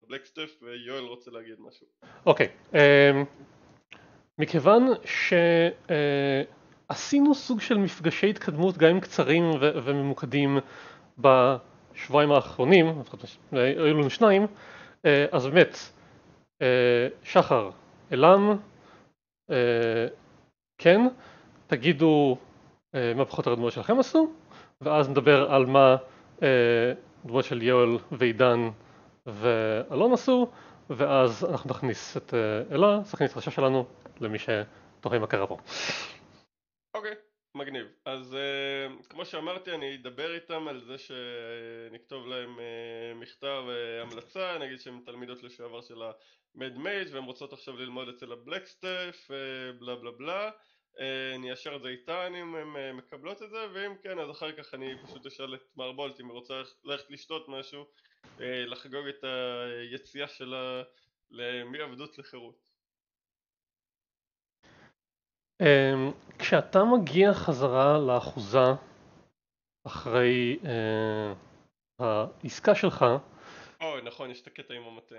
הבלקסטף, ויואל רוצה להגיד משהו. אוקיי, מכיוון שעשינו סוג של מפגשי התקדמות גם אם קצרים וממוקדים בשבועיים האחרונים, היו לנו שניים, אז באמת, שחר, אלם, כן, תגידו מה פחות הדמות שלכם עשו, ואז נדבר על מה דמות של יואל ועידן ואלון עשו, ואז אנחנו נכניס את אלה, שחקנית חדשה שלנו, למי שתוהה מה קרה פה. אוקיי, מגניב. אז כמו שאמרתי, אני אדבר איתם על זה שנכתוב להם מכתב המלצה, נגיד שהן תלמידות לשעבר של המד מייג' והן רוצות עכשיו ללמוד אצל הבלקסטף, בלה בלה בלה. אני אשאר את זה איתן אם הן מקבלות את זה, ואם כן אז אחר כך אני פשוט אשאל את מרבולט אם היא רוצה ללכת לשתות משהו, לחגוג את היציאה שלה מעבדות לחירות. כשאתה מגיע חזרה לאחוזה אחרי העסקה שלך, נכון, יש את הקטע עם המטה.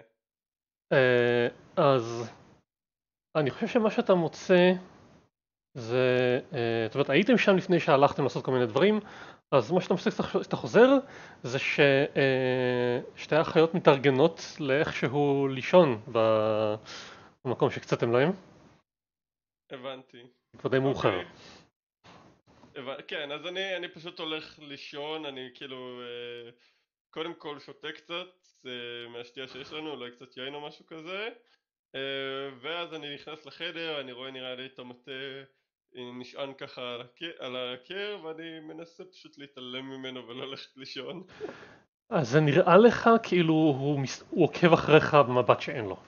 אז אני חושב שמה שאתה מוצא זה, זאת אומרת, הייתם שם לפני שהלכתם לעשות כל מיני דברים, אז מה שאתה מוצא כשאתה חוזר זה ששתי האחיות מתארגנות לאיכשהו לישון במקום שקצתם להם. הבנתי. כבר די מאוחר. כן, אז אני פשוט הולך לישון, אני כאילו קודם כל שותה קצת מהשתייה שיש לנו, אולי קצת יין או משהו כזה, ואז אני נכנס לחדר, אני רואה נראה לי את המטה נשען ככה על הקיר, ואני מנסה פשוט להתעלם ממנו ולא ללכת לישון. אז זה נראה לך כאילו הוא עוקב אחריך במבט שאין לו.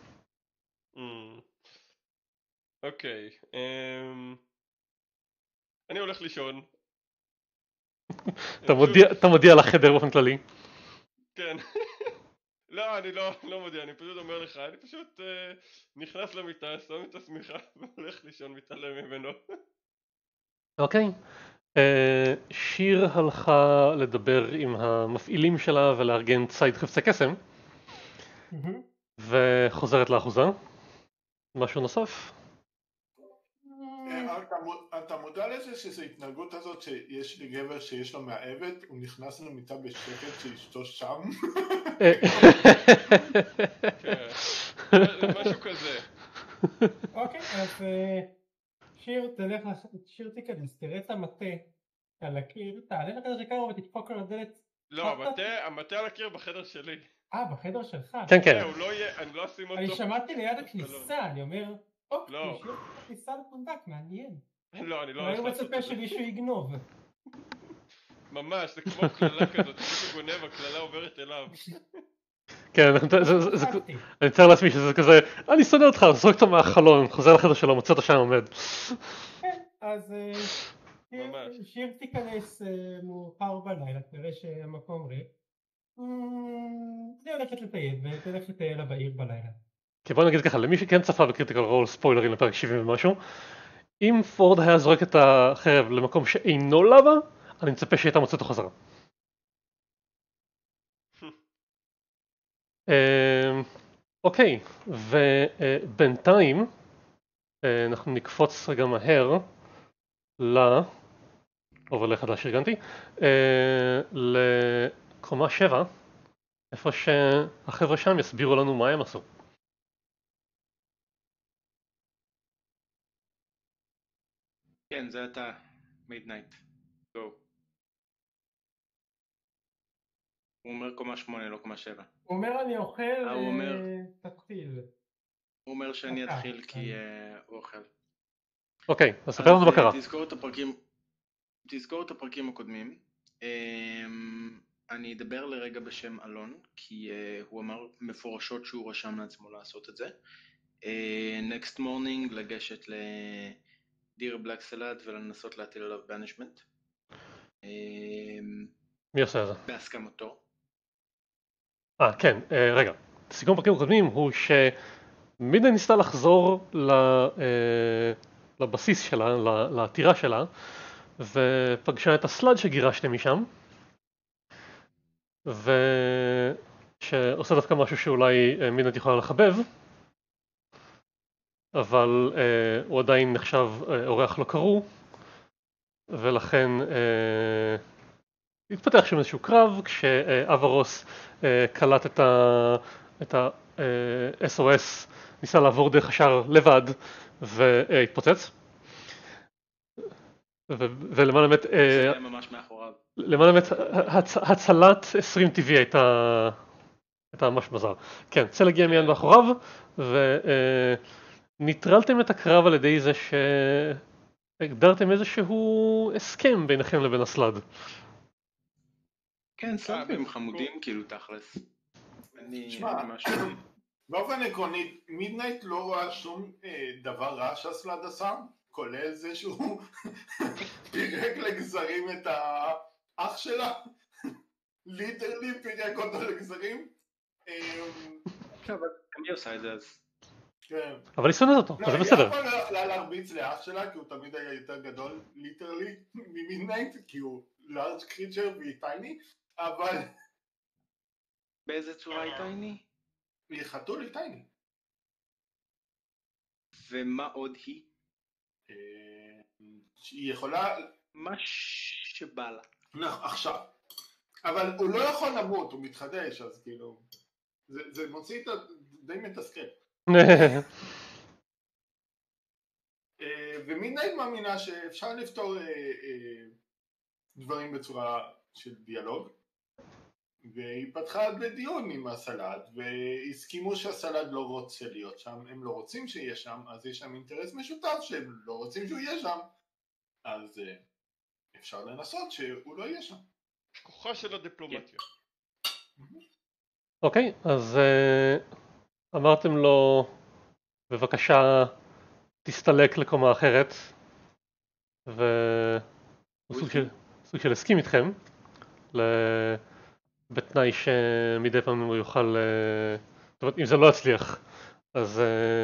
אוקיי, אני הולך לישון. אתה מודיע לחדר באופן כללי. כן. לא, אני לא מודיע, אני פשוט אומר לך, אני פשוט נכנס למיטה, שם את השמיכה והולך לישון, מתעלם ממנו. אוקיי. שיר הלכה לדבר עם המפעילים שלה ולארגן ציד חפצי קסם, וחוזרת לאחוזה. משהו נוסף? אתה מודע לזה שזו התנהגות הזאת שיש לי גבר שיש לו מעבד, הוא נכנס למיטה בשקט שאשתו שם? משהו כזה. אוקיי, אז שיר תיכנס, תראה את המטה על הקיר, תעלה לחדר שקרו ותדפוק על הדלת. לא, המטה על הקיר בחדר שלי. בחדר שלך? כן, כן. אני לא אשים אותו. אני שמעתי ליד הכניסה, אני אומר, לא. שיר הכניסה לפונדק, מעניין. לא, אני לא הולך לעשות את זה. אני מצפה שמישהו יגנוב. ממש, זה כמו כללה כזאת, מישהו גונב, הכללה עוברת אליו. כן, אני צריך לעצמי שזה כזה, אני שונא אותך, זורק אותו מהחלון, חוזר לחדר שלו, מוצא אותו שם עומד. כן, אז שיר תיכנס מאוחר בלילה, תראה שהמקום ריק. אני הולכת לטייל, ותלך לטייל בעיר בלילה. כי בוא נגיד ככה, למי שכן צפה בקריטיקל רול ספוילרים לפרק 70 ומשהו, אם פורד היה זורק את החרב למקום שאינו לבה, אני מצפה שהייתה מוצאת אותו חזרה. אוקיי, ובינתיים אנחנו נקפוץ רגע מהר עובר לחדש ארגנתי, לקומה 7, איפה שהחבר'ה שם יסבירו לנו מה הם עשו. כן, זה אתה, מידנייט. גו. הוא אומר קומה 8, לא קומה 7. הוא אומר אני אוכל, תתחיל. הוא אומר שאני אתחיל כי הוא אוכל. אוקיי, אז ספר לנו מה קרה. תזכור את הפרקים הקודמים. אני אדבר לרגע בשם אלון, כי הוא אמר מפורשות שהוא רשם לעצמו לעשות את זה. Next morning לגשת לדיר בלק סלאד ולנסות להטיל עליו בנישמנט. מי עושה את זה? בהסכמתו. כן, רגע. סיכום הפרקים הקודמים הוא שמידה ניסתה לחזור לבסיס שלה, לעתירה שלה, ופגשה את הסלאד שגירשתם משם, שעושה דווקא משהו שאולי מידנייט יכולה לחבב, אבל הוא עדיין נחשב אורח לא קרוא, ולכן התפתח שם איזשהו קרב כשאברוס קלט את ה-SOS, ניסה לעבור דרך השער לבד והתפוצץ. ולמען האמת, זה היה ממש מאחוריו. למען האמת, הצלת 20 טבעי הייתה ממש מזל. כן, צל הגיע מיד מאחוריו, וניטרלתם את הקרב על ידי זה שהגדרתם איזשהו הסכם ביניכם לבין הסלאד. כן, סלאבים חמודים כאילו תכלס. שמע, משהו... באופן עקרוני, מידנייט לא רואה שום דבר רע שהסלאד עשה, כולל זה שהוא פירק לגזרים את האח שלה, ליטרלי פירק אותו לגזרים. אבל גם היא עושה את זה אז. כן. אבל היא שונאת אותו, אז זה בסדר. היא אף פעם לא יכלה להרביץ לאח שלה, כי הוא תמיד היה יותר גדול, ליטרלי, ממידנייט, כי הוא לארג' קריצ'ר והיא טייני, אבל... באיזה צורה היא טייני? היא חתול, היא טייני. ומה עוד היא? היא יכולה... מה שבא לה. עכשיו. אבל הוא לא יכול למות, הוא מתחדש, אז כאילו... זה מוציא את די מתסכל. ומידנייט מאמינה שאפשר לפתור דברים בצורה של דיאלוג, והיא פתחה בדיון עם הסלד, והסכימו שהסלד לא רוצה להיות שם, הם לא רוצים שיהיה שם, אז יש שם אינטרס משותף שהם לא רוצים שהוא יהיה שם, אז אפשר לנסות שהוא לא יהיה שם. כוחה של הדיפלומטיה. אוקיי, אז אמרתם לו, בבקשה תסתלק לקומה אחרת, והוא סוג של הסכים איתכם, בתנאי שמדי פעם הוא יוכל, זאת אומרת אם זה לא יצליח, אז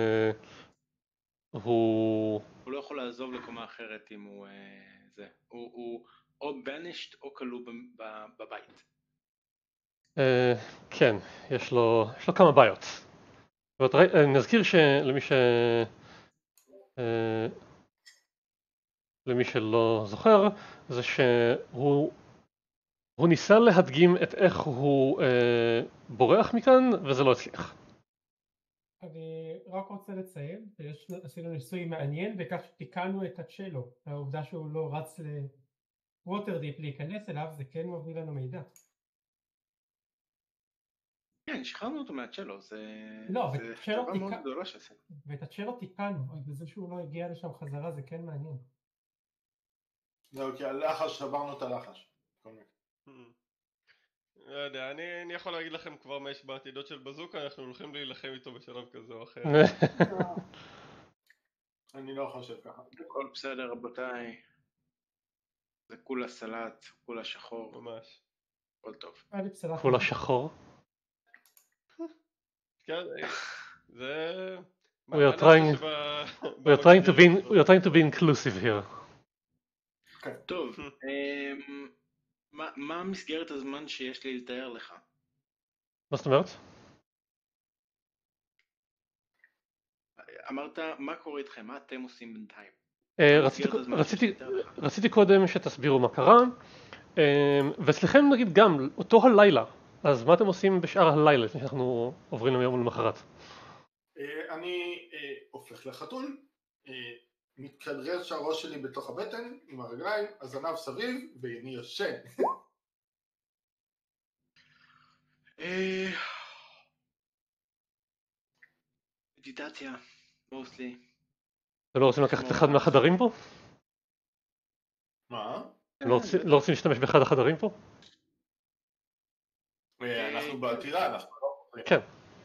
הוא לא יכול לעזוב לקומה אחרת אם הוא זה. הוא או banished או כלוא בבית. כן, יש לו כמה בעיות. נזכיר למי שלא זוכר, זה שהוא ניסה להדגים את איך הוא בורח מכאן, וזה לא הצליח. אני רק רוצה לציין, עשינו ניסוי מעניין בכך שתיקנו את הצ'לו. העובדה שהוא לא רץ לווטרדיפ להיכנס אליו, זה כן מביא לנו מידע. כן, שחררנו אותו מהצ'לו, זה טובה מאוד גדולה שעשינו. ואת הצ'לו תיקנו, בזה שהוא לא הגיע לשם חזרה זה כן מעניין. זהו, כי הלחש, שברנו את הלחש. לא יודע, אני יכול להגיד לכם כבר מה יש בעתידות של בזוקה, אנחנו הולכים להילחם איתו בשלב כזה או אחר. אני לא חושב ככה. הכל בסדר רבותיי. זה כולה סלט, כולה שחור. ממש. הכל טוב. כולה שחור. כן, זה... We are trying to be inclusive here. טוב, מה מסגרת הזמן שיש לי לתאר לך? מה זאת אומרת? אמרת, מה קורה איתכם? מה אתם עושים בינתיים? רציתי קודם שתסבירו מה קרה, ואצלכם נגיד גם אותו הלילה, אז מה אתם עושים בשאר הלילה לפני שאנחנו עוברים ליום למחרת? אני הופך לחתול, מתכדרר שהראש שלי בתוך הבטן עם הרגליים, הזנב סביב ואני יושן. מדיטציה, mostly. אתם לא רוצים לקחת אחד מהחדרים פה? מה? אתם לא רוצים להשתמש באחד החדרים פה? אנחנו בעתירה, אנחנו לא... כן.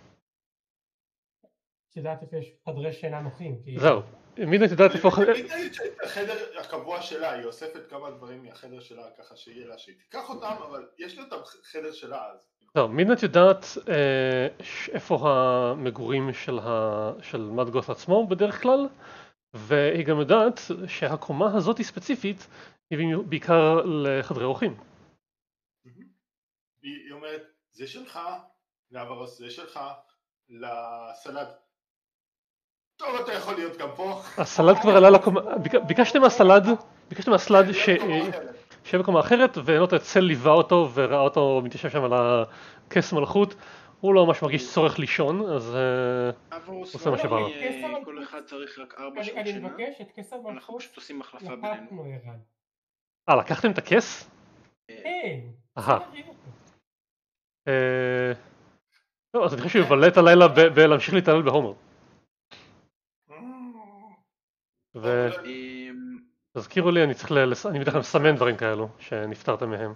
יודעת איפה יש חדרי שינה נוחים. זהו. מידנייט יודעת איפה... החדר הקבוע שלה, היא אוספת כמה דברים מהחדר שלה ככה שיהיה לה שהיא תיקח אותם, אבל יש לה את החדר שלה אז. זהו, מידנייט יודעת איפה המגורים של מדגות עצמו בדרך כלל, והיא גם יודעת שהקומה הזאת ספציפית היא בעיקר לחדרי אורחים. היא אומרת, זה שלך, לאברוס זה שלך, לסלט. טוב, אתה יכול להיות גם פה. הסלד כבר עלה לקומה, ביקשתם מהסלד שיהיה בקומה אחרת, ונוטה צל ליווה אותו וראה אותו מתיישב שם על הכס מלכות. הוא לא ממש מרגיש צורך לישון, אז אברוס עושה מה שבא לו. כל אחד צריך רק 4 שעות אני שינה. מבקש את כס אנחנו המלכות, פשוט עושים החלפה בינינו. לקחנו ערן. לקחתם את הכס? כן, אהה. צריך להביא אותו. לא, אז אני חושב שהוא יבלה את הלילה בלהמשיך להתעלל בהומר. ותזכירו לי, אני בדרך כלל מסמן דברים כאלו, שנפטרתם מהם.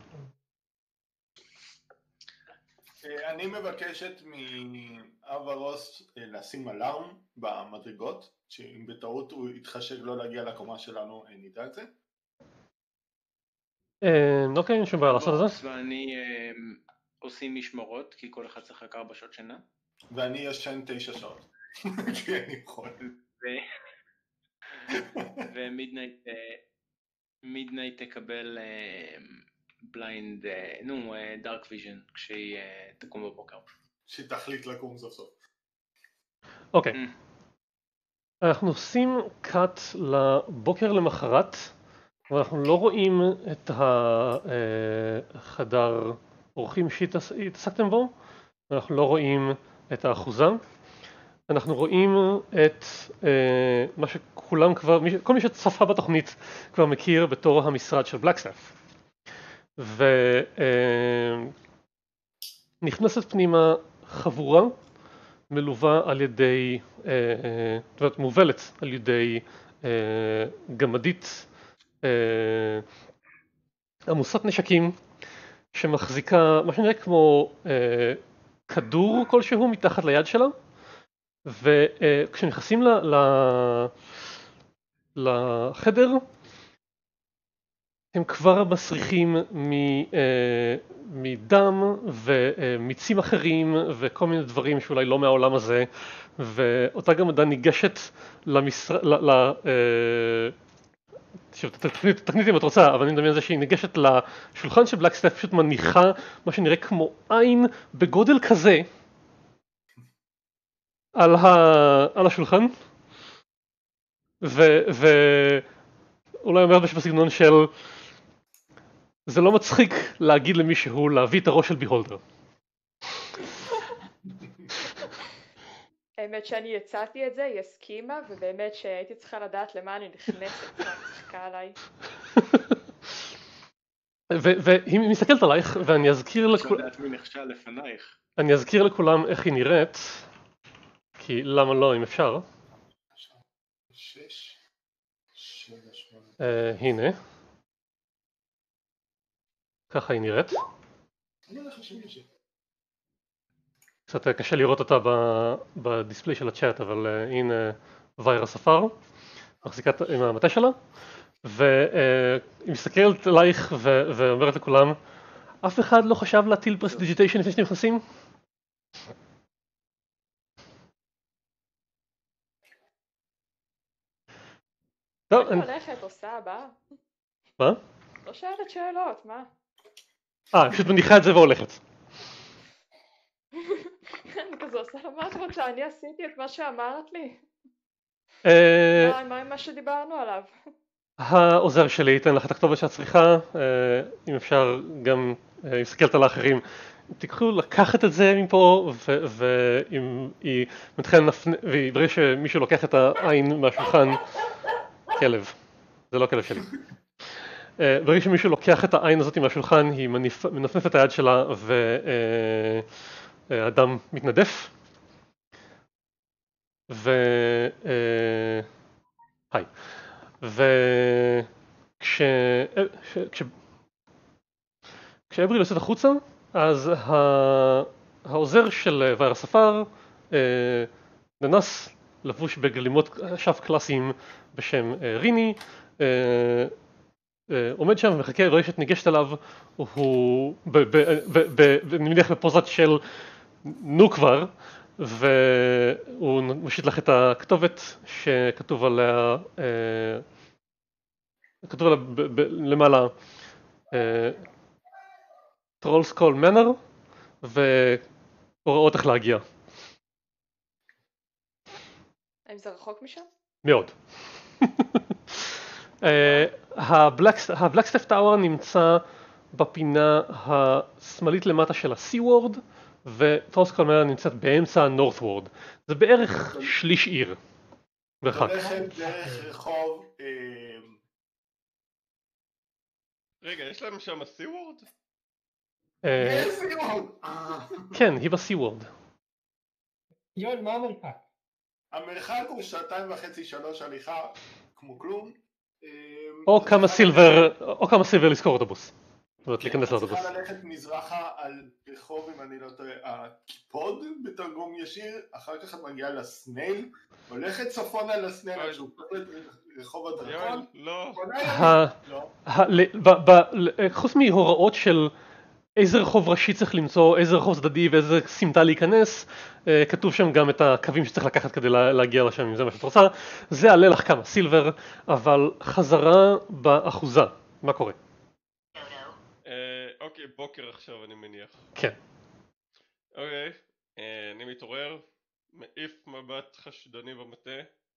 אני מבקשת מאברוס לשים אלארם במדרגות, שאם בטעות הוא יתחשב לא להגיע לקומה שלנו, נדע את זה. אוקיי, אין שום בעיה לעשות את זה. אברוס ואני עושים משמרות, כי כל אחד צריך רק 4 שעות שינה. ואני ישן 9 שעות. כי אני יכול. ומידנייט תקבל בליינד, דארק ויז'ן, כשהיא תקום בבוקר. שתחליט לקום סוף סוף. אוקיי. אנחנו עושים קאט לבוקר למחרת, ואנחנו לא רואים את החדר אורחים שהתעסקתם בו, אנחנו לא רואים את האחוזה. אנחנו רואים את מה שכולם כבר, כל מי שצפה בתוכנית כבר מכיר בתור המשרד של בלקסטאף. ונכנסת פנימה חבורה מלווה על ידי, מובלת על ידי גמדית עמוסת נשקים שמחזיקה מה שנראה כמו כדור כלשהו מתחת ליד שלה. וכשנכנסים לחדר הם כבר מסריחים מדם ומיצים אחרים וכל מיני דברים שאולי לא מהעולם הזה, ואותה גמדה ניגשת תקניתי אם את רוצה, אבל אני מדמיין זה שהיא ניגשת לשולחן של בלקסטאף, פשוט מניחה מה שנראה כמו עין בגודל כזה על השולחן, ואולי אומר משהו בסגנון של זה לא מצחיק להגיד למישהו להביא את הראש של ביהולדר. האמת שאני הצעתי את זה, היא הסכימה, ובאמת שהייתי צריכה לדעת למה אני נכנסת, רק צחקה עליי. והיא מסתכלת עלייך, ואני אזכיר לכולם איך היא נראית, כי למה לא אם אפשר. 6, 7, 8. הנה. ככה היא נראית. קצת קשה לראות אותה בדיספלי של הצ'אט, אבל הנה ויירה ספר, מחזיקה עם המטה שלה, והיא מסתכלת עלייך ואומרת לכולם, אף אחד לא חשב להטיל פרסטידיגיטיישן לפני שאתם נכנסים? אני הולכת, עושה הבאה. מה? לא שואלת שאלות, מה? פשוט מניחה את זה והולכת. אני כזה עושה לה, מה את רוצה? אני עשיתי את מה שאמרת לי. מה עם מה שדיברנו עליו? העוזר שלי ייתן לך את הכתובת שאת צריכה, אם אפשר גם, היא מסתכלת על האחרים, תיקחו לקחת את זה מפה, ואם היא מתחילה וברגע שמישהו לוקח את העין מהשולחן, כלב, זה לא כלב שלי. ברגע שמישהו לוקח את העין הזאת מהשולחן, היא מנפנפת את היד שלה והאדם מתנדף. היי. כשאבריל יוצאת החוצה, אז העוזר של ויירה ספר ננס לבוש בגלימות שף קלאסיים בשם ריני, עומד שם ומחכה, ורואה שאת ניגשת אליו, הוא מניח בפוזת של נו כבר, והוא מושיט לך את הכתובת שכתוב עליה, כתוב עליה למעלה Trolls Call Manor, הוראות איך להגיע. האם זה רחוק משם? מאוד. הבלקסטף טאוור נמצא בפינה השמאלית למטה של הסי וורד, וטרוסקולמנה נמצאת באמצע הנורת' וורד. זה בערך שליש עיר. מרחק. הולכת דרך רחוב, רגע, יש לנו שם סי וורד? יש סיום! כן, היא בסי וורד. יון, מה המרחק? המרחק הוא 2.5-3 הליכה, כמו כלום. או כמה סילבר לזכור אוטובוס. זאת אומרת, להיכנס את לאוטובוס. צריכה ללכת מזרחה על רחוב, אם אני לא טועה, הקיפוד בתרגום ישיר, אחר כך את מגיעה לסנייל, הולכת צפונה לסנייל, עד שהוא פותח לרחוב הדרקון. לא. חוץ מהוראות של איזה רחוב ראשי צריך למצוא, איזה רחוב צדדי ואיזה סמטה להיכנס, כתוב שם גם את הקווים שצריך לקחת כדי להגיע לשם, אם זה מה שאת רוצה. זה עלה לך כמה סילבר, אבל חזרה באחוזה. מה קורה? אוקיי, בוקר עכשיו אני מניח. כן. אוקיי, אני מתעורר, מעיף מבט חשדני במטה.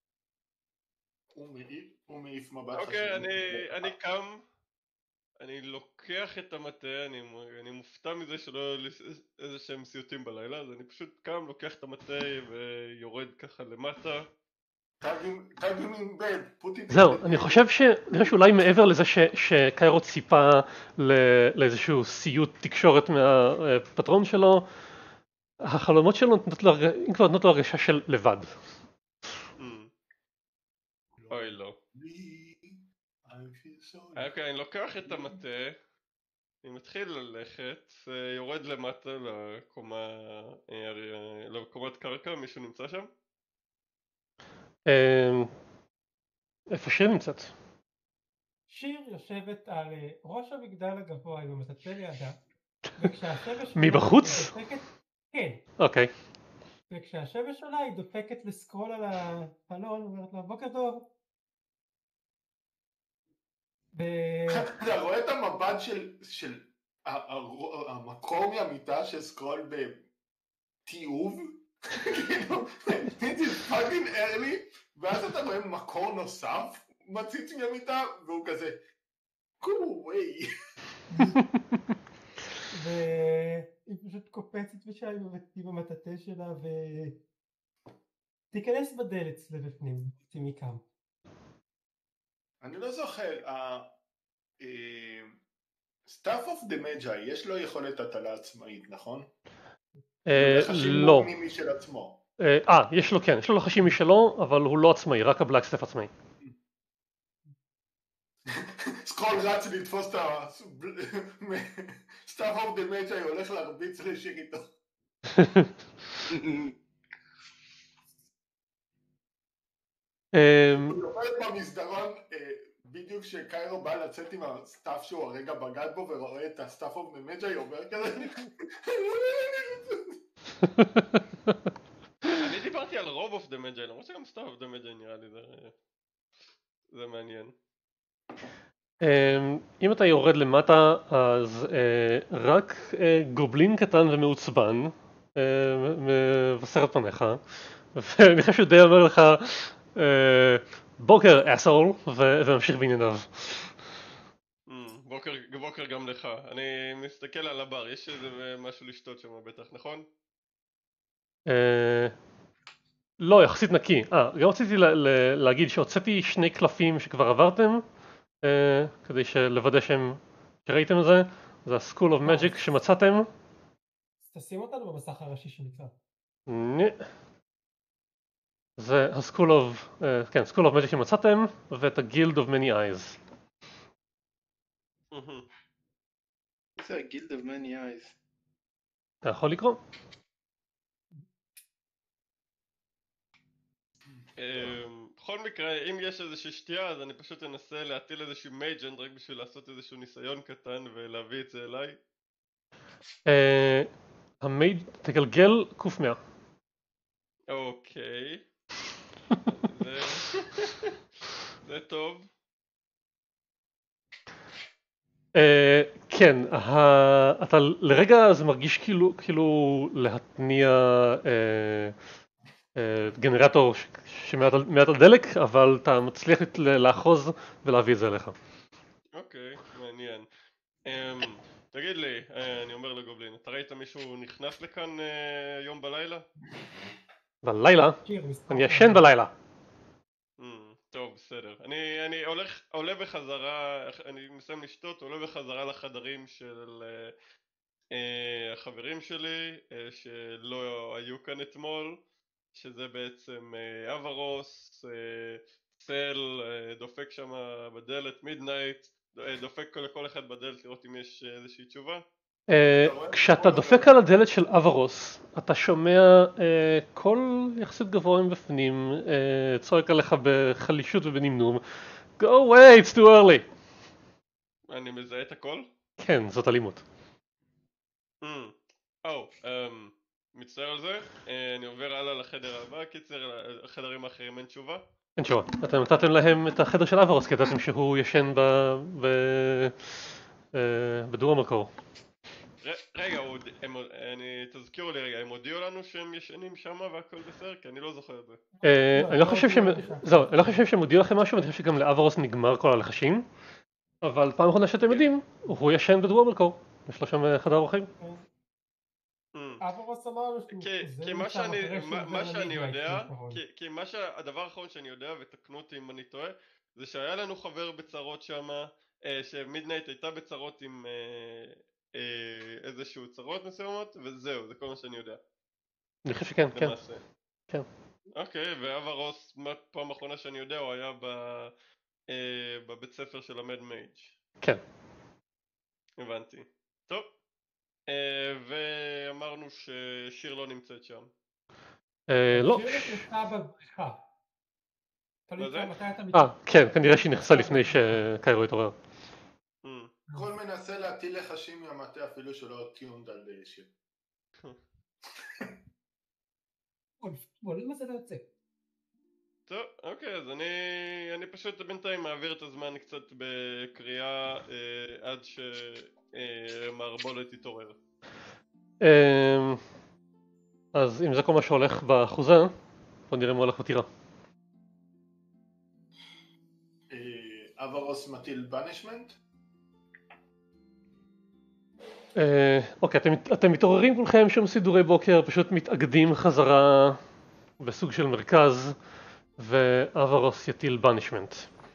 הוא מעיף מבט חשוב. אוקיי, אני קם, אני לוקח את המטה, אני מופתע מזה שלא היו לי איזה שהם סיוטים בלילה, אז אני פשוט קם, לוקח את המטה ויורד ככה למטה. תגים עם בד, זהו, אני חושב שאולי מעבר לזה שקיירו ציפה לאיזשהו סיוט תקשורת מהפטרון שלו, החלומות שלו אם כבר נותנות לו הרגשה של לבד. אוי לא. אוקיי, אני לוקח את המטה, אני מתחיל ללכת, יורד למטה לקומת קרקע, מישהו נמצא שם? איפה שיר נמצאת? שיר יושבת על ראש המגדל הגבוה עם המטאטא לידה, וכשהשמש מבחוץ? כן. אוקיי. וכשהשמש עולה היא דופקת לסקרול על החלון, אומרת לה בוקר טוב. אתה רואה את המבט של המקור מהמיטה של סקרול בתיעוב? כאילו, it's fucking early, ואז אתה רואה מקור נוסף, מציץ מהמיטה, והוא כזה, go away. והיא פשוט קופצת ושם עם המטאטא שלה ותיכנס בדלת לבפנים, מכאן. אני לא זוכר, Staff of the Magi, יש לו יכולת הטלה עצמאית, נכון? לא. משל עצמו. יש לו כן, יש לו לחשים משלו, אבל הוא לא עצמאי, רק הבלקסטף עצמאי. סקרול רץ לתפוס את Staff of the Magi, הולך להרביץ לשיר איתו. הוא יופלת במסדרון בדיוק שקיירו בא לצאת עם הסטאפ שהוא הרגע בגד בו ורואה את הסטאפ אוף ממג'ה אומר כזה. אני דיברתי על רוב אוף דה מג'י, למרות שגם סטאפ אוף דה מג'י נראה לי זה מעניין. אם אתה יורד למטה אז רק גובלין קטן ומעוצבן מבשר את פניך, ואני חושב שהוא די אומר לך בוקר אסול, וממשיך בענייניו. בוקר גם לך. אני מסתכל על הבר, יש איזה משהו לשתות שם בטח, נכון? לא, יחסית נקי. גם רציתי להגיד שהוצאתי 2 קלפים שכבר עברתם, כדי לוודא שראיתם את זה. זה ה-School of Magic שמצאתם. תשים אותנו במסך הראשי שנקרא. זה ה-School of Magic שמצאתם, ואת ה-Guild of Many Eyes. זה ה-Guild of Many Eyes. אתה יכול לקרוא? בכל מקרה, אם יש איזושהי שתייה, אז אני פשוט אנסה להטיל איזשהו מייג'נד רק בשביל לעשות איזשהו ניסיון קטן ולהביא את זה אליי. תגלגל קוף 100. אוקיי. זה טוב. כן, אתה לרגע זה מרגיש כאילו להתניע גנרטור שמעט על דלק, אבל אתה מצליח לאחוז ולהביא את זה אליך. אוקיי, מעניין. תגיד לי, אני אומר לגובלין, אתה ראית מישהו נכנס לכאן יום בלילה? בלילה? שיר, מספר אני ישן פעמים. בלילה. טוב, בסדר. אני עולה בחזרה, אני מסיים לשתות, עולה בחזרה לחדרים של החברים שלי שלא היו כאן אתמול, שזה בעצם אברוס, צל, דופק שם בדלת, מידנייט, דופק לכל אחד בדלת לראות אם יש איזושהי תשובה. כשאתה דופק על הדלת של אברוס, אתה שומע קול יחסית גבוה מבפנים, צועק עליך בחלישות ובנמנום, Go away, it's too early. אני מזהה את הכל? כן, זאת אלימות. מצטער על זה, אני עובר הלאה לחדר הבא, קיצר, החדרים האחרים אין תשובה? אין תשובה. אתם נתתם להם את החדר של אברוס, כי ידעתם שהוא ישן בדרום המקור. רגע, תזכירו לי רגע, הם הודיעו לנו שהם ישנים שמה והכל בסדר? כי אני לא זוכר את זה. אני לא חושב שהם הודיעו לכם משהו, אני חושב שגם לאברוס נגמר כל הלחשים, אבל פעם אחרונה שאתם יודעים, הוא ישן בדרום המקור, יש לו שם חדר אורחים. אברוס אמר לו שהוא חוזר כי מה שאני יודע, כי הדבר האחרון שאני יודע, ותקנו אותי אם אני טועה, זה שהיה לנו חבר בצרות שמה, שמידנייט הייתה בצרות עם איזשהו צרות מסוימות, וזהו, זה כל מה שאני יודע. אני חושב שכן, כן. כן. אוקיי, ואברוס, פעם האחרונה שאני יודע, הוא היה בבית ספר של המד מייג'. כן. הבנתי. טוב. ואמרנו ששיר לא נמצאת שם. לא. שיר נכנסה בבריכה. כן, כנראה שהיא נכנסה לפני שקיירו התעורר. כל מנסה להטיל לחשים מהמטה אפילו שלא טיונד על שיר. בוא ננסה לצאת. טוב, אוקיי, אז אני פשוט בינתיים מעביר את הזמן קצת בקריאה עד שמערבולת יתעורר. אז אם זה כל מה שהולך באחוזה, בוא נראה מה הולך בטירה. אברוס מטיל בנישמנט? אוקיי, אתם מתעוררים כולכם, שום סידורי בוקר, פשוט מתאגדים חזרה בסוג של מרכז, ואברוס יטיל בנישמנט.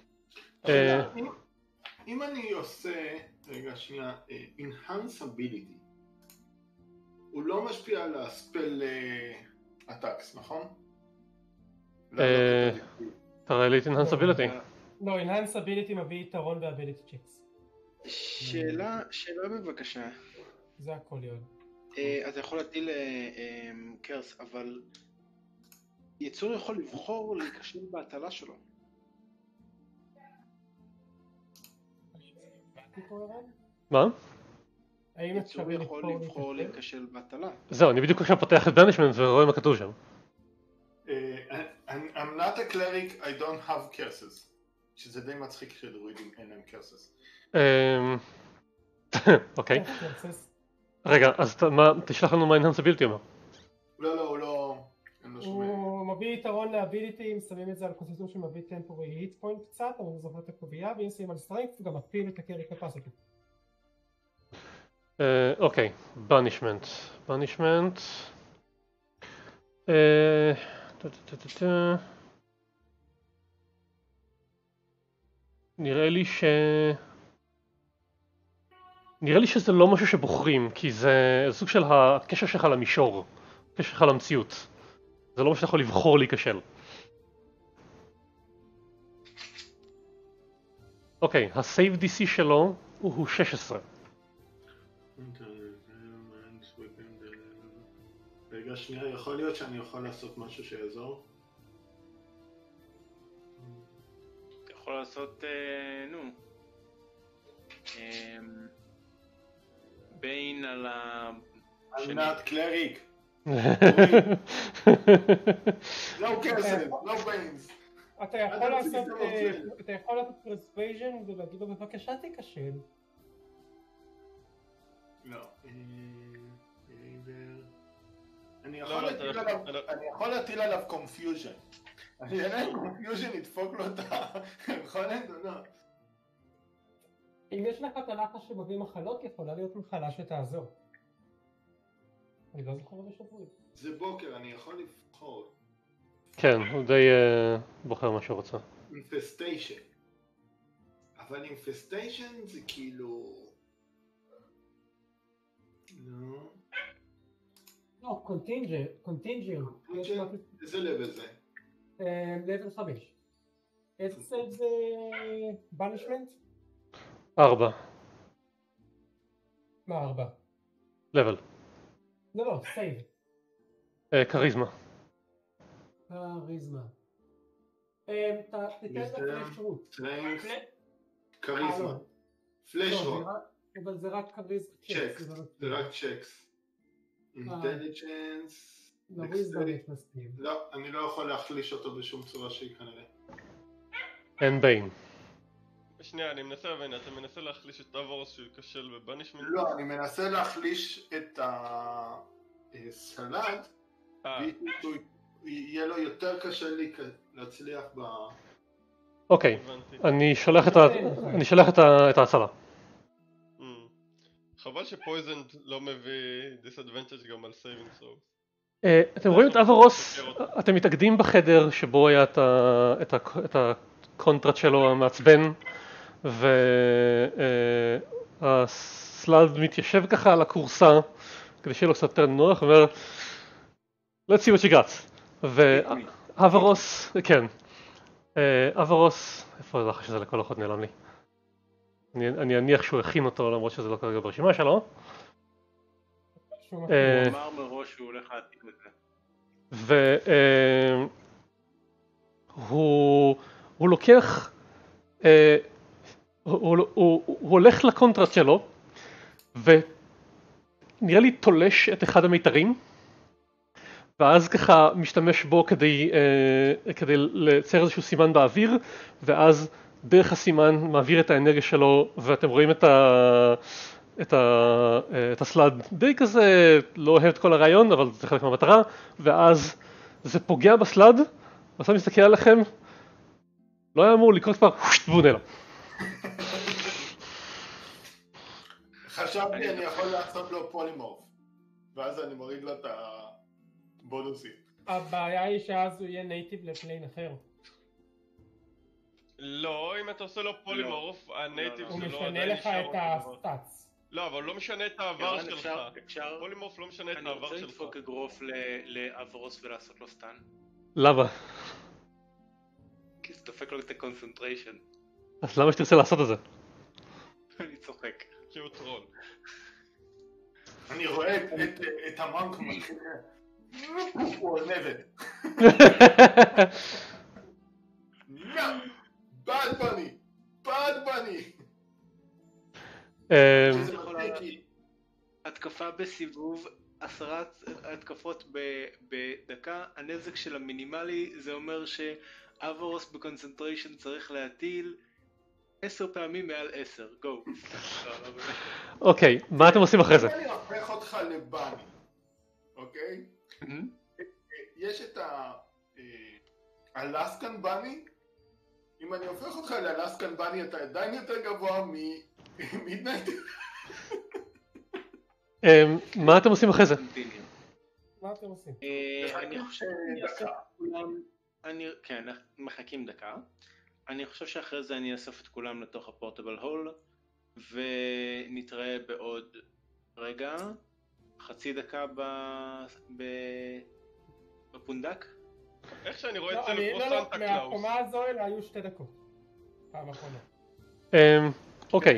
אם אני עושה, רגע שנייה, enhance ability, הוא לא משפיע על הספל attacks, נכון? תראה לי את enhance ability. לא, enhance ability מביא יתרון ב-ability checks. שאלה בבקשה. זה הכל יוד. אתה יכול להטיל קרס, אבל יצור יכול לבחור להיכשל בהטלה שלו. מה? יצור יכול לבחור להיכשל בהטלה. זהו, אני בדיוק עכשיו פותח את בנישמנט ורואה מה כתוב שם. I'm not a cleric, I don't have curses. שזה די מצחיק שדרוידים אין להם curses. אוקיי. רגע, אז תשלח לנו מה enhance ability אומר. לא, הוא לא... הוא מביא יתרון לאביליטי, אם שמים את זה על קונסיסטור שמביא טמפורי היט פוינט קצת, אבל אני זוכר את הקובייה, ואם שמים על סטרנקט הוא גם מפיל את הקרי קפסיטי. אוקיי, בנישמנט. נראה לי שזה לא משהו שבוחרים, כי זה סוג של הקשר שלך למישור, הקשר שלך למציאות. זה לא משהו שאתה יכול לבחור להיכשל. אוקיי, הסייב DC שלו הוא 16. רגע שנייה, יכול להיות שאני יכול לעשות משהו שיעזור? אתה יכול לעשות, בין על ה... I'm not cleric. No curses, no brains. אתה יכול לעשות פרסוויז'ן ולהגיד לו בבקשה תיכשל. לא. אני לא, יכול להטיל עליו קונפיוז'ן. אני אראה אם קונפיוז'ן ידפוק לו את היכולת או לא. אם יש לך את הלחץ שמביא מחלות, יכולה להיות מחלה שתעזור. אני לא זוכר את השבוע. זה בוקר, אני יכול לבחור. כן, הוא די בוחר מה שהוא רוצה. אינפסטיישן. אבל אינפסטיישן זה כאילו... לא... לא, קונטינג'ר. איזה לבל זה? לבל 5. איזה סייב זה בנישמנט? 4. מה 4? לבל. לא, סייב. כריזמה. כריזמה. תתן לה אפשרות. כריזמה. פלאש רוק. אבל זה רק כריזמה. צ'קס. זה רק צ'קס. אינטליג'נס. לא, אני לא יכול להחליש אותו בשום צורה שהיא כנראה. אין ביין. שנייה, אני מנסה להבין, אתה מנסה להחליש את אברוס שהוא כשל בבנישמנט? לא, אני מנסה להחליש את הסלד, ויהיה לו יותר קשה להצליח ב... אוקיי, אני שולח את ההצלה. חבל שפויזנד לא מביא דיסאדוונטג' גם על סייבינג סרוב. אתם רואים את אברוס, אתם מתאגדים בחדר שבו היה את הקונטרט שלו המעצבן, והסלאד מתיישב ככה על הכורסה כדי שיהיה לו קצת יותר נוח ואומר let's see what you got. ואברוס, כן, אברוס, איפה זה אחרי שזה לכל אחות נעלם לי? אני אניח שהוא הכין אותו למרות שזה לא כרגע ברשימה שלו. הוא אמר מראש שהוא הולך להעתיק את זה. והוא לוקח, הוא הולך לקונטרט שלו ונראה לי תולש את אחד המיתרים ואז ככה משתמש בו כדי לצייר איזשהו סימן באוויר ואז דרך הסימן מעביר את האנרגיה שלו ואתם רואים את הסלאד די כזה לא אוהב את כל הרעיון אבל זה חלק מהמטרה ואז זה פוגע בסלאד והסלאד מסתכל עליכם לא היה אמור לקרות כבר והוא נעלם. חשבתי אני יכול לעשות לו פולימורף ואז אני מוריד לו את הבונוסים. הבעיה היא שאז הוא יהיה נייטיב לפליין אחר. לא, אם אתה עושה לו פולימורף, הנייטיב הוא שלו משנה לך את הסטאצ. לא, אבל הוא לא משנה את העבר שלך. פולימורף לא משנה את העבר שלך. אני רוצה לדפוק אגרוף לאברוס ולעשות לו סטן. למה? כי זה דופק לו את הקונצנטריישן. אז למה שתרצה לעשות את זה? אני צוחק. כי הוא טרול. אני רואה את המונק מתחיל. הוא נבד. בד בני! בד בני! התקפה בסיבוב, 10 התקפות בדקה, הנזק של המינימלי זה אומר שאברוס בקונצנטריישן צריך להטיל 10 פעמים מעל 10, גו. אוקיי, מה אתם עושים אחרי זה? אני הופך אותך לבני, אוקיי? יש את האלסקן בני, אם אני הופך אותך לאלסקן בני אתה עדיין יותר גבוה ממידנייט. מה אתם עושים אחרי זה? מה אתם עושים? אני חושב שאני אאסוף את כולם, כן, מחכים דקה. אני חושב שאחרי זה אני אאסוף את כולם לתוך הפורטבל הול ונתראה בעוד רגע, חצי דקה בפונדק. איך שאני רואה את זה כמו סנטה קלאוס. מהקומה הזו אלה היו 2 דקות. פעם אחרונה. אוקיי.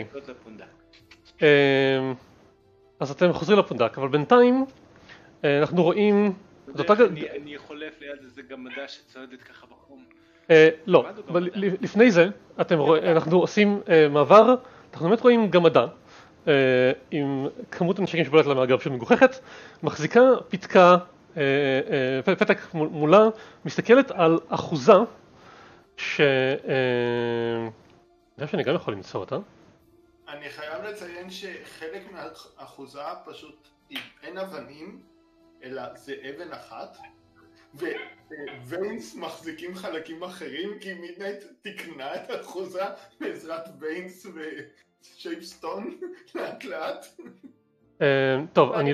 אז אתם חוזרים לפונדק, אבל בינתיים אנחנו רואים... אני חולף ליד איזה גמדה שצועדת ככה בחום. לא, לפני זה אנחנו עושים מעבר, אנחנו באמת רואים גמדה עם כמות הנשקים שבולט לה מהגב שמגוחכת, מחזיקה פתקה, פתק מולה, מסתכלת על אחוזה אני חושב שאני גם יכול למצוא אותה. אני חייב לציין שחלק מהאחוזה פשוט אין אבנים, אלא זה אבן אחת, ווויינס מחזיקים חלקים אחרים, כי מידנייט תקנה את האחוזה בעזרת ויינס ושייפסטון לאט לאט. טוב, אני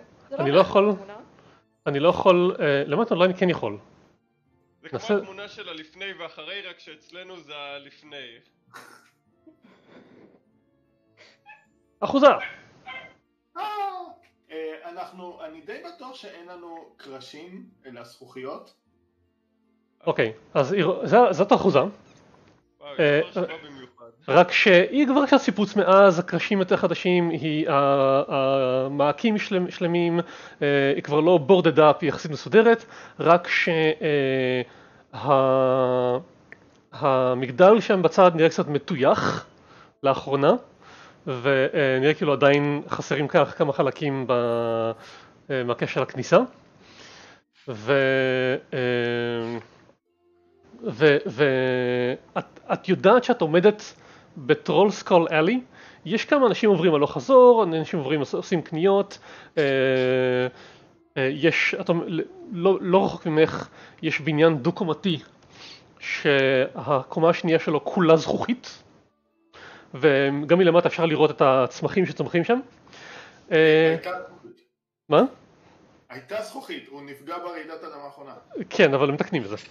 לא יכול, למטה אולי אני כן יכול. זה כמו התמונה של הלפני ואחרי, רק שאצלנו זה הלפני. אחוזה! אני די בטוח שאין לנו קרשים, אלא זכוכיות. אוקיי, אז זאת האחוזה. וואו, היא כבר שווה במיוחד. רק שהיא כבר קצת סיפוץ מאז, הקרשים יותר חדשים, המעקים שלמים, היא כבר לא boarded up, היא יחסית מסודרת, רק שהמגדל שם בצד נראה קצת מטויח לאחרונה, ונראה כאילו עדיין חסרים כמה חלקים מהקש של הכניסה. ואת יודעת שאת עומדת בטרול סקול אלי, יש כמה אנשים עוברים הלוך חזור, אנשים עוברים עושים קניות, לא רחוק ממך יש בניין דו-קומתי שהקומה השנייה שלו כולה זכוכית, וגם מלמטה אפשר לראות את הצמחים שצומחים שם. מה? הייתה זכוכית, הוא נפגע ברעידת אדמה האחרונה. כן, אבל הם מתקנים את זה.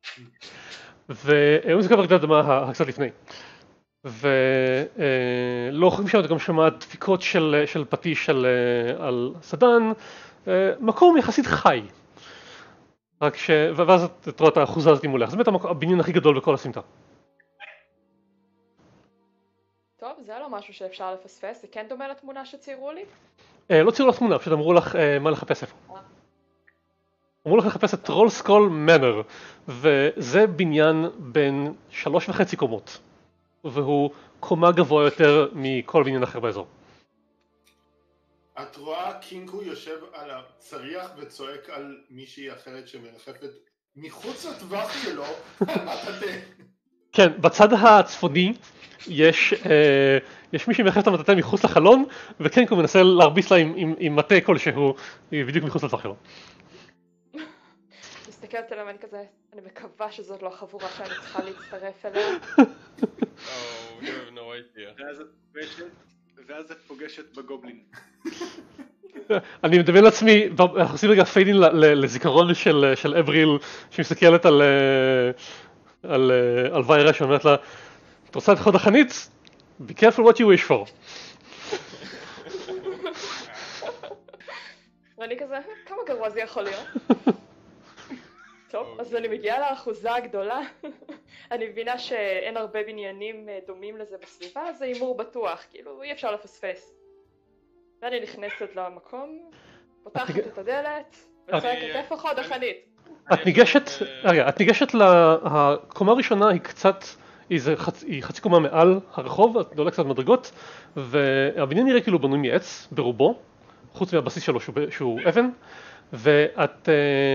והוא נפגע ברעידת אדמה הקצת לפני. ולא חושבים שם, אתה גם שומע דפיקות של פטיש על סדן, מקום יחסית חי. ואז את רואה את האחוזה הזאת מולך, זה באמת הבניין הכי גדול בכל הסמטה. טוב, זה לא משהו שאפשר לפספס, זה כן דומה לתמונה שציירו לי? לא ציירו לך תמונה, פשוט אמרו לך מה לחפש איפה. אמרו לך לחפש את טרול סקול מנר, וזה בניין בין 3.5 קומות, והוא קומה גבוה יותר מכל בניין אחר באזור. את רואה קינגו יושב על הצריח וצועק על מישהי אחרת שמרחפת מחוץ לטווח שלו על מטאטה. כן, בצד הצפוני יש מישהי מרחפת על מטאטה מחוץ לחלון, וקינגו מנסה להרביץ לה עם מטה כלשהו בדיוק מחוץ לטווח שלו. מסתכלת עליהם, אני כזה, אני מקווה שזאת לא החבורה שאני צריכה להצטרף אליה. Oh, you have no idea. ואז את פוגשת בגובלין. אני מדמיין לעצמי, אנחנו עושים רגע פיידין לזיכרון של אבריל שמסתכלת על ויירה שאומרת לה, את רוצה את חוד החנית? Be careful what you wish for. ואני כזה, כמה גרוע זה יכול להיות? טוב, אז אני מגיעה לאחוזה הגדולה. אני מבינה שאין הרבה בניינים דומים לזה בסביבה, אז זה הימור בטוח, כאילו אי אפשר לפספס. ואני נכנסת למקום, פותחת את הדלת, וצועקת איפה חוד החנית. את ניגשת הקומה הראשונה היא קצת, היא חצי קומה מעל הרחוב, את עולה קצת מדרגות, והבניין נראה כאילו בנוי מעץ ברובו, חוץ מהבסיס שלו שהוא אבן, ואת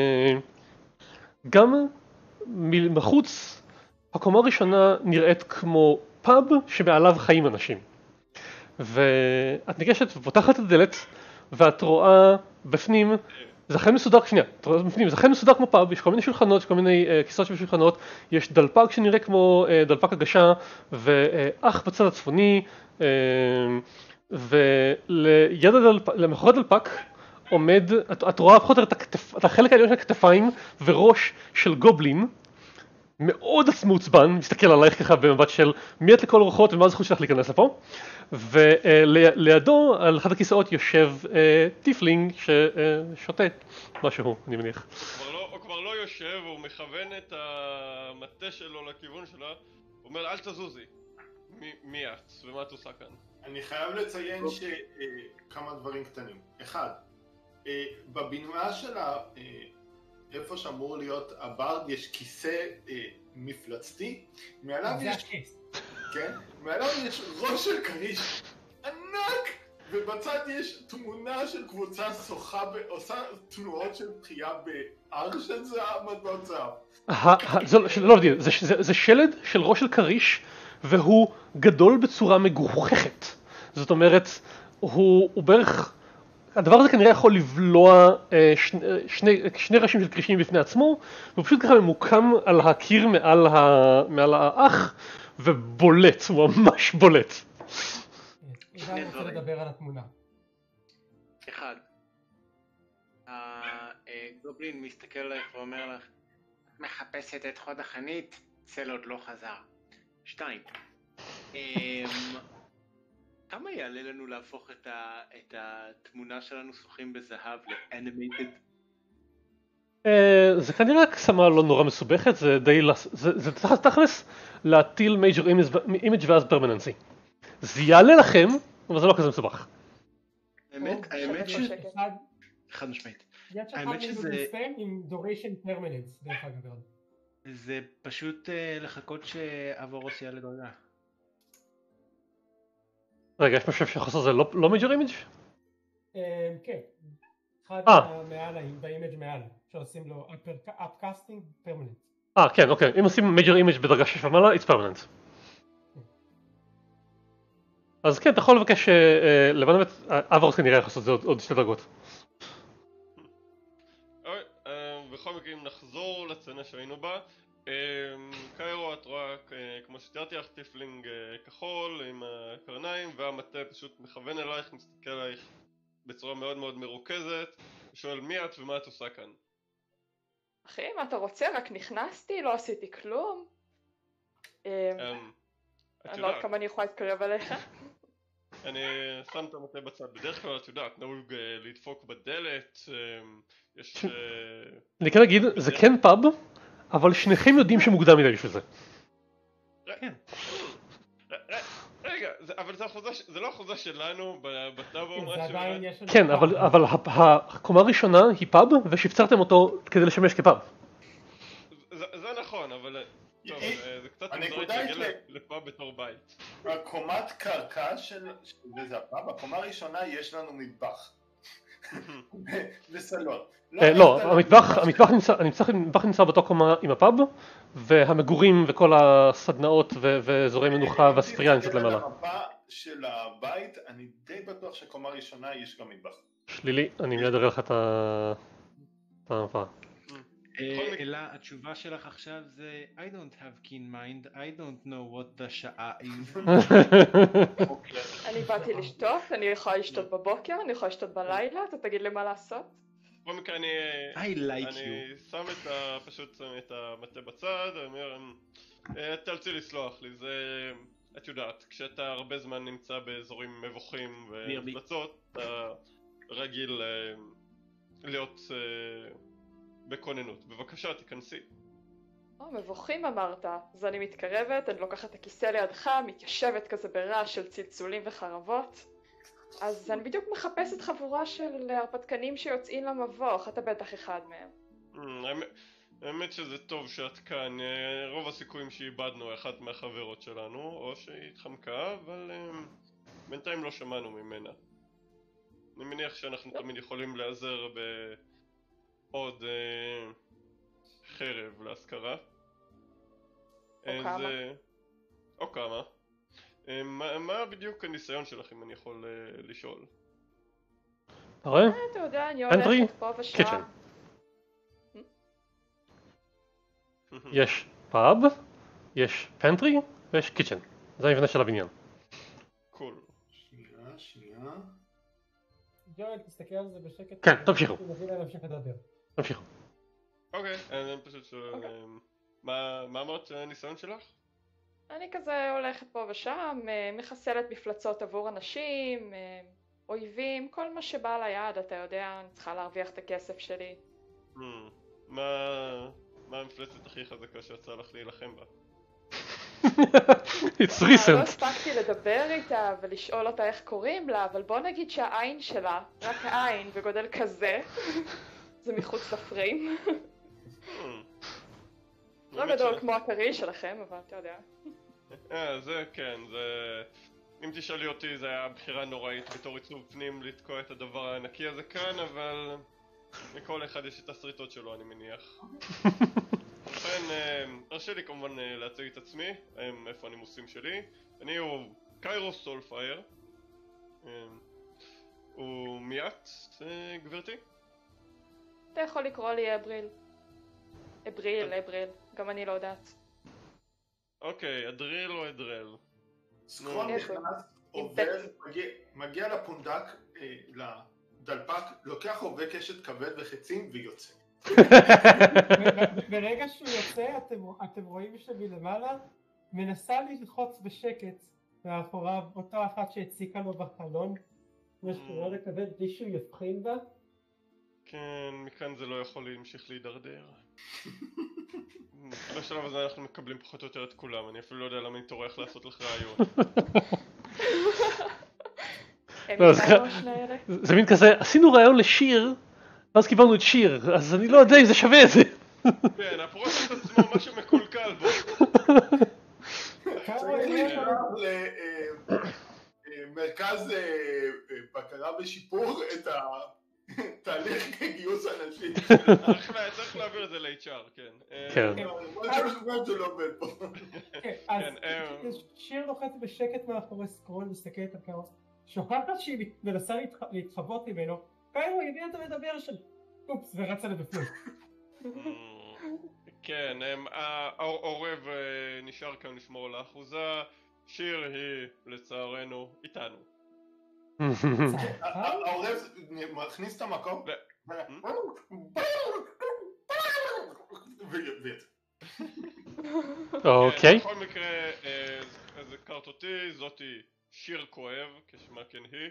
גם מחוץ, הקומה הראשונה נראית כמו פאב שמעליו חיים אנשים. ואת ניגשת ופותחת את הדלת, ואת רואה בפנים, זה אכן מסודר, שנייה, את רואה בפנים, זה אכן מסודר כמו פאב, יש כל מיני שולחנות, יש כל מיני כיסאות של שולחנות, יש דלפק שנראה כמו דלפק הגשה, ואח בצד הצפוני, וליד למחרת הדלפק, עומד, את רואה פחות את החלק העליון של הכתפיים וראש של גובלין, מאוד מעוצבן, מסתכל עלייך ככה במבט של מי את לכל אורחות ומה הזכות שלך להיכנס לפה, ולידו על אחד הכיסאות יושב טיפלינג ששותה משהו, אני מניח. הוא כבר לא יושב, הוא מכוון את המטה שלו לכיוון שלה, הוא אומר אל תזוזי, מי את ומה את עושה כאן? אני חייב לציין שכמה דברים קטנים. אחד, בבינויה של איפה שאמור להיות הברד יש כיסא מפלצתי, מעליו יש ראש של כריש ענק, ובצד יש תמונה של קבוצה שוחה ועושה תנועות של תחייה באר של זהב, מטבעות זהב. זה שלד של ראש של כריש, והוא גדול בצורה מגוחכת. זאת אומרת, הוא בערך, הדבר הזה כנראה יכול לבלוע שני ראשים של קרישים בפני עצמו, והוא פשוט ככה ממוקם על הקיר מעל האח, ובולט, הוא ממש בולט. איבן רוצה לדבר על התמונה. אחד, הגובלין מסתכל עליך ואומר לך, את מחפשת את חוד החנית? צל עוד לא חזר. 2, כמה יעלה לנו להפוך את התמונה שלנו שוחים בזהב לאנימייטד? זה כנראה קסמה לא נורא מסובכת, זה די, זה תכלס להטיל major image ואז permanency. זה יעלה לכם, אבל זה לא כזה מסובך. האמת חד משמעית. האמת שזה... עם duration permanence, דרך אגב. זה פשוט לחכות שאבורוס יעלה דרגה. רגע, יש משהו שיכול לעשות זה לא major image? כן. אחד מעל, באימג' מעל, שעושים לו upcasting permanent. כן, אוקיי. אם עושים major image בדרגה 6 ומעלה, it's permanent. אז כן, אתה יכול לבקש לבן באמת, אבורוס כנראה יכול לעשות זה עוד 2 דרגות. בכל מקרה אם נחזור לצנה שהיינו בה, קיירו את רואה כמו שתיארתי לך טיפלינג כחול עם הקרניים, והמטה פשוט מכוון אלייך, מסתכל עלייך בצורה מאוד מאוד מרוכזת, ושואל מי את ומה את עושה כאן. אחי, מה אתה רוצה? רק נכנסתי, לא עשיתי כלום. אני לא יודעת כמה אני יכולה להתקרב עליך. אני שם את המטה בצד, בדרך כלל את יודעת, נהוג לדפוק בדלת, יש... אני כן אגיד, זה כן פאב, אבל שניכם יודעים שמוקדם מדי בשביל זה. רגע, אבל זה לא החוזה שלנו בטאבו או משהו? כן, אבל הקומה הראשונה היא פאב, ושפצרתם אותו כדי לשמש כפאב. זה נכון, אבל... טוב, זה קצת מוזר להתרגל לפאב בתור בית. הקומת קרקע של... וזה הפאב, הקומה הראשונה יש לנו מטבח. וסלון. לא, המטבח נמצא באותה קומה עם הפאב, והמגורים וכל הסדנאות ואזורי מנוחה והספרייה נמצאת למעלה. במפה של הבית, אני די בטוח שקומה ראשונה יש גם מטבח. שלילי, אני מיד אראה לך את המפה. אלא התשובה שלך עכשיו זה I don't have keen mind, I don't know what the שעה is. אני באתי לשתות, אני יכולה לשתות בבוקר, אני יכולה לשתות בלילה, אתה תגיד לי מה לעשות? בכל מקרה אני שם פשוט את המטה בצד, אני אומר, תאלצי לסלוח לי, זה, את יודעת, כשאתה הרבה זמן נמצא באזורים מבוכים ומפלצות, אתה רגיל להיות בכוננות. בבקשה, תיכנסי. מבוכים אמרת, אז אני מתקרבת, אני לוקחת את הכיסא לידך, מתיישבת כזה ברעש של צלצולים וחרבות. אז אני בדיוק מחפשת חבורה של הרפתקנים שיוצאים למבוך, אתה בטח אחד מהם. האמת שזה טוב שאת כאן, רוב הסיכויים שאיבדנו אחת מהחברות שלנו, או שהיא התחמקה, אבל בינתיים לא שמענו ממנה. אני מניח שאנחנו תמיד יכולים להיעזר בעוד חרב להשכרה. או כמה. או כמה. מה בדיוק הניסיון שלך אם אני יכול לשאול? אתה רואה? אתה יודע, אני הולכת פה ושעה. יש פאב, יש פנטרי ויש קיצ'ן. זה המבנה של הבניין. קול. שנייה. ג'ואל, תסתכל על זה בשקט. כן, תמשיכו. תמשיכו. אוקיי, אני פשוט שואל, מה אמרת הניסיון שלך? אני כזה הולכת פה ושם, מחסלת מפלצות עבור אנשים, אויבים, כל מה שבא ליד, אתה יודע, אני צריכה להרוויח את הכסף שלי. מה המפלצת הכי חזקה שיצא לך להילחם בה? It's recent. לא הספקתי לדבר איתה ולשאול אותה איך קוראים לה, אבל בוא נגיד שהעין שלה, רק העין בגודל כזה, זה מחוץ לפריים. לא גדול כמו הקרי שלכם, אבל אתה יודע. זה כן, זה... אם תשאלי אותי זה היה בחירה נוראית בתור עיצוב פנים לתקוע את הדבר הענקי הזה כאן, אבל לכל אחד יש את הסריטות שלו אני מניח. לכן, הרשה לי כמובן להציג את עצמי, איפה הנימוסים שלי. אני הוא קיירוס סולפייר. ומיית, גברתי? אתה יכול לקרוא לי אבריל. אבריל, גם אני לא יודעת. אוקיי, אדריל או אדרל? סקרון נכנס, עובר, מגיע לפונדק, לדלפק, לוקח רובה קשת כבד וחצים ויוצא. ברגע שהוא יוצא אתם רואים שמלמעלה מנסה ללחוץ בשקט מאחוריו אותה אחת שהציקה לו בחלון, משהו לכבד בלי שהוא יבחין בה. כן, מכאן זה לא יכול להמשיך להידרדר. בשלב הזה אנחנו מקבלים פחות או יותר את כולם, אני אפילו לא יודע למה אני טורח לעשות לך רעיון. זה מין כזה, עשינו רעיון לשיר, ואז קיבלנו את שיר, אז אני לא יודע אם זה שווה את זה. כן, הפרוסס עצמו משהו מקולקל בו. מרכז בקרה ושיפור את תהליך גיוס אנשים. צריך להעביר את זה ל-HR, כן. כן. משהו לא עובד פה. אז שיר לוחץ בשקט מאחורי סקרול, מסתכלת על כמה, שוכחת שהיא מנסה להתחבות ממנו, קיירו, עם מי אתה מדבר שם? אופס, ורצה לבפנים. כן, העורב נשאר כאן לשמור על האחוזה, שיר היא לצערנו איתנו. העורב מכניס את המקום אוקיי. בכל מקרה, זה קראת אותי, זאתי שיר כואב, כשמה כן היא.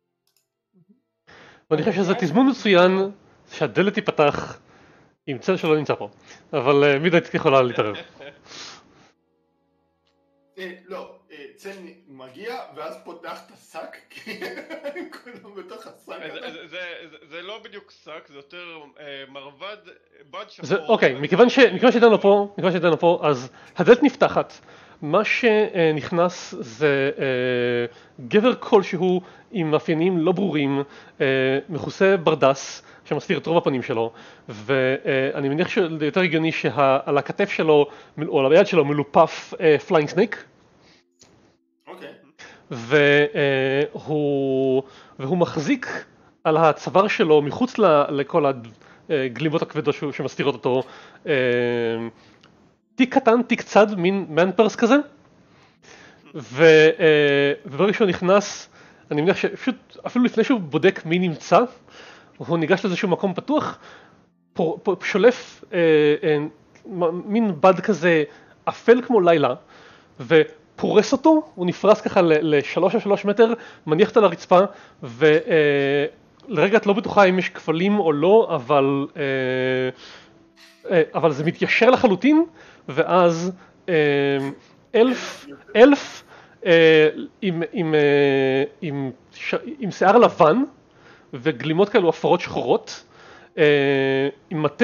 ואני חושב שזה תזמון מצוין שהדלת תיפתח עם צל שלא נמצא פה, אבל מידה יכולה להתערב. לא, צל מגיע ואז פותח את השק, כי הם כולם בתוך השק. זה לא בדיוק שק, זה יותר מרבד, בד שחור. אוקיי, מכיוון שהייתנו פה, אז הדלת נפתחת. מה שנכנס זה גבר כלשהו עם מאפיינים לא ברורים, מכוסה ברדס שמסתיר את רוב הפנים שלו, ואני מניח שיותר הגיוני שעל הכתף שלו או על היד שלו מלופף פליינג סנייק. אוקיי. והוא מחזיק על הצוואר שלו מחוץ לכל הגלימות הכבדות שמסתירות אותו תיק קטן, תיק צד, מין מנפרס כזה, וברגע שהוא נכנס, אני מניח שפשוט אפילו לפני שהוא בודק מי נמצא, הוא ניגש לאיזשהו מקום פתוח, שולף מין בד כזה אפל כמו לילה, ופורס אותו, הוא נפרס ככה ל3 על 3 מטר, מניח אותו לרצפה, ולרגע את לא בטוחה אם יש כפלים או לא, אבל זה מתיישר לחלוטין, ואז אלף עם שיער לבן וגלימות כאלו אפרות שחורות, עם מטה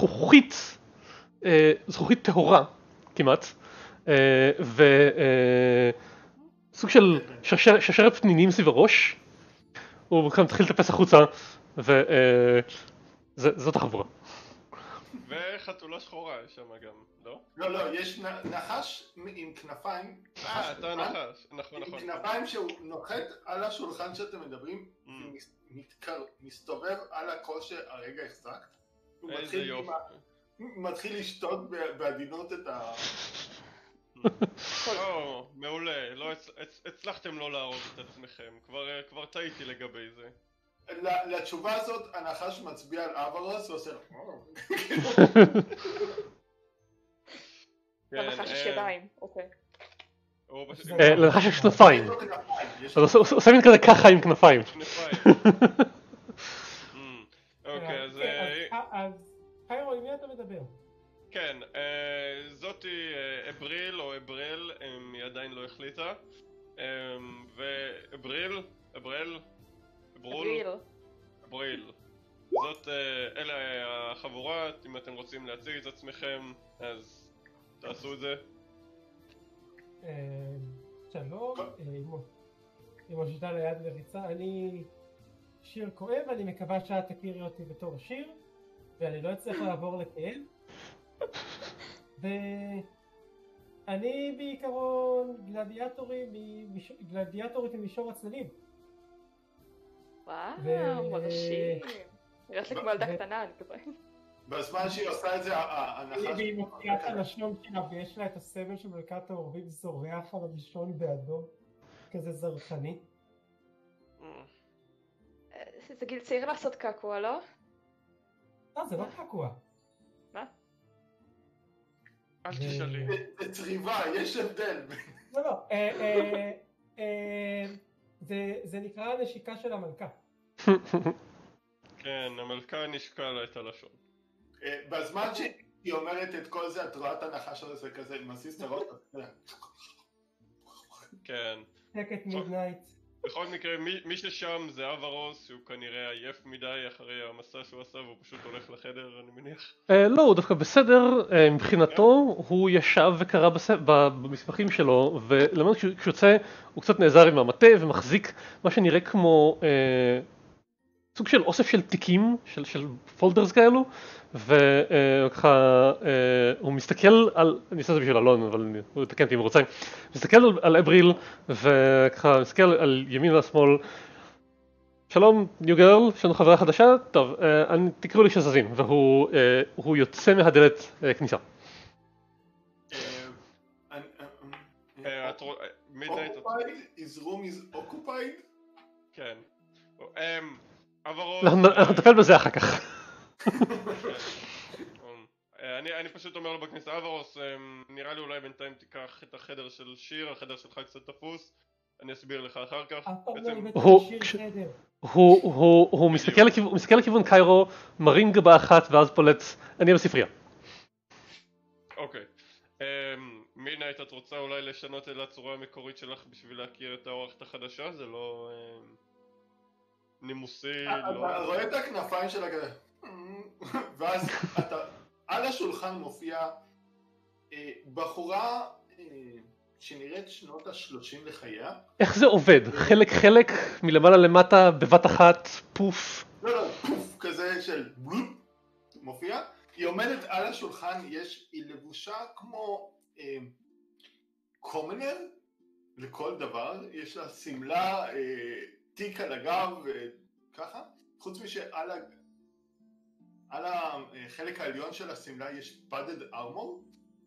זכוכית טהורה כמעט, וסוג של שרשרת פנינים סביב הראש, הוא כאן מתחיל לטפס החוצה, וזאת החבורה. וחתולה שחורה יש שם גם, לא? לא, יש נחש עם כנפיים. אתה נחש, נכון. עם כנפיים שהוא נוחת על השולחן שאתם מדברים, מסתובב על הקול שהרגע החזקת. איזה יופי. מתחיל לשתות בעדינות את ה... מעולה, הצלחתם לא להרוג את עצמכם, כבר טעיתי לגבי זה. לתשובה הזאת הנחש מצביע על אברוס ועושה לנחש יש ידיים, אוקיי. לנחש יש כנפיים, אז עושה מין כזה ככה עם כנפיים. אוקיי, אז קיירו, עם מי אתה מדבר? כן, זאתי אבריל או אברל, היא עדיין לא החליטה, ואבריל, זאת, אלה החבורה, אם אתם רוצים להציג את עצמכם, אז תעשו את זה. שלום, עם הושיטה ליד וריצה, אני שיר כואב, אני מקווה שאת תכירי אותי בתור שיר, ואני לא אצליח לעבור לכאב. ואני בעיקרון גלדיאטורית ממישור הצללים. וואו, מרשים. נראית לי כמו ילדה קטנה, אני כזה. בזמן שהיא עושה את זה, הנחש... והיא מוציאה את הלשון שלה ויש לה את הסבל של מלכת העורבים זורח על הלשון באדום, כזה זרחני. זה גיל צעיר לעשות קעקוע, לא? זה לא קעקוע. מה? אל תשאלי. זה צריבה, יש הבדל. לא, זה נקרא הנשיקה של המלכה. כן, המלכה נשקה לה את הלשון. בזמן שהיא אומרת את כל זה, את רואה את הנחש הזה כזה, מסיס את הראש. כן. שקט מידנייט. בכל מקרה, מי ששם זה אברוס, שהוא כנראה עייף מדי אחרי המסע שהוא עשה, והוא פשוט הולך לחדר, אני מניח. לא, הוא דווקא בסדר, מבחינתו הוא ישב וקרא במסמכים שלו, ולמרות כשהוא יוצא הוא קצת נעזר עם המטה ומחזיק מה שנראה כמו סוג של אוסף של תיקים, של פולדרס כאלו, וככה הוא מסתכל על, אני אעשה את זה בשביל אלון, אבל הוא יתקן אותי אם הוא רוצה, מסתכל על אבריל וככה מסתכל על ימין והשמאל, שלום ניו גרל, יש לנו חברה חדשה, טוב, תקראו לי שזזין, והוא יוצא מהדלת כניסה. His room is occupied? כן. אברוס... אנחנו נטפל בזה אחר כך. אני פשוט אומר לו בכניסה, אברוס, נראה לי אולי בינתיים תיקח את החדר של שיר, החדר שלך קצת תפוס, אני אסביר לך אחר כך. הוא מסתכל לכיוון קיירו, מרים גבה אחת ואז פולט, אני בספרייה. אוקיי. מידנייט, את רוצה אולי לשנות את הצורה המקורית שלך בשביל להכיר את האורחת החדשה? זה לא נימוסי, לא... רואה את הכנפיים שלה כזה, ואז על השולחן מופיע בחורה שנראית שנות ה-30 לחייה. איך זה עובד? חלק מלמעלה למטה בבת אחת, פוף? לא, פוף כזה של בלופ מופיע. היא עומדת על השולחן, היא לבושה כמו קומנר לכל דבר, יש לה סמלה, תיק על הגב וככה, חוץ משעל על החלק העליון של הסמלה יש padded armor,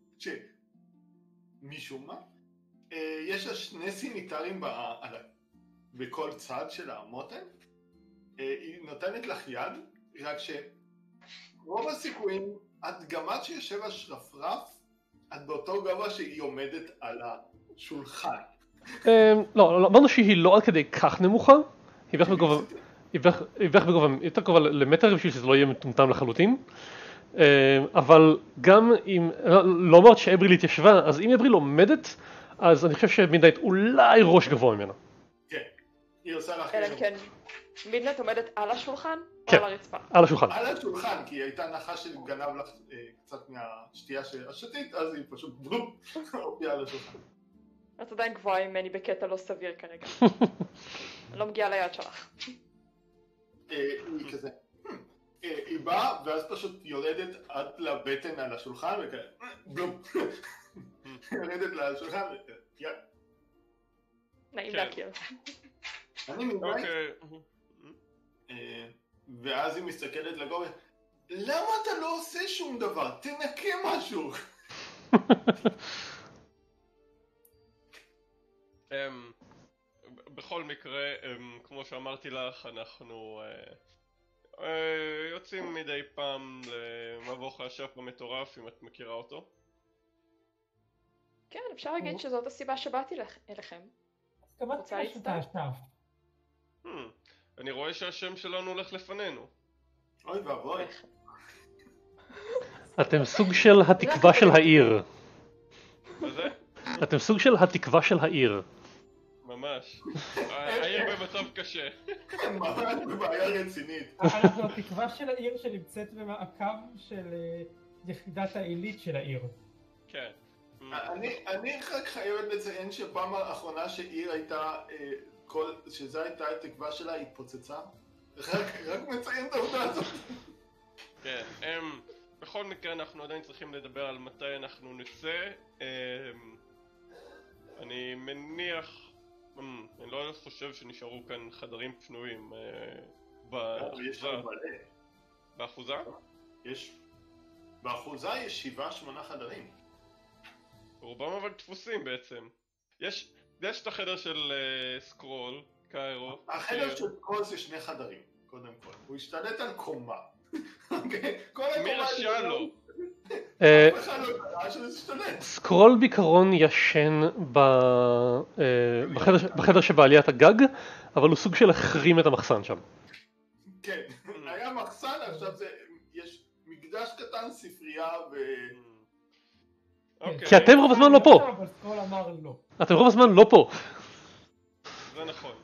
שמשום מה, יש לה שני סימיטרים בכל צד של המותן, היא נותנת לך יד, רק שרוב הסיכויים, את גם עד שיושב השרפרף, את באותו גובה שהיא עומדת על השולחן. לא, אמרנו שהיא לא עד כדי כך נמוכה, היא בערך בגובה יותר קרובה למטר בשביל שזה לא יהיה מטומטם לחלוטין, אבל גם אם, לא אומרת שאבריל התיישבה, אז אם אבריל עומדת, אז אני חושב שמידנייט אולי ראש גבוה ממנה. כן, היא עושה לך... אלא כן, מידנייט עומדת על השולחן או כן, על הרצפה? על השולחן. על השולחן, כי היא הייתה נחש שגנב לך קצת מהשתייה השתית, אז היא פשוט בלופ, הופיעה על השולחן. את עדיין גבוהה ממני בקטע לא סביר כרגע. אני לא מגיעה ליד שלך. היא כזה, היא באה ואז פשוט יורדת עד לבטן על השולחן וכזה, בלופ, יורדת לשולחן וכזה, נעים להכיר. אני מבין, ואז היא מסתכלת לגובה, למה אתה לא עושה שום דבר? תנקה משהו. בכל מקרה, כמו שאמרתי לך, אנחנו יוצאים מדי פעם למבוך האשף המטורף, אם את מכירה אותו. כן, אפשר להגיד שזאת הסיבה שבאתי אליכם. רוצה להצטרף? אני רואה שהשם שלנו הולך לפנינו. אוי ואבוי. אתם סוג של התקווה של העיר. מה זה? אתם סוג של התקווה של העיר. ממש. העיר במצב קשה. ממש בבעיה רצינית. אנחנו התקווה של העיר שנמצאת במעקב של יחידת העילית של העיר. כן. אני רק חייבת לציין שפעם האחרונה שעיר הייתה, שזו הייתה התקווה שלה, היא התפוצצה. רק מציין את העובדה הזאת. כן, בכל מקרה אנחנו עדיין צריכים לדבר על מתי אנחנו נצא. אני מניח, אני לא חושב שנשארו כאן חדרים פנויים יש באחוזה. מלא. באחוזה? באחוזה יש 7-8 חדרים. רובם אבל דפוסים בעצם. יש את החדר של סקרול, קיירו. החדר של סקרול זה 2 חדרים, קודם כל. הוא השתלט על קומה. מי רשע לו? סקרול בעיקרון ישן בחדר שבעליית הגג, אבל הוא סוג של החרים את המחסן שם. כן, היה מחסן, עכשיו יש מקדש קטן, ספרייה ו... כי אתם רוב הזמן לא פה. אבל סקרול אמר לא. אתם רוב הזמן לא פה. זה נכון.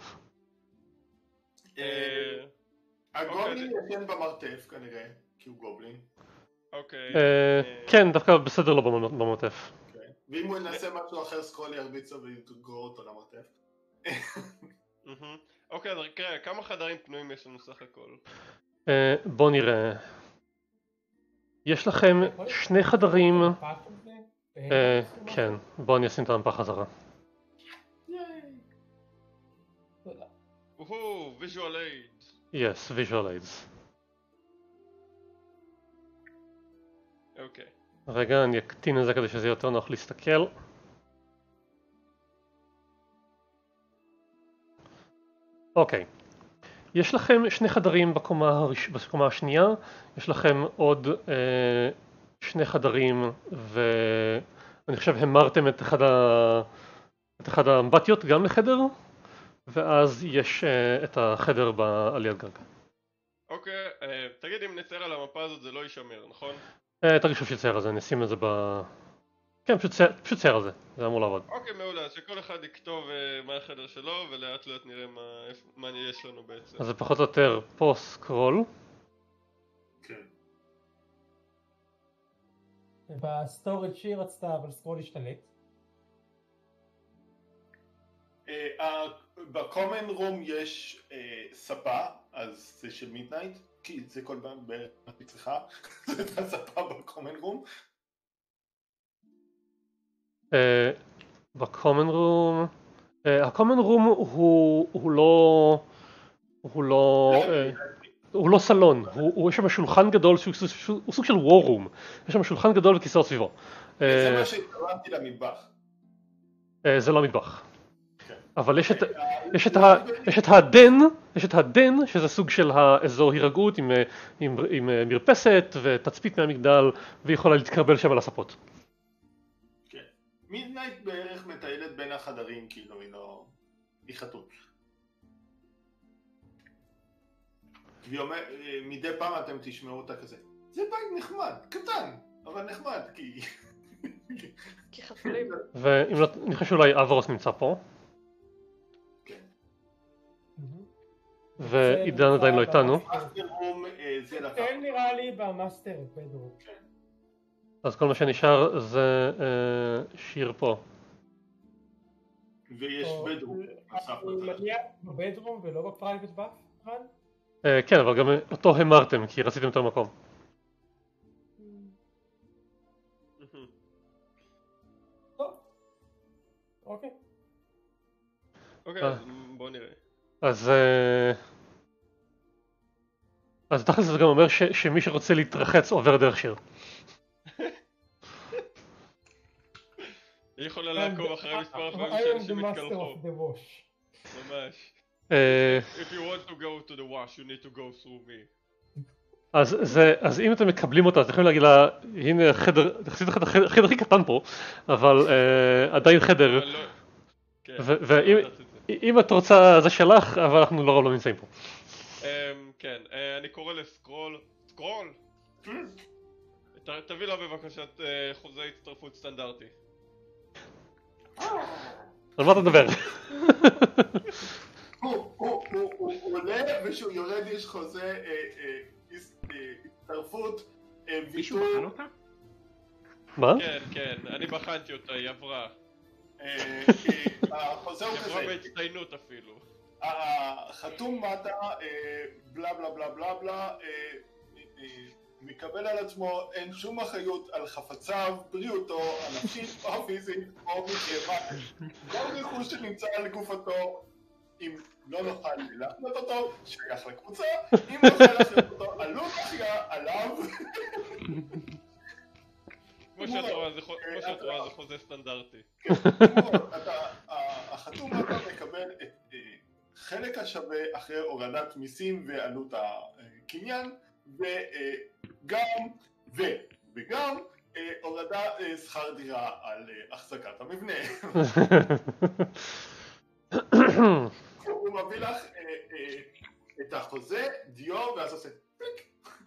הגובלין ישן במרתף כנראה, כי הוא גובלין. אוקיי. כן, דווקא בסדר לא במרתף. ואם הוא ינסה משהו אחר, סקרול ירביץ לו ויגרור אותו למרתף. אוקיי, אז כמה חדרים פנויים יש לנו סך הכל? בוא נראה. יש לכם 2 חדרים. כן, בוא אני אשים את המפה חזרה. visual aid. Yes, visual aids. אוקיי. רגע, אני אקטין את זה כדי שזה יהיה יותר נוח להסתכל. אוקיי. יש לכם 2 חדרים בקומה השנייה, יש לכם עוד 2 חדרים, ואני חושב המרתם את אחד האמבטיות גם לחדר, ואז יש את החדר בעליית גג. אוקיי, תגיד אם נצייר על המפה הזאת זה לא יישמר, נכון? תרגישו שצייר על זה, אני אשים את זה כן, פשוט צייר על זה, זה אמור לעבוד. אוקיי, מעולה, אז שכל אחד יכתוב מה החדר שלו, ולאט לאט נראה מה יש לנו בעצם. אז זה פחות או יותר פה סקרול. כן. בסטורג' שהיא רצתה, אבל סקרול השתלט. בקומן רום יש ספה, אז זה של מידנייט, כי זה כל פעם בצריכה, זה את הספה בקומן רום. בקומן רום, הקומן רום הוא לא סלון, יש שם שולחן גדול, הוא סוג של war room, יש שם שולחן גדול וכיסאות סביבו. זה מה שהתכוונתי למטבח. זה לא מטבח. אבל יש את הדן, שזה סוג של האזור הירגעות עם מרפסת ותצפית מהמגדל, והיא יכולה להתקרבל שם על הספות. כן. מידנייט בערך מטיילת בין החדרים, כאילו היא חתול. מדי פעם אתם תשמעו אותה כזה. זה בית נחמד, קטן, אבל נחמד, כי חתולים. ואם לא, אני חושב שאולי אברוס נמצא פה. ועידן עדיין לא איתנו. כן, נראה לי במאסטר בדרום. אז כל מה שנשאר זה שיר פה. ויש בדרום. אני מניח בבדרום ולא בפרייבט באף? כן, אבל גם אותו המרתם כי רציתם יותר מקום. אוקיי. אוקיי, אז בוא נראה. אז תכל'ס זה גם אומר שמי שרוצה להתרחץ עובר דרך שיר. היא יכולה לעקוב אחרי מספר פעמים שאנשים מתקלחו. ממש. If you want to go to the wash, you need to go through me. אז אם אתם מקבלים אותה, אז אתם יכולים להגיד לה, הנה החדר הכי קטן פה, אבל עדיין חדר. ואם את רוצה זה שלך, אבל אנחנו לא נמצאים פה. כן, אני קורא לסקרול. סקרול! תביא לה בבקשת חוזה הצטרפות סטנדרטי. על מה אתה מדבר? הוא עולה ושהוא יורד יש חוזה הצטרפות מישהו בחן אותה? מה? כן, אני בחנתי אותה, היא עברה. החוזה הוא היא כזה. עברה בהצטיינות אפילו. חתום מטה בלה בלה בלה בלה בלה מקבל על עצמו אין שום אחריות על חפציו, בריאותו, הנפשית או הפיזית או מקרבה. כל רכוש שנמצא על גופתו, אם לא נוכל להחנות אותו, שייך לקבוצה, אם נוכל להחנות אותו, עלול להחיה עליו. כמו שאת רואה, זה חוזה סטנדרטי. החתום אתה מקבל את חלק השווה אחרי הורדת מיסים ועלות הקניין, וגם הורדה שכר דירה על החזקת המבנה. הוא מביא לך את החוזה, דיו, ואז עושה פליק.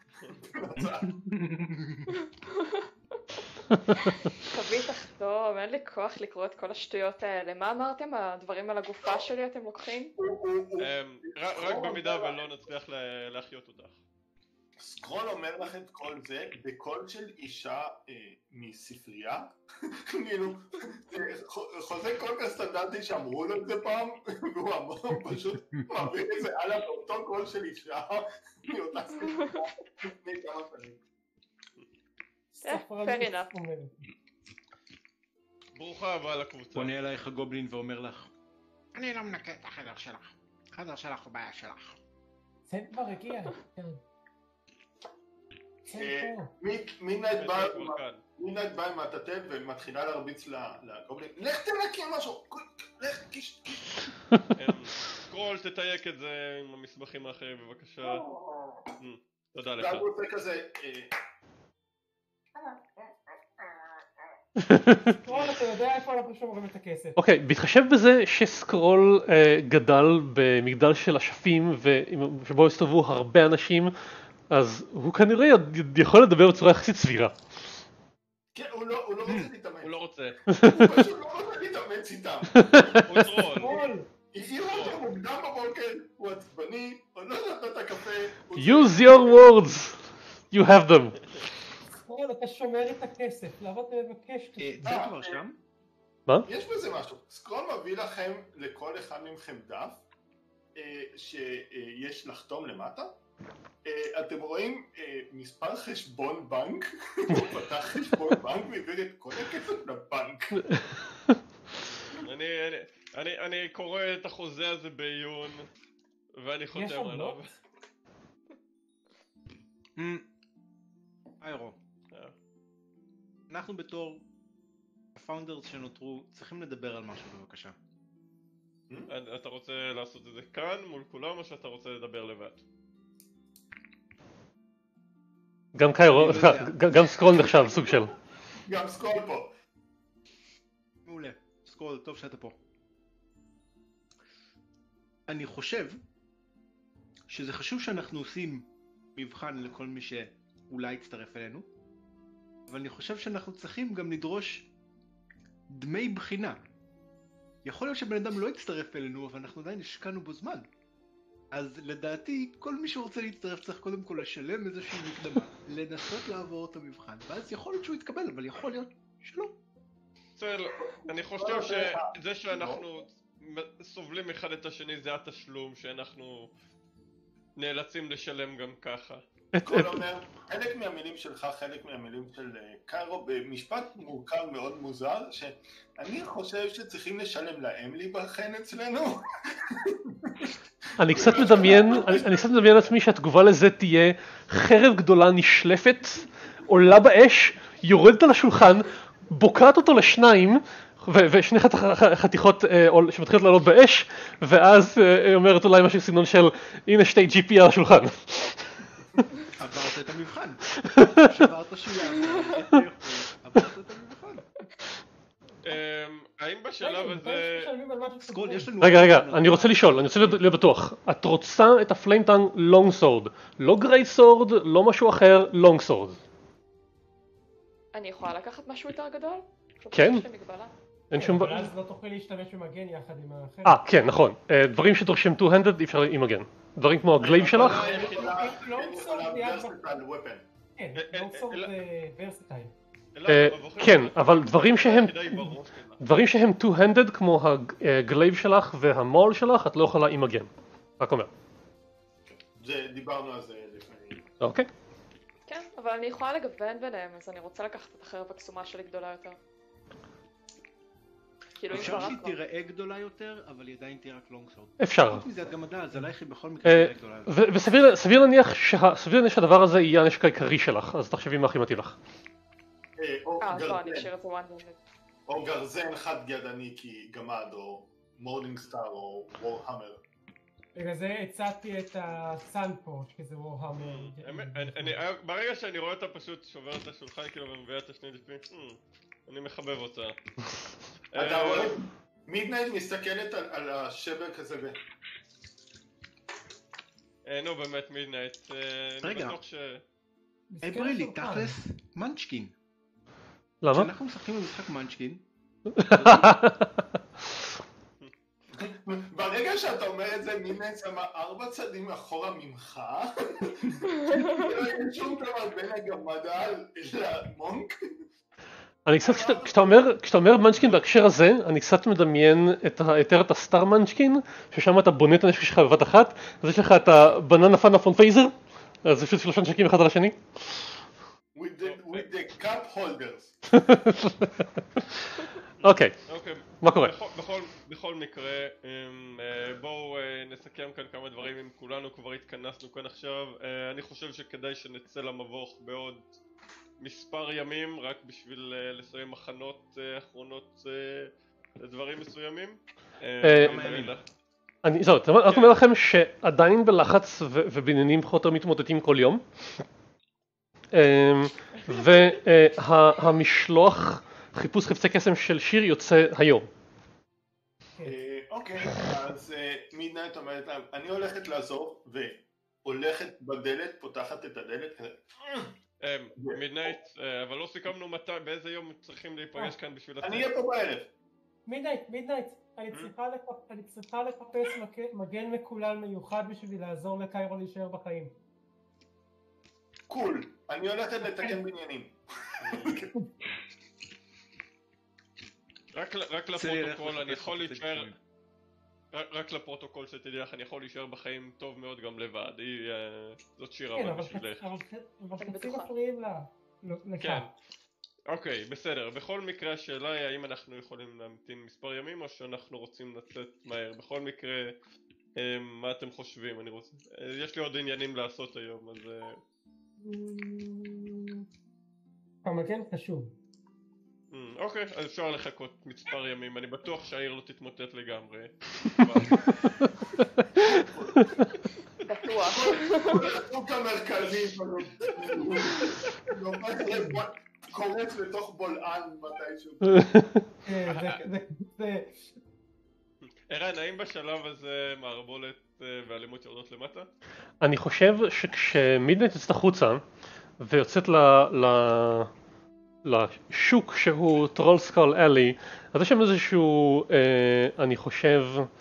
חבי תחתום, אין לי כוח לקרוא את כל השטויות האלה. מה אמרתם? הדברים על הגופה שלי אתם לוקחים? רק במידה ולא נצליח להחיות אותך. סקרול אומר לך את כל זה בקול של אישה מספרייה. כאילו, חוזה כל כך סטנדרטי שאמרו לו את זה פעם, והוא אמר פשוט מעביר את זה הלאה באותו קול של אישה מאותה ספרייה לפני כמה שנים. fair enough. ברוכה הבאה לקבוצה. פונה אלייך הגובלין ואומר לך, אני לא מנקה את החדר שלך. החדר שלך הוא בעיה שלך. צן כבר הגיע. צן פה. מינת באה עם הטטל ומתחילה להרביץ לגובלין. לך תנקי משהו! לך קיש! סקרול, תתייק את זה עם המסמכים האחרים בבקשה. תודה לך. והוא עושה כזה... סקרול, אתה יודע איפה אנחנו שומרים את הכסף. אוקיי, בהתחשב בזה שסקרול גדל במגדל של אשפים שבו הסתובבו הרבה אנשים, אז הוא כנראה יכול לדבר בצורה יחסית סבירה. כן, הוא לא רוצה להתאמץ. הוא לא רוצה. הוא פשוט לא רוצה להתאמץ איתם. הוא טרול. סקרול! הגיעו אותו מוקדם בבוקר, הוא עצבני, עוד לא שתה את הקפה. Use your words! You have them. סקרול, אתה שומר את הכסף. למה אתה מבקש? זה כבר שם? יש בזה משהו. סקרול מביא לכם, לכל אחד מכם דף, שיש לחתום למטה. אתם רואים מספר חשבון בנק, הוא פתח חשבון בנק והעביר את כל הכסף לבנק. אני קורא את החוזה הזה בעיון ואני חותם עליו. איירו, אנחנו בתור הפאונדרס שנותרו צריכים לדבר על משהו בבקשה. אתה רוצה לעשות את זה כאן מול כולם או שאתה רוצה לדבר לבד? גם קיירו, גם סקרול נחשב סוג של. גם סקרול פה. מעולה, סקרול, טוב שאתה פה. אני חושב שזה חשוב שאנחנו עושים מבחן לכל מי שאולי יצטרף אלינו, אבל אני חושב שאנחנו צריכים גם לדרוש דמי בחינה. יכול להיות שבן אדם לא יצטרף אלינו, אבל אנחנו עדיין השקענו בו זמן. אז לדעתי, כל מי שרוצה להצטרף צריך קודם כל לשלם איזושהי מקדמה, לנסות לעבור את המבחן, ואז יכול להיות שהוא יתקבל, אבל יכול להיות שלא. בסדר, אני חושב שזה שאנחנו סובלים אחד את השני זה התשלום שאנחנו נאלצים לשלם גם ככה. סקרול אומר, חלק מהמילים שלך, חלק מהמילים של קיירו, במשפט מורכב מאוד מוזר, שאני חושב שצריכים לשלם להם להיבחן אצלנו. אני קצת מדמיין לעצמי שהתגובה לזה תהיה חרב גדולה נשלפת, עולה באש, יורדת על השולחן, בוקעת אותו לשניים, ושני חתיכות שמתחילות לעלות באש, ואז אומרת אולי משהו סגנון של הנה שתי GP על השולחן. עברת את המבחן. שברת שוליים. עברת את המבחן. האם בשלב הזה... סקרול, יש לנו... רגע, אני רוצה לשאול, אני רוצה להיות בטוח. את רוצה את הפליימטנג לונג סורד, לא גרייט סורד, לא משהו אחר, לונג סורד. אני יכולה לקחת משהו יותר גדול? כן. אין שום... אבל אז לא תוכל להשתמש במגן יחד עם האחר. כן, נכון. דברים שדורשים 2-handed אי אפשר עם מגן. דברים כמו הגלייב שלך. כן, לונגסורד זה ורסטייל. כן, אבל דברים שהם 2-handed כמו הגלייב שלך והמול שלך, את לא יכולה עם מגן. רק אומר. דיברנו על זה לפני. אוקיי. כן, אבל אני יכולה לגוון ביניהם, אז אני רוצה לקחת את החרב הקסומה שלי גדולה יותר. כאילו אם אפשר כבר שהיא הכל. תיראה גדולה יותר, אבל היא עדיין תהיה רק לונגסורד. אפשר. חוץ מזה את גם מדע, אז עלייך היא בכל מקרה תהיה גדולה יותר. וסביר להניח שהדבר הזה יהיה הנשק העיקרי שלך, אז תחשבי מה הכי מתאים לך. או אז לא, אני גרזן, אשאיר את זה one handed. או גרזן חד ידני כי גמד, או מורנינג סטאר, או וורהמר. בגלל זה הצעתי את הסאנפורט, כי זה וורהמר. ברגע שאני רואה אותה פשוט שוברת את השולחן כאילו ומביאה את השני דפים, אני מחבב אותה. אתה רואה? מידנייט מסתכלת על השבר כזה נו באמת מידנייט, אני רגע. בטוח ש... ברילי, תכלס, מנצ'קין. למה? כשאנחנו משחקים במשחק מנצ'קין, ברגע שאתה אומר את זה, מידנייט שמה 4 צעדים אחורה ממך. לא אין שום דבר בין הגמדה למונק. אני קצת, כשאתה אומר מנצ'קין בהקשר הזה, אני קצת מדמיין יותר את הסטאר מנצ'קין, ששם אתה בונה את הנשק שלך בבת אחת, אז יש לך את הבננה פאנה פון פייזר, אז זה פשוט 3 נשקים אחד על השני. with the cup holders. אוקיי, מה קורה? בכל מקרה, בואו נסכם כאן כמה דברים, אם כולנו כבר התכנסנו כאן עכשיו. אני חושב שכדאי שנצא למבוך בעוד מספר ימים, רק בשביל לסיים מחנות אחרונות לדברים מסוימים. זהו, אני רק אומר לכם שעדיין בלחץ ובניינים פחות או יותר מתמוטטים כל יום. והמשלוח חיפוש חפצי קסם של שיר יוצא היום. אוקיי, אז מידנייט אומרת להם, אני הולכת לעזוב, והולכת בדלת, פותחת את הדלת כזה. מידנייט, אבל לא סיכמנו באיזה יום צריכים להיפגש כאן בשביל אני אהיה פה בערב. מידנייט, אני צריכה לחפש מגן מקולל מיוחד בשביל לעזור לקיירו להישאר בחיים. קול, אני הולכת לתקן בניינים. רק לפרוטוקול, אני יכול להישאר, רק לפרוטוקול שתדעי לך, אני יכול להישאר בחיים טוב מאוד גם לבד, זאת שירה כן, בשבילך. אבל חצי מפריעים לך. כן, אוקיי, בסדר. בכל מקרה השאלה היא האם אנחנו יכולים להמתין מספר ימים או שאנחנו רוצים לצאת מהר. בכל מקרה, מה אתם חושבים? יש לי עוד עניינים לעשות היום, אז... המגן חשוב. אוקיי, אז אפשר לחכות מספר ימים, אני בטוח שהעיר לא תתמוטט לגמרי. בטוח. החוק המרכזי קורץ לתוך בולען מתישהו. ערן, האם בשלב הזה מערבולת ואלימות יורדות למטה? אני חושב שכשמידנייט יוצאת החוצה ויוצאת לשוק שהוא טרול סקול אלי, אז יש שם איזשהו, אני חושב,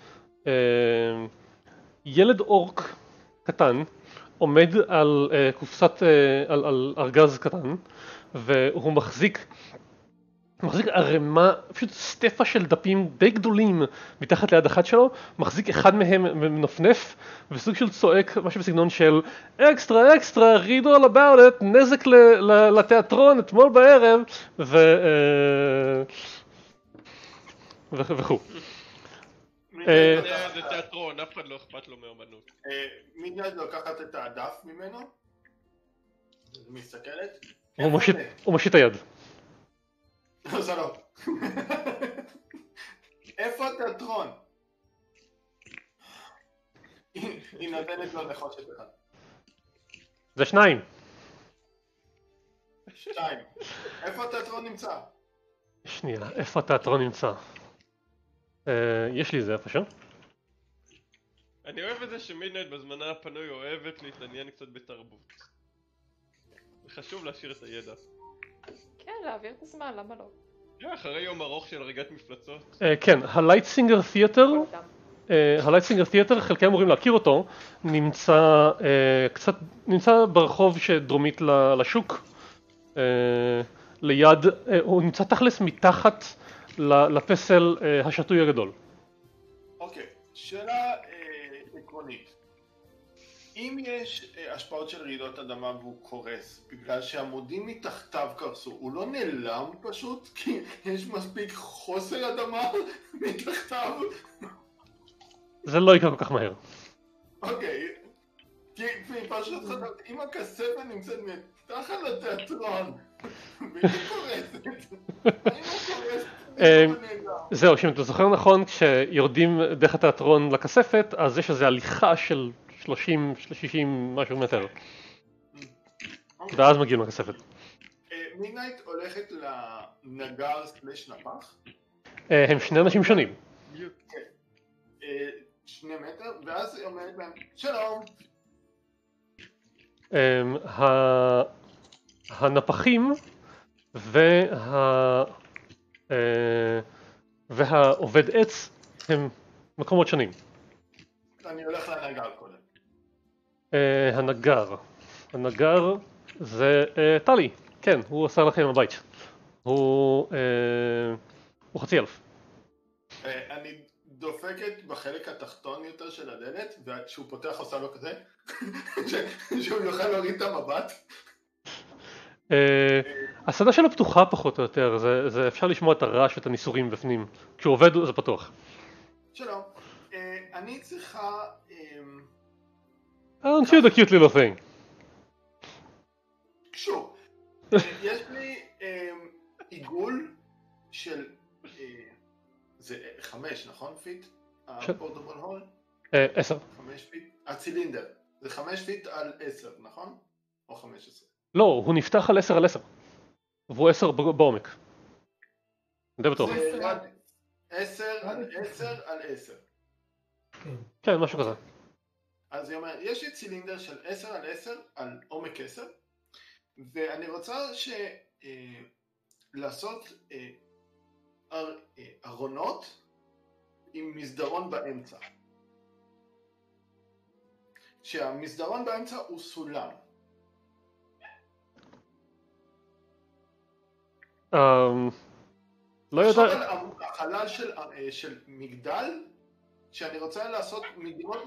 ילד אורק קטן עומד על קופסת, על ארגז קטן, והוא מחזיק ערימה, פשוט סטפה של דפים די גדולים מתחת ליד אחד שלו, מחזיק אחד מהם מנופנף וסוג של צועק משהו בסגנון של אקסטרה, read all about it, נזק לתיאטרון אתמול בערב וכו'. זה תיאטרון, אף אחד לא אכפת לו מאמנות. מידנייט לוקחת את הדף ממנו, מסתכלת. הוא מושיט היד. לא, זה לא. איפה התיאטרון? היא נותנת לו נחושת אחד. זה 2. 2. איפה התיאטרון נמצא? שנייה, איפה התיאטרון נמצא? יש לי זה איפשהו. אני אוהב את זה שמידנייט בזמנה הפנוי אוהבת להתעניין קצת בתרבות. זה חשוב להשאיר את הידע. כן, להעביר את הזמן, למה לא? אחרי יום ארוך של הריגת מפלצות. כן, הלייטסינגר תיאטר, חלקם אמורים להכיר אותו, נמצא ברחוב שדרומית לשוק, ליד, הוא נמצא תכלס מתחת לפסל השטוי הגדול. אוקיי, שאלה עקרונית. אם יש השפעות של רעידות אדמה והוא קורס בגלל שהעמודים מתחתיו קרסו, הוא לא נעלם פשוט כי יש מספיק חוסר אדמה מתחתיו? זה לא יקרה כל כך מהר. אוקיי, כי פשוט חשבתי, אם הכספת נמצאת מתחת לתיאטרון והיא קורסת, האם הוא קורס? זהו, שאם אתה זוכר נכון, כשיורדים דרך התיאטרון לכספת, אז יש איזו הליכה של 30-60 משהו מטר. ואז מגיעים לכספת. מידנייט הולכת לנגר סלש נפח. הם שני אנשים שונים. 2 מטר, ואז היא אומרת להם, שלום. הנפחים והעובד עץ הם מקומות שונים. אני הולך לנגר קודם. הנגר זה טלי, כן, הוא עשה לכם הבית. הוא חצי אלף. אני דופקת בחלק התחתון יותר של הדלת, וכשהוא פותח עושה לו כזה, שהוא יוכל להוריד את המבט. הסדה שלו פתוחה פחות או יותר, אפשר לשמוע את הרעש ואת הניסורים בפנים. כשהוא עובד זה פתוח. שלום, אני צריכה... Aren't you the cute little thing? קשור. יש לי עיגול של... זה 5, נכון פיט? הפורטבל הול? 10. 5 פיט? הצילינדר. זה 5 פיט על 10, נכון? או 15? לא, הוא נפתח על 10 על 10. והוא 10 בעומק. די בטוח. 10 על 10 על 10. כן, משהו כזה. אז היא אומרת, יש לי צילינדר של 10 על 10 על עומק 10, ואני רוצה לעשות ארונות עם מסדרון באמצע. שהמסדרון באמצע הוא סולם. לא יודע... עכשיו על החלל של מגדל, שאני רוצה לעשות מגדלות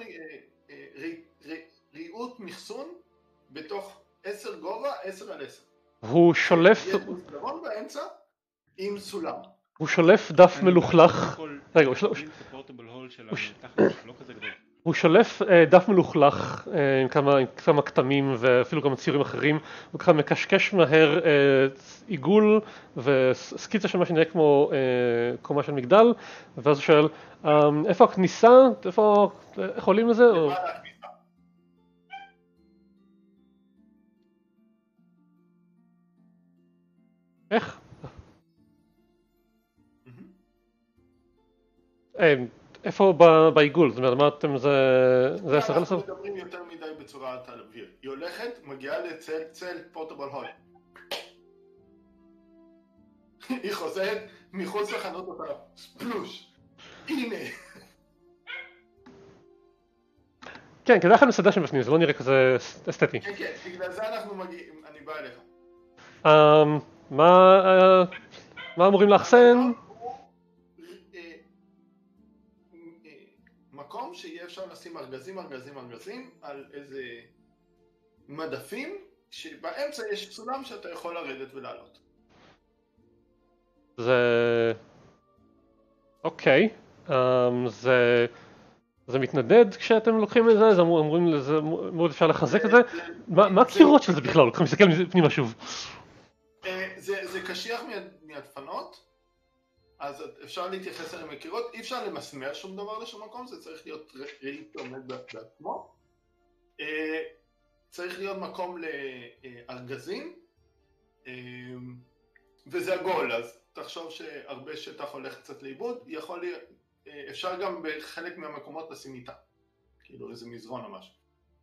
ריהוט מחסון בתוך 10 גובה, 10 על 10. הוא שולף... יש מסדרון באמצע עם סולם. הוא שולף דף מלוכלך... רגע, הוא שולף דף מלוכלך עם כמה כתמים ואפילו כמה ציורים אחרים, הוא ככה מקשקש מהר עיגול וסקיצה של מה שנראה כמו קומה של מגדל, ואז הוא שואל, איפה הכניסה? איך עולים לזה? איך? איפה בעיגול? זאת אומרת, אמרתם זה 10 על 10? אנחנו מדברים יותר מדי בצורת האוויר. היא הולכת, מגיעה לצל פורטבל הול. היא חוזרת מחוץ לחנות אותה. פלוש. הנה. כן, כדאי לכם לסדר שם בפנים, זה לא נראה כזה אסתטי. כן, כן, בגלל זה אנחנו מגיעים, אני בא אליך. מה אמורים לאחסן? מקום שיהיה אפשר לשים ארגזים על איזה מדפים, שבאמצע יש סולם שאתה יכול לרדת ולעלות. אוקיי, זה מתנדד כשאתם לוקחים את זה? זה אמורים לזה, מאוד אפשר לחזק את זה? מה הקירות של זה בכלל? לוקחים מסתכל פנימה שוב. זה קשיח מהדפנות, אז אפשר להתייחס אליהם מקירות, אי אפשר למסמר שום דבר לשום מקום, זה צריך להיות רהיט עומד בעצמו. צריך להיות מקום לארגזים, וזה עגול, אז תחשוב שהרבה שטח הולך קצת לאיבוד, אפשר גם בחלק מהמקומות לשים איתה, כאילו איזה מזרון או משהו.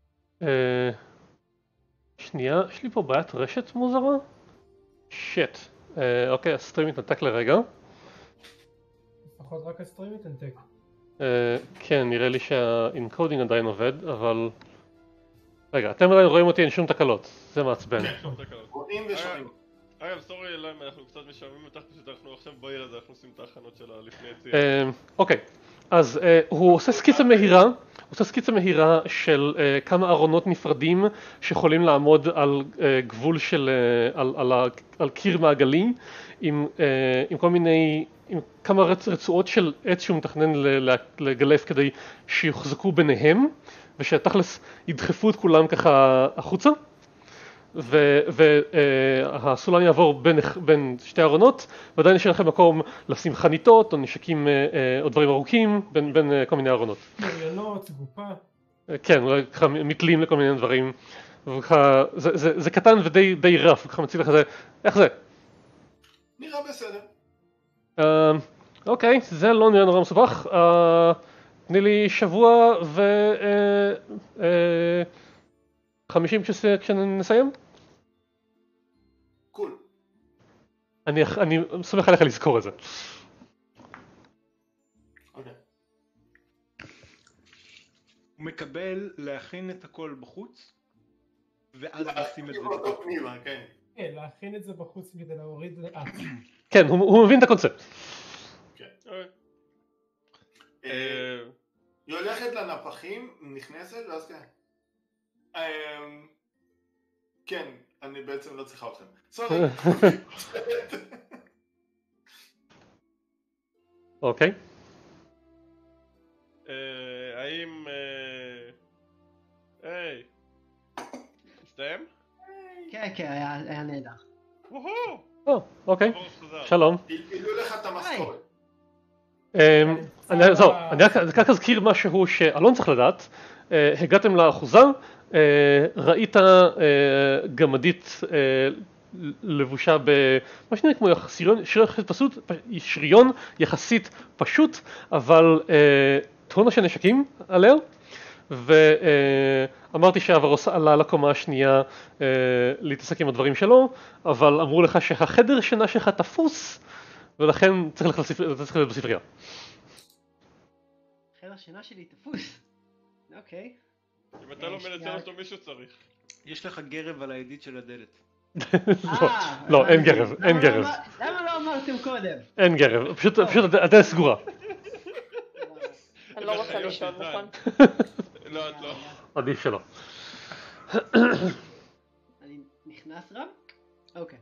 שנייה, יש לי פה בעיית רשת מוזרה? שיט. אוקיי, הסטרים מתנתק לרגע. לפחות רק הסטרים מתנתק. כן, נראה לי שהאינקודינג עדיין עובד, אבל... רגע, אתם עדיין רואים אותי, אין שום תקלות, זה מעצבן. רואים ושומעים. אגב, סורי אליים, אנחנו קצת משעממים אותך, פשוט אנחנו עכשיו בעיר הזה, אנחנו עושים את ההכנות שלה לפני יציאה. אוקיי, אז הוא עושה סקיצה מהירה של כמה ארונות נפרדים שיכולים לעמוד על גבול של, על קיר מעגלי עם כל מיני, עם כמה רצועות של עץ שהוא מתכנן לגלף כדי שיוחזקו ביניהם ושתכלס ידחפו את כולם ככה החוצה והסולם יעבור בין שתי ארונות ועדיין יש לכם מקום לשים חניתות או נשקים או דברים ארוכים בין כל מיני ארונות. מריונות, גופה. כן, אולי ככה מתלים לכל מיני דברים וככה, זה קטן ודי רף, ככה מציג לך זה, איך זה? נראה בסדר. אוקיי, זה לא נראה נורא מסובך, תני לי שבוע 50 כשנסיים. קול. אני סומך עליך לזכור את זה. אוקיי. הוא מקבל להכין את הכל בחוץ, ואז לשים את זה אותו בחוץ. פנימה, כן. כן, להכין את זה בחוץ כדי להוריד לאט. כן, הוא מבין את הקונספט. היא הולכת לנפחים, נכנסת, ואז כן. כן, אני בעצם לא צריכה אתכם. סורי. אוקיי. האם... היי. הסתיים? כן, כן, היה נהדר. אוקיי, שלום. הלפילו לך את המשכורת. אני רק אזכיר משהו שאלון צריך לדעת. הגעתם לאחוזה, ראית גמדית לבושה במה שנראה כמו שריון יחסית פשוט, אבל טונה של נשקים עליה, ואמרתי שהוורוס עלה לקומה השנייה להתעסק עם הדברים שלו, אבל אמרו לך שהחדר שינה שלך תפוס ולכן צריך להיות בספרייה. חדר השינה שלי תפוס. אוקיי. אם אתה לא מנצל אותו מישהו צריך. יש לך גרב על הידית של הדלת. לא, אין גרב, אין גרב. למה לא אמרתם קודם? אין גרב, פשוט הדלת סגורה. אני לא רוצה לישון, נכון? לא, את לא. עדיף שלא. אני נכנס רם? אוקיי.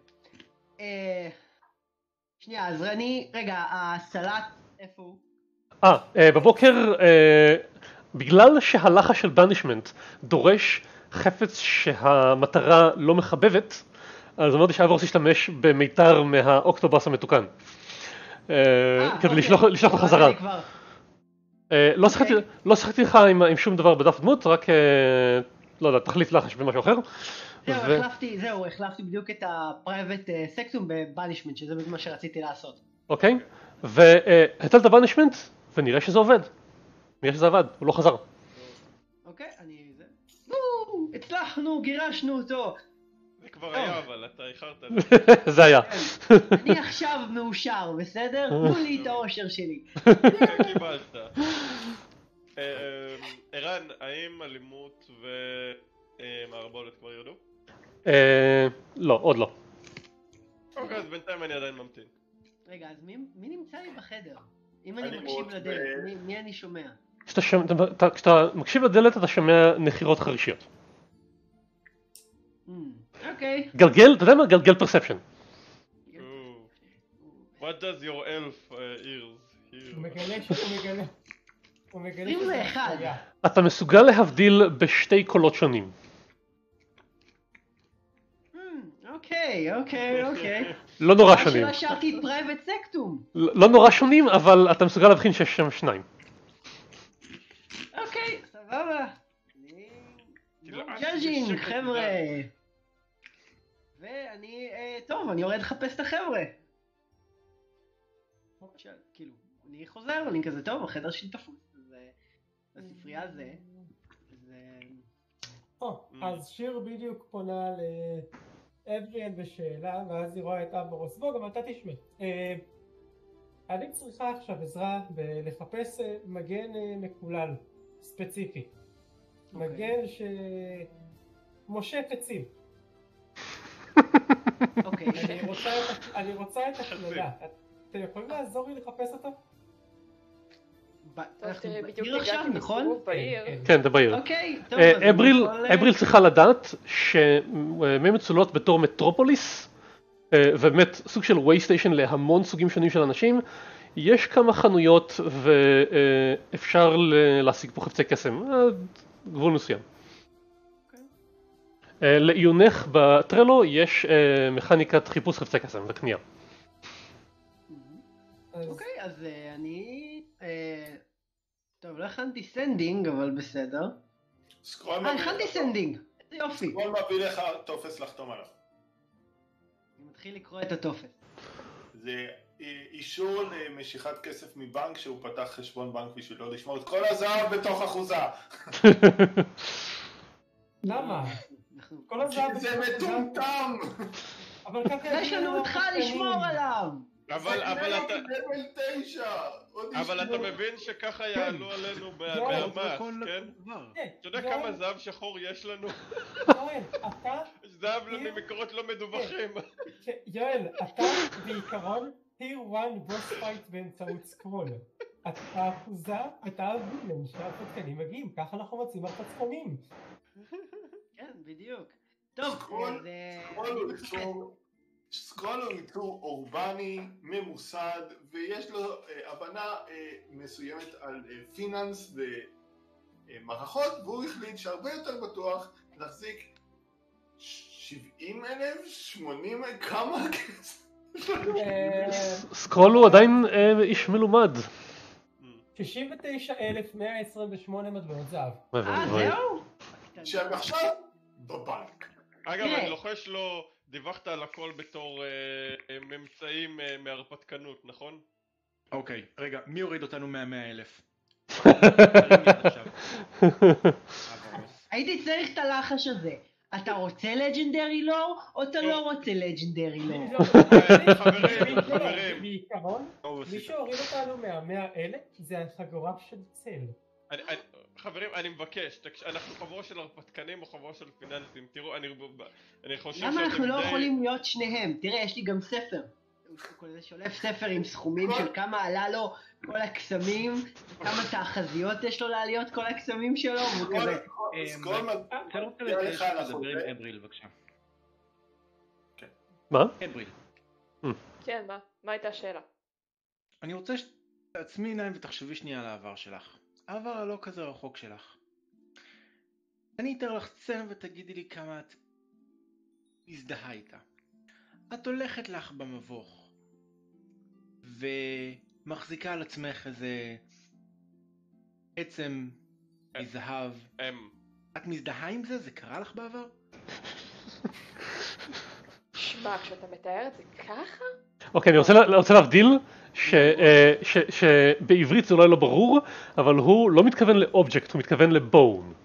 שנייה, אז רגע, הסלט, איפה הוא? בבוקר, בגלל שהלחש של בנישמנט דורש חפץ שהמטרה לא מחבבת, אז אמרתי שהוורוס ישתמש במיתר מהאוקטובוס המתוקן. כדי לשלוח לך חזרה. לא שחקתי לך עם שום דבר בדף דמות, רק, לא יודע, תחליף לחש במשהו אחר. החלפתי בדיוק את הפרייבט סקטום בבנישמנט, שזה מה שרציתי לעשות. אוקיי, והטלת בנישמנט, ונראה שזה עובד. נראה שזה עבד, הוא לא חזר. אוקיי, הצלחנו, גירשנו אותו. זה כבר היה, אבל אתה איחרת. זה היה. אני עכשיו מאושר, בסדר? תנו לי את האושר שלי. קיבלת. ערן, האם אלימות ומערבולת כבר ירדו? לא, עוד לא. אוקיי, אז בינתיים אני עדיין ממתין. רגע, אז מי נמצא לי בחדר? אם אני מקשיב לדלת, מי אני שומע? כשאתה מקשיב לדלת אתה שומע נחירות חרישיות. אוקיי. גלגל, אתה יודע מה? גלגל פרספשן. What does your elf ears hear? הוא מגלה 21. אתה מסוגל להבדיל בשתי קולות שונים. אוקיי. לא נורא שונים. מה שרשרתי פרייבט סקטום. לא נורא שונים, אבל אתה מסוגל להבחין שיש שם שניים. אוקיי, סבבה. ג'אז'ינג, חבר'ה. ואני, טוב, אני יורד לחפש את החבר'ה. כאילו, אני חוזר, אני כזה טוב, החדר שלי תפוס. הספרייה זה... אז שיר בדיוק פונה לאבריאל בשאלה, ואז היא רואה את אברוס. בוא, גם אתה תשמע. אני צריכה עכשיו עזרה בלחפש מגן מקולל, ספציפי. מגן שמושך עצים. אוקיי. אני רוצה את הקללה. אתם יכולים לעזור לי לחפש אותו? טוב, תראה, בדיוק בעיר עכשיו, הגעתי נכון? מסיבוב בעיר. כן, זה בעיר. אוקיי, טוב, אז אני יכול... אבריל צריכה לדעת שמי מצולות בתור מטרופוליס, ובאמת סוג של וייסטיישן להמון סוגים שונים של אנשים, יש כמה חנויות ואפשר להשיג פה חפצי קסם, גבול מסוים. לעיונך בטרלו יש מכניקת חיפוש חפצי קסם וקנייה. אוקיי, אז אני... טוב, לא הכנתי סנדינג, אבל בסדר. הכנתי סנדינג! איזה יופי. סקרול מביא לך טופס לחתום עליו. אני מתחיל לקרוא את הטופס. זה אישור למשיכת כסף מבנק שהוא פתח חשבון בנק בשביל לא לשמור את כל הזהב בתוך אחוזה. למה? כל כי הזהב זה מטומטם! אבל ככה... יש לנו אותך לשמור עליו! אבל אתה מבין שככה יעלו עלינו מהמס, כן? אתה יודע כמה זהב שחור יש לנו? יואל, אתה... זהב ממקורות לא מדווחים. יואל, אתה בעיקרון טיר 1 בוס פייט באמצעות סקרול. האחוזה, אתה הווילן שהפתקנים מגיעים, ככה אנחנו מוצאים הרפתקנים. כן, בדיוק. טוב, סקרול הוא יצור אורבני, ממוסד, ויש לו הבנה מסוימת על פיננס ומערכות, והוא החליט שהרבה יותר בטוח להחזיק 70,000, 80,000, כמה כסף? סקרול הוא עדיין איש מלומד. 69,128 מטבעות זהב. זהו? שהם עכשיו בבנק. אגב, אני לוחש לו, דיווחת על הכל בתור ממצאים מהרפתקנות, נכון? אוקיי, רגע, מי הוריד אותנו מה-100,000? הייתי צריך את הלחש הזה. אתה רוצה לג'נדרי לור, או אתה לא רוצה לג'נדרי לור? חברים. בעיקרון, מי שהוריד אותנו מה-100,000 זה החגורה של צל. חברים, אני מבקש, אנחנו חבורה של הרפתקנים או חבורה של פיננסים, תראו, אני חושב למה אנחנו לא יכולים להיות שניהם? תראה, יש לי גם ספר. הוא שולף ספר עם סכומים של כמה עלה לו כל הקסמים, כמה תאחזיות יש לו לעליות כל הקסמים שלו, והוא כזה... אתה רוצה לדבר עם אבריל, בבקשה. מה? אבריל. כן, מה הייתה השאלה? אני רוצה שתעצמי עיניים ותחשבי שנייה על העבר שלך. העבר הלא כזה רחוק שלך. אני אתאר לך סצנה ותגידי לי כמה את מזדהה איתה. את הולכת לך במבוך ומחזיקה על עצמך איזה עצם מזהב. את מזדהה עם זה? זה קרה לך בעבר? שמע, כשאתה מתאר את זה ככה? אוקיי, אני רוצה להבדיל שבעברית זה אולי לא ברור, אבל הוא לא מתכוון לאובייקט, הוא מתכוון לבון.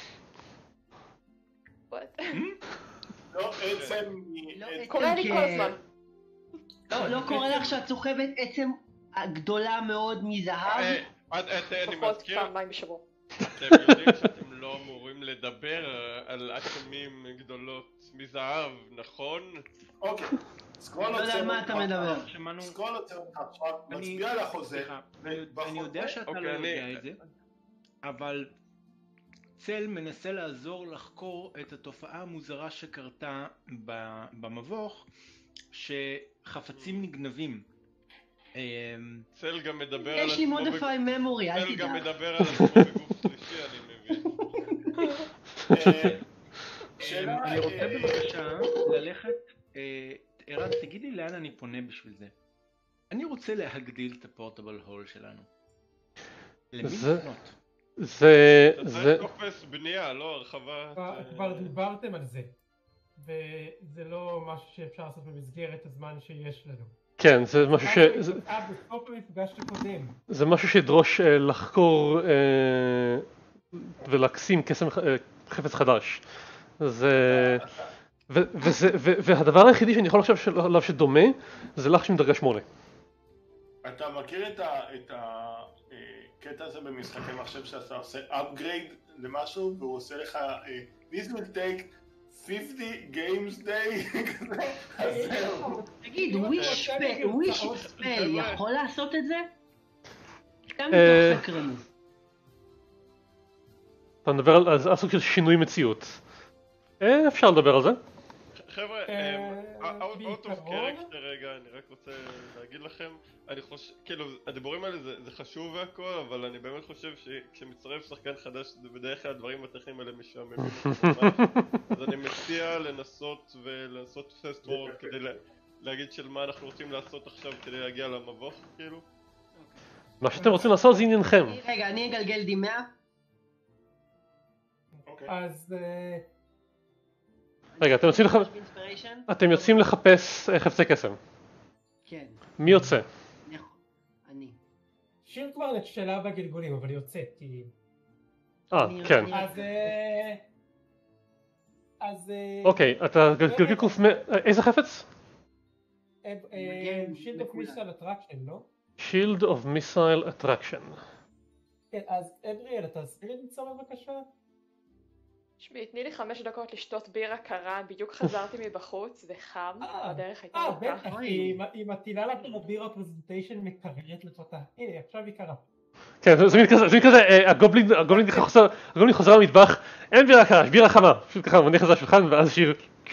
לא עצם... קורא לי כל הזמן. לא קורא לך שאת סוחבת עצם גדולה מאוד מזהב? אני פחות מזכיר, פעמיים בשבוע. אתם יודעים שאתם לא אמורים לדבר על עצמים גדולות מזהב, נכון? אוקיי. לא יודע על מה אתה מדבר. סקרול עוצר אותך עכשיו, מצביע על החוזה. אני יודע שאתה לא יודע את זה, אבל צל מנסה לעזור לחקור את התופעה המוזרה שקרתה במבוך, שחפצים נגנבים. צל גם מדבר על עצמו... יש לי מודיפיי ממורי, אל צל גם תדאג. מדבר על עצמו בגוף שלישי, אני מבין. אני רוצה בבקשה ללכת... ערן, תגיד לי לאן אני פונה בשביל זה. אני רוצה להגדיל את הפורטבל הול שלנו. למי לפנות? זה... צריך תופס בנייה, לא הרחבה... כבר דיברתם על זה, וזה לא משהו שאפשר לעשות במסגרת הזמן שיש לנו. כן, זה משהו ש... בסוף המפגש הקודם. זה משהו שידרוש לחקור ולהקסים קסם חפץ חדש. והדבר היחידי שאני יכול לחשוב עליו שדומה, זה לחש מדרגה 8. אתה מכיר את הקטע הזה במשחקי מחשב שאתה עושה upgrade למשהו והוא עושה לך This will take 50 Games Day, אז זהו. תגיד, וויש ספל יכול לעשות את זה? סתם אה, מתוך סקרנות. אתה מדבר על סוג של שינוי מציאות. אפשר לדבר על זה. חבר'ה, out of בעיקרון? character רגע, אני רק רוצה להגיד לכם, אני חושב, כאילו, הדיבורים האלה זה חשוב והכל, אבל אני באמת חושב שכשמצטרף שחקן חדש, זה בדרך כלל הדברים הטכניים האלה משעממים אותי ממש. אז אני מציע לנסות fast forward כדי להגיד של מה אנחנו רוצים לעשות עכשיו כדי להגיע למבוך, כאילו. מה שאתם רוצים לעשות זה עניינכם. רגע, אני אגלגל D100. אז רגע, אתם יוצאים לחפש חפצי קסם. כן. מי יוצא? אני. שיר כבר נכשלה בגלגולים, אבל יוצאת, כי... כן. אז... אוקיי, אתה גלגל קוף... איזה חפץ? שילד אוף מיסל אטרקשן, לא? Shield of Missile Attraction. כן, אז אבריאל, אתה תסביר לי למצוא בבקשה? תשמעי, תני לי 5 דקות לשתות בירה קרה, בדיוק חזרתי מבחוץ וחם, הדרך הייתה בטח, מוכה. היא מטילה לכם בירה פרזנטיישן מקררת לטותה. הנה, עכשיו היא קרה. כן, זה מין כזה, הגובלין חוזר למטבח, אין בירה קרה, יש בירה חמה. פשוט ככה מניח את זה לשולחן ואז שיר...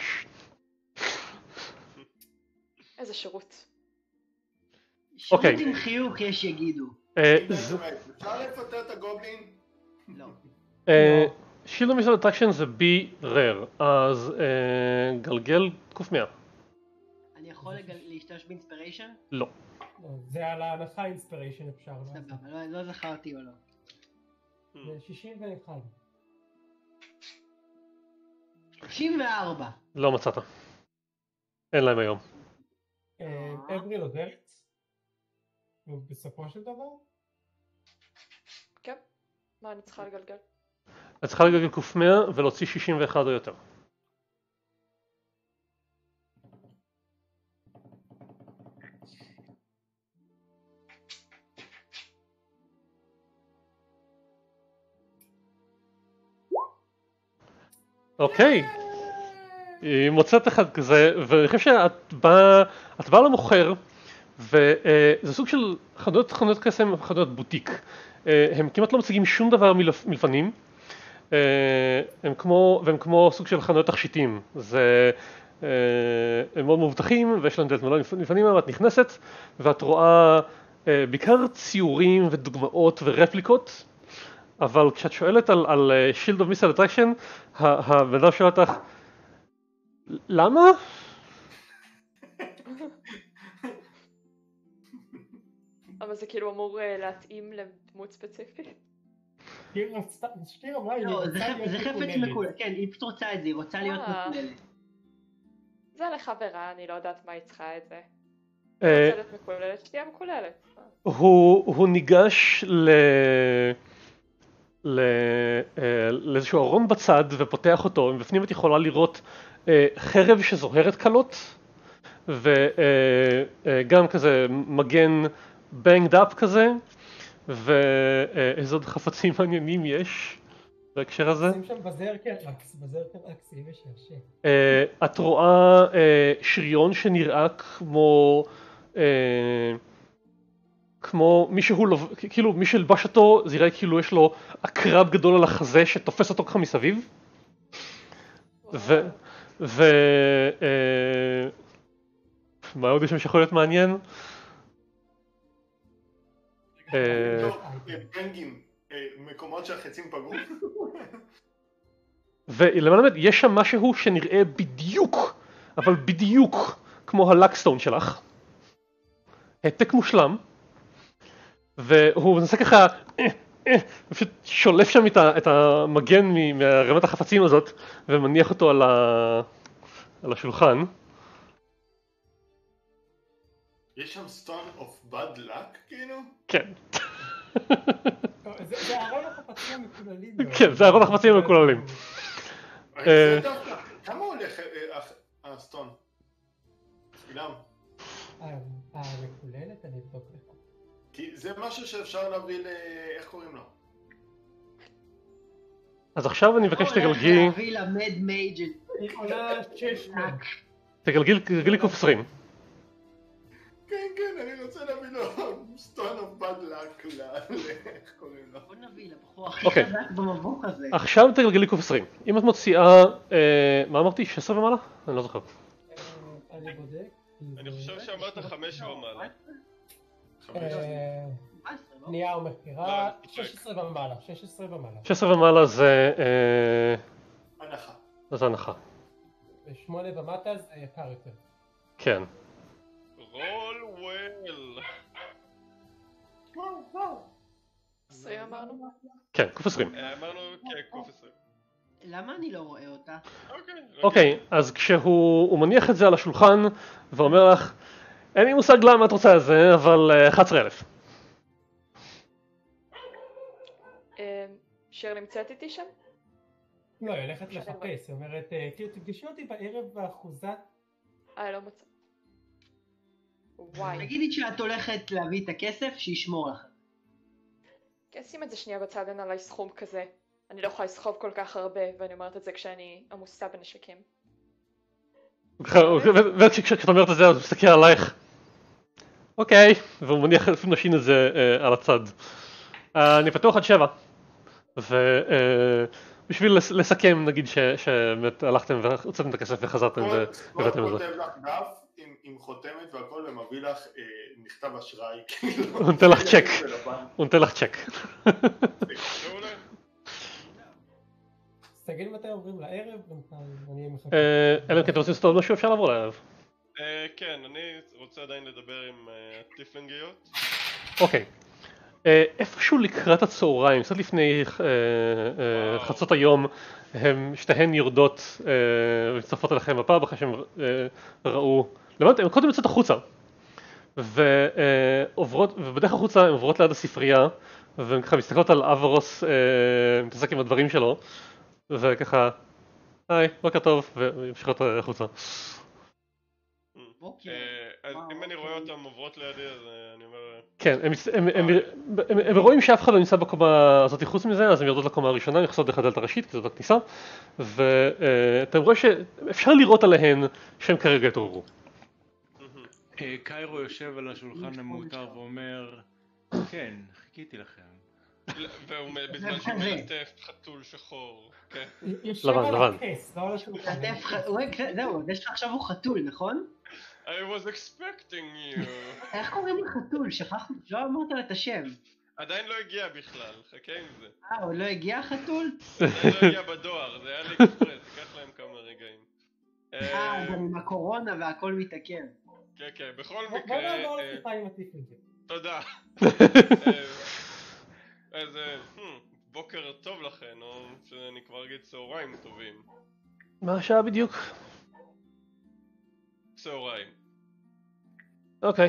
איזה שירות. שירות עם חיוך יש יגידו. אפשר לפטר את הגובלין? לא. Shield of Missile Attraction זה B rare, אז גלגל קוף 100. אני יכול להשתמש באינספיריישן? לא. זה על ההנחה אינספיריישן אפשר. סבבה, לא זכרתי או לא. זה 61. 34. לא מצאת. אין להם היום. אבריל עוזרת? בסופו של דבר? כן, מה אני צריכה לגלגל? את צריכה לגלגל קוף 100 ולהוציא 61 או יותר. אוקיי, היא מוצאת אחד כזה, ואני חושב שאת באה למוכר, וזה סוג של חנויות קסם, חנויות בוטיק. הם כמעט לא מציגים שום דבר מלפנים, הם כמו סוג של חנויות תכשיטים. הם מאוד מבוטחים ויש להם דלת מלא לפנים, אבל את נכנסת ואת רואה בעיקר ציורים ודוגמאות ורפליקות, אבל כשאת שואלת על Shield of Missile Attraction, הבן אדם שואל אותך, למה? אבל זה כאילו אמור להתאים לדמות ספציפית. לא, זה חפץ מקולל, כן, היא פשוט רוצה את זה, היא רוצה להיות מקוללת. זה לחברה, אני לא יודעת מה היא צריכה את זה. היא רוצה להיות מקוללת, שתהיה מקוללת. הוא ניגש לאיזשהו ארון בצד ופותח אותו, ובפנים את יכולה לראות חרב שזוהרת קלות, וגם כזה מגן banged up כזה, ואיזה עוד חפצים מעניינים יש בהקשר הזה. שים שם בזרקר אקס, יהיה משעשע. את רואה שריון שנראה כמו מישהו, כאילו מי שלבש אותו, זה יראה כאילו יש לו עקרב גדול על החזה שתופס אותו ככה מסביב. מה עוד יש שם שיכול להיות מעניין? בנגים, מקומות שהחצים פגעו. ולמען יש שם משהו שנראה בדיוק, אבל בדיוק כמו הלקסטון שלך. העתק מושלם. והוא מנסה ככה, פשוט שולף שם את המגן מהרמת החפצים הזאת ומניח אותו על השולחן. יש שם Stone of Bad Luck כאילו? כן. זה ארון החפצים המקוללים. כן, זה ארון החפצים המקוללים. זה דווקא, כמה הולך הסטון? ספידם. המקוללת אני אבדוק לך. כי זה משהו שאפשר להביא איך קוראים לו? אז עכשיו אני מבקש שתגלגי... הולך להביא למד מייג' היא עולה 600. תגלגלי קוף 20. כן, אני רוצה להביא לו סטון אוף בד לק איך קוראים לו? בוא נביא לבחור הכי אוקיי. חזק במבוך הזה. עכשיו תגלגלי קוף 20. אם את מוציאה, מה אמרתי? 16 ומעלה? אני לא זוכר. אני בודק. אני חושב שאמרת 5 ומעלה. 15. נייר מכירה, 16 ומעלה. 16 ומעלה זה הנחה. זה הנחה. ו8 ומטה זה יקר יותר. כן. רול וויל. 20 אמרנו? כן, קוף 20. אמרנו קוף 20. למה אני לא רואה אותה? אוקיי, אז כשהוא מניח את זה על השולחן ואומר לך, אין לי מושג למה את רוצה את זה, אבל 11,000. שיר נמצאת איתי שם? לא, היא הולכת לחפש, היא אומרת, כאילו תפגשי אותי בערב באחוזה. לא מצא. וואי. תגידי שאת הולכת להביא את הכסף, שישמור לך. שים את זה שנייה בצד, אין עליי סכום כזה. אני לא יכולה לסחוב כל כך הרבה, ואני אומרת את זה כשאני עמוסה בנשקים. וכשאת אומרת את זה, הוא מסתכל עלייך. אוקיי, והוא מניח אפילו נשין את זה על הצד. אני פתוח עד 7. ובשביל לסכם, נגיד שבאמת הלכתם והוצאתם את הכסף וחזרתם והבאתם את זה. הוא כותב לך דף עם חותמת והכל ומביא לך מכתב אשראי. הוא נותן לך צ'ק. הוא נותן לך צ'ק. אז תגיד מתי עוברים לערב, אני מחכה. אלא אם כן אתם רוצים לעשות עוד משהו, אפשר לעבור לערב. כן, אני רוצה עדיין לדבר עם הטיפלינגיות. אוקיי. איפשהו לקראת הצהריים, קצת לפני חצות היום, שתיהן יורדות ומצטרפות אליכם בפאב אחרי שהם ראו, למעט, הן קודם יוצאות החוצה ובדרך החוצה הן עוברות ליד הספרייה והן ככה מסתכלות על אברוס מתעסק עם הדברים שלו וככה היי, בוקר טוב, והמשיכות החוצה. אז אם אני רואה אותם עוברות לידי אז אני אומר... כן, הם רואים שאף אחד לא נמצא בקומה הזאת חוץ מזה, אז הם יורדות לקומה הראשונה, נכנסות דרך הדלת הראשית, כי זאת הכניסה, ואתם רואים שאפשר לראות עליהן שהם כרגע התעוררו. קיירו יושב על השולחן המאותר ואומר, כן, חיכיתי לכם. והוא בזמן שהוא מלטף חתול שחור. לבן. זהו, עכשיו הוא חתול, נכון? I was expecting you. איך קוראים לחתול? שכחתי, לא אמרת לה את השם. עדיין לא הגיע בכלל, חכה עם זה. עוד לא הגיע החתול? עדיין לא הגיע בדואר, זה היה לי אקספרס, ייקח להם כמה רגעים. גם עם הקורונה והכל מתעכב. כן, בכל בוא מקרה... נעבור לשיחה עם הטיפלינגים. תודה. אז בוקר טוב לכן, או שאני כבר אגיד צהריים טובים. מה השעה בדיוק? צהריים. אוקיי.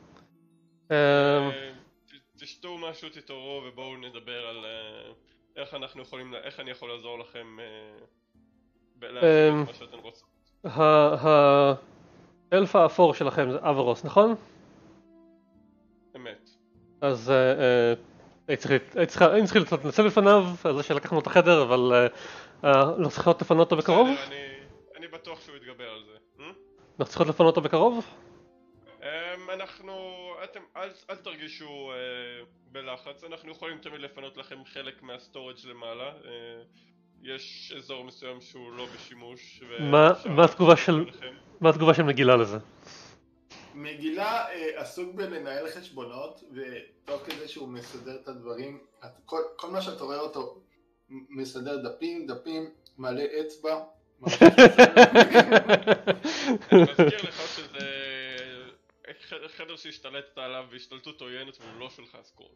תשתו משהו, תתעוררו ובואו נדבר על איך אני יכול לעזור לכם להשיג את מה שאתם רוצים. האלף האפור שלכם זה אברוס, נכון? אמת. אז הייתי צריך להתנצל בפניו על זה שלקחנו את החדר, אבל לא צריכות לפנות אותו בקרוב? אני בטוח שהוא יתגבר על זה. אנחנו צריכות לפנות אותו בקרוב? אל תרגישו בלחץ, אנחנו יכולים תמיד לפנות לכם חלק מהסטורג' למעלה. יש אזור מסוים שהוא לא בשימוש. מה התגובה של מגילה לזה? מגילה עסוק בלנהל חשבונות, ותוך כדי שהוא מסדר את הדברים, כל מה שאתה רואה אותו מסדר דפים, מלא אצבע. אני מזכיר לך שזה חדר שהשתלטת עליו והשתלטות עוינת והוא לא שלך סקרול.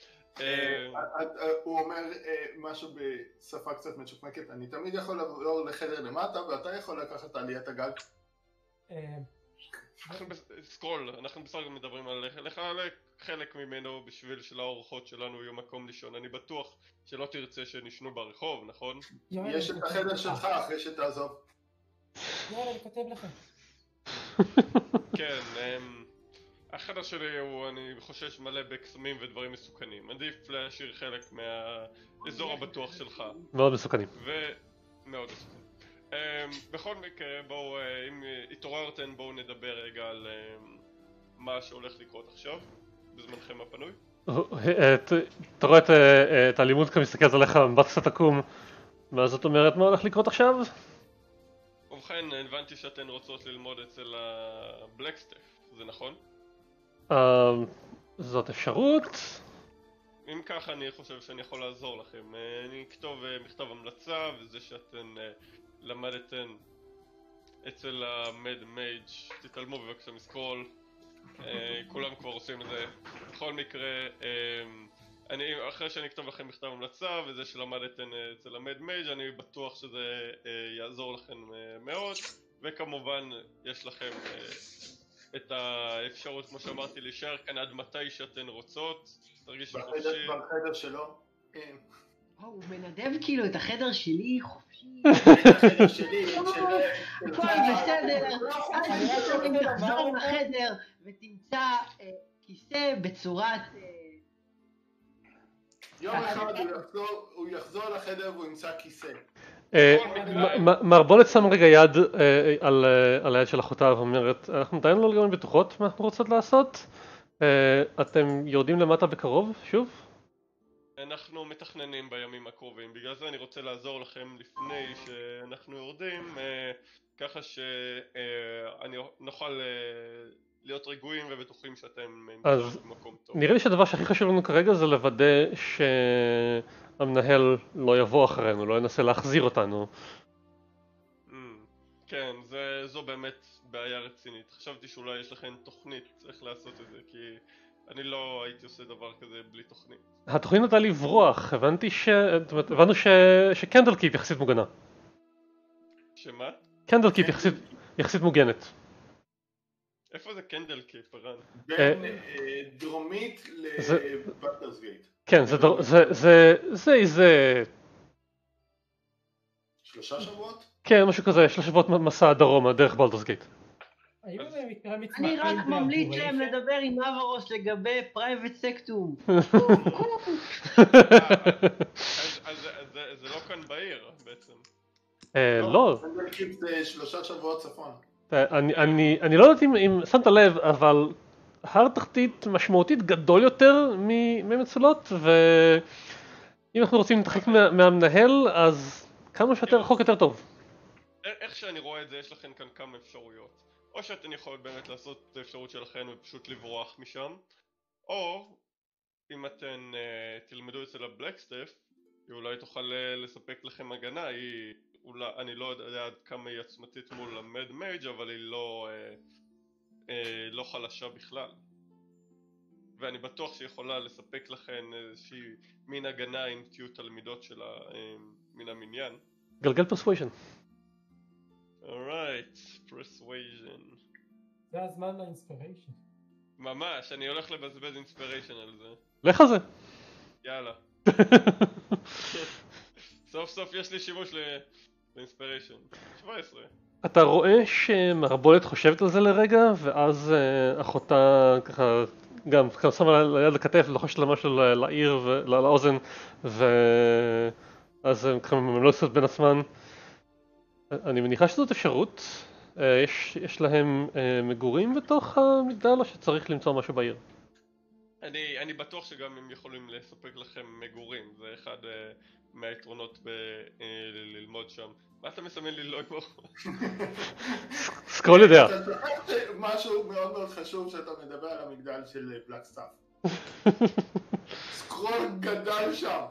הוא אומר משהו בשפה קצת מצ'וקמקת, אני תמיד יכול לעבור לחדר למטה ואתה יכול לקחת עליית הגג. סקרול, אנחנו בסך הכל מדברים על חלק ממנו בשביל שלאורחות שלנו יהיו מקום לישון. אני בטוח שלא תרצה שנשנו ברחוב, נכון? יש את החדר שלך אחרי שתעזוב. יאללה, אני כותב לכם. כן, החדר שלי הוא, אני חושש, מלא בקסמים ודברים מסוכנים. עדיף להשאיר חלק מהאזור הבטוח שלך. מאוד מסוכנים. מאוד מסוכנים. בכל מקרה, בואו, אם התעוררתן, בואו נדבר רגע על מה שהולך לקרות עכשיו, בזמנכם הפנוי. אתה רואה את האלימות כאן מסתכלת עליך במבט קצת עקום, מה זאת אומרת מה הולך לקרות עכשיו? ובכן, הבנתי שאתן רוצות ללמוד אצל הבלקסטף, זה נכון? זאת אפשרות. אם ככה אני חושב שאני יכול לעזור לכם. אני אכתוב מכתב המלצה, וזה שאתן למדתן אצל המד מייג', תתעלמו בבקשה מסקרול, כולם כבר עושים את זה. בכל מקרה, אחרי שאני אכתוב לכם מכתב המלצה וזה שלמדתן אצל המד מייג', אני בטוח שזה יעזור לכם מאוד, וכמובן יש לכם את האפשרות, כמו שאמרתי, להישאר כאן עד מתי שאתן רוצות. תרגישו חופשי. בחדר שלו? כן. הוא מנדב כאילו את החדר שלי חופשי. החדר שלי, הכל בסדר. אם תחזור לחדר ותמצא כיסא בצורת... יום אחד הוא יחזור לחדר והוא ימצא כיסא. מערבולת שם רגע יד על היד של אחותה ואומרת, אנחנו עדיין לא לגמרי בטוחות מה אנחנו רוצות לעשות. אתם יורדים למטה בקרוב, שוב? אנחנו מתכננים בימים הקרובים, בגלל זה אני רוצה לעזור לכם לפני שאנחנו יורדים, ככה שנוכל להיות רגועים ובטוחים שאתם נמצאים במקום טוב. נראה לי שהדבר שהכי חשוב לנו כרגע זה לוודא שהמנהל לא יבוא אחרינו, לא ינסה להחזיר אותנו. כן, זו באמת בעיה רצינית. חשבתי שאולי יש לכם תוכנית איך לעשות את זה, כי אני לא הייתי עושה דבר כזה בלי תוכנית. התוכנית הייתה לברוח, הבנו שקנדל קיפ יחסית מוגנה. שמה? קנדל קיפ יחסית מוגנת. איפה זה קנדל קיפ, ערן? בין דרומית לבטרס גייט. כן, זה 3 שבועות? כן, משהו כזה, 3 שבועות מסע דרומה דרך בלדורס גייט. אני רק ממליץ להם לדבר עם אברוס לגבי פרייבט סקטום. אז זה לא כאן בעיר בעצם. לא. זה 3 שבועות צפון. אני לא יודעת אם שמת לב, אבל הר תחתית משמעותית גדול יותר ממצולות, ואם אנחנו רוצים להתרחק מהמנהל, אז כמה שיותר רחוק יותר טוב. איך שאני רואה את זה, יש לכם כאן כמה אפשרויות. או שאתן יכולות באמת לעשות את האפשרות שלכם ופשוט לברוח משם, או אם אתן תלמדו אצל הבלקסטף, היא אולי תוכל לספק לכם הגנה. אני לא יודע עד כמה היא עצמתית מול המד מייג', אבל היא לא חלשה בכלל, ואני בטוח שהיא יכולה לספק לכם איזושהי מין הגנה אם תהיו תלמידות שלה מן המניין. גלגל פרסוויז'ן. Alright, persuasion. זה הזמן לאינספיריישן. ממש, אני הולך לבזבז אינספיריישן על זה. לך על זה. יאללה. סוף סוף יש לי שימוש לאינספיריישן. 17. אתה רואה שמערבולת חושבת על זה לרגע, ואז אחותה ככה גם שמה ליד לכתף ולוחשת לה משהו לעיר ולאוזן, ואז הם ככה ממלוסות בין עצמן. אני מניחה שזאת אפשרות. יש להם מגורים בתוך המגדל או שצריך למצוא משהו בעיר? אני בטוח שגם הם יכולים לספק לכם מגורים, זה אחד מהיתרונות ללמוד שם. מה אתה מסמן לי לא ימור? סקרול יודע. משהו מאוד מאוד חשוב שאתה מדבר על המגדל של בלקסטאף. סקרול גדל שם.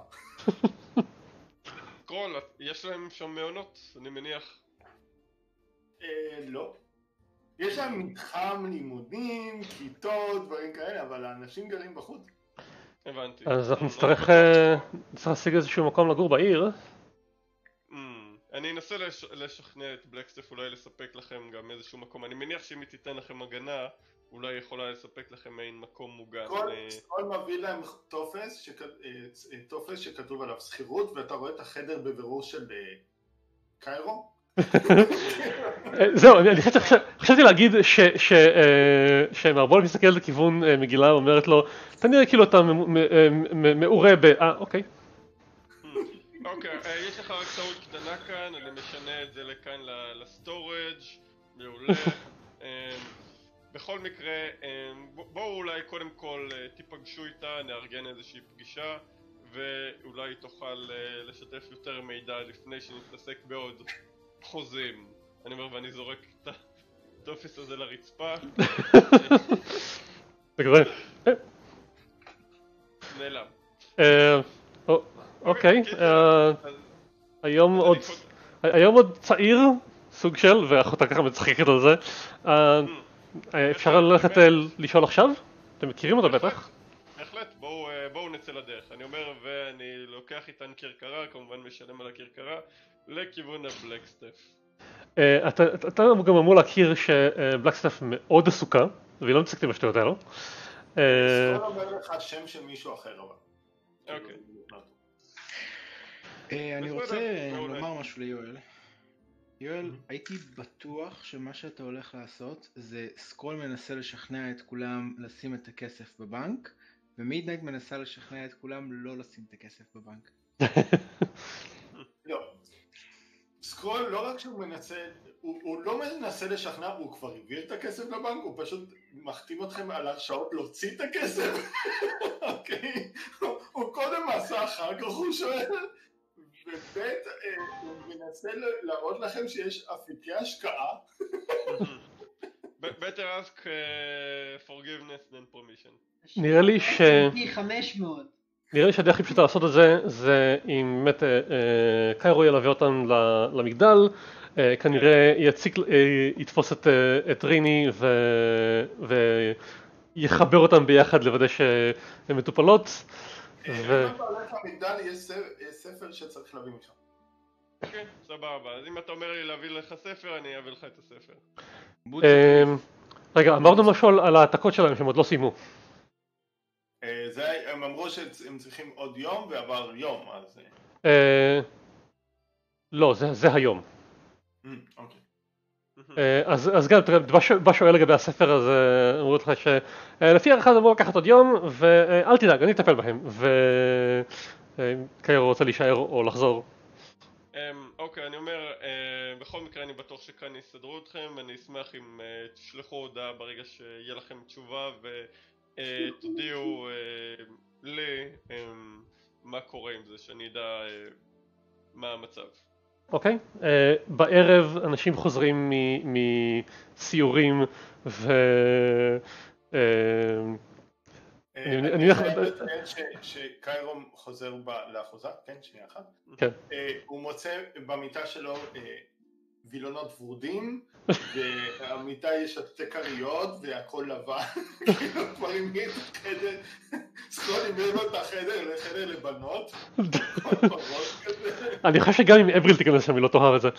סקרול, יש להם שם מעונות, אני מניח. לא. יש להם מתחם לימודים, כיתות, דברים כאלה, אבל האנשים גרים בחוץ. הבנתי. אז אנחנו נצטרך להשיג איזשהו מקום לגור בעיר. אני אנסה לשכנע את בלקסטף אולי לספק לכם גם איזשהו מקום. אני מניח שאם היא תיתן לכם הגנה, אולי יכולה לספק לכם מעין מקום מוגן. כל מביא להם טופס שכתוב עליו שכירות, ואתה רואה את החדר בבירור של קיירו. זהו, אני חשבתי להגיד שמערבולת מסתכלת לכיוון מגילה ואומרת לו, אתה נראה כאילו אתה מעורה אוקיי. אוקיי, יש לך רק טעות קטנה כאן, אני משנה את זה לכאן לסטורג', מעולה. בכל מקרה, בואו אולי קודם כל תיפגשו איתה, נארגן איזושהי פגישה, ואולי תוכל לשתף יותר מידע לפני שנתעסק בעוד חוזים. אני אומר ואני זורק את הטופס הזה לרצפה. זה כזה. נעלם. אוקיי, היום עוד צעיר, סוג של, ואחותה ככה מצחקת על זה. אפשר ללכת לשאול עכשיו? אתם מכירים אותה בטח? בהחלט, בואו נצא לדרך. אני אומר ואני לוקח איתן כרכרה, כמובן משלם על הכרכרה, לכיוון הבלקסטף. אתה גם אמור להכיר שבלקסטף מאוד עסוקה, והיא לא מצחקת בשטויות האלו. סקול אומר לך שם של מישהו אחר אבל. אוקיי. אני רוצה לומר משהו ליואל. יואל, הייתי בטוח שמה שאתה הולך לעשות זה סקרול מנסה לשכנע את כולם לשים את הכסף בבנק, ומידנייט מנסה לשכנע את כולם לא לשים את הכסף בבנק. לא. סקרול לא רק שהוא מנסה, הוא לא מנסה לשכנע, הוא כבר העביר את הכסף לבנק, הוא פשוט מחתים אתכם על הרשאות להוציא את הכסף. אוקיי? הוא קודם עשה, אחר כך הוא שואל. ובית הוא מנסה להראות לכם שיש אפיקי השקעה. Better ask forgiveness than permission. נראה לי שהדרך הכי פשוטה לעשות את זה אם באמת קיירו ילווה אותם למגדל, כנראה יתפוס את ריני ויחבר אותם ביחד לוודא שהן מטופלות. אם אתה הולך למגדל יש ספר שצריך להביא משם. אוקיי, סבבה. אז אם אתה אומר לי להביא לך ספר, אני אביא לך את הספר. רגע, אמרנו משהו על העתקות שלהם שהם עוד לא סיימו. הם אמרו שהם צריכים עוד יום ועבר יום, אז... לא, זה היום. אוקיי. אז גם, בא שואל לגבי הספר, אז אמרו לך שלפי הערכה זה אמור לקחת עוד יום, ואל תדאג, אני אטפל בהם, וקיירו רוצה להישאר או לחזור. אוקיי, אני אומר, בכל מקרה אני בטוח שכאן יסדרו אתכם, אני אשמח אם תשלחו הודעה ברגע שיהיה לכם תשובה ותודיעו לי מה קורה עם זה, שאני אדע מה המצב. אוקיי, בערב אנשים חוזרים מסיורים אני חייב לציין שקיירום חוזר לאחוזה, כן, שנייה אחת. הוא מוצא במיטה שלו וילונות ורודים, והמיטה יש שתי כריות והכל לבן, כאילו כבר המיד חדר, סקול המיד לו את החדר לחדר לבנות, אני חושב שגם אם אבריל תיכנס שם היא לא תאהב את זה.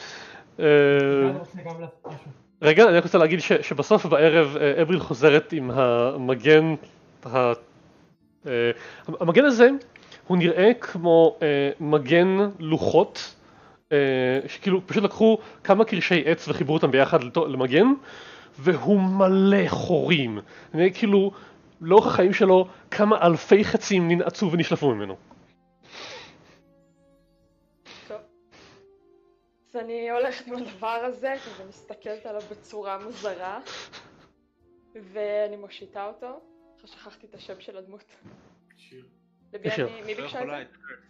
רגע, אני רוצה להגיד שבסוף בערב אבריל חוזרת עם המגן, המגן הזה הוא נראה כמו מגן לוחות, שכאילו פשוט לקחו כמה קרשי עץ וחיברו אותם ביחד למגן, והוא מלא חורים. נראה כאילו לאורך החיים שלו כמה אלפי חצים ננעצו ונשלפו ממנו. טוב. אז אני הולכת עם הדבר הזה, כזה מסתכלת עליו בצורה מוזרה, ואני מושיטה אותו. שכחתי את השם של הדמות. שיר. מי ביקשה את זה?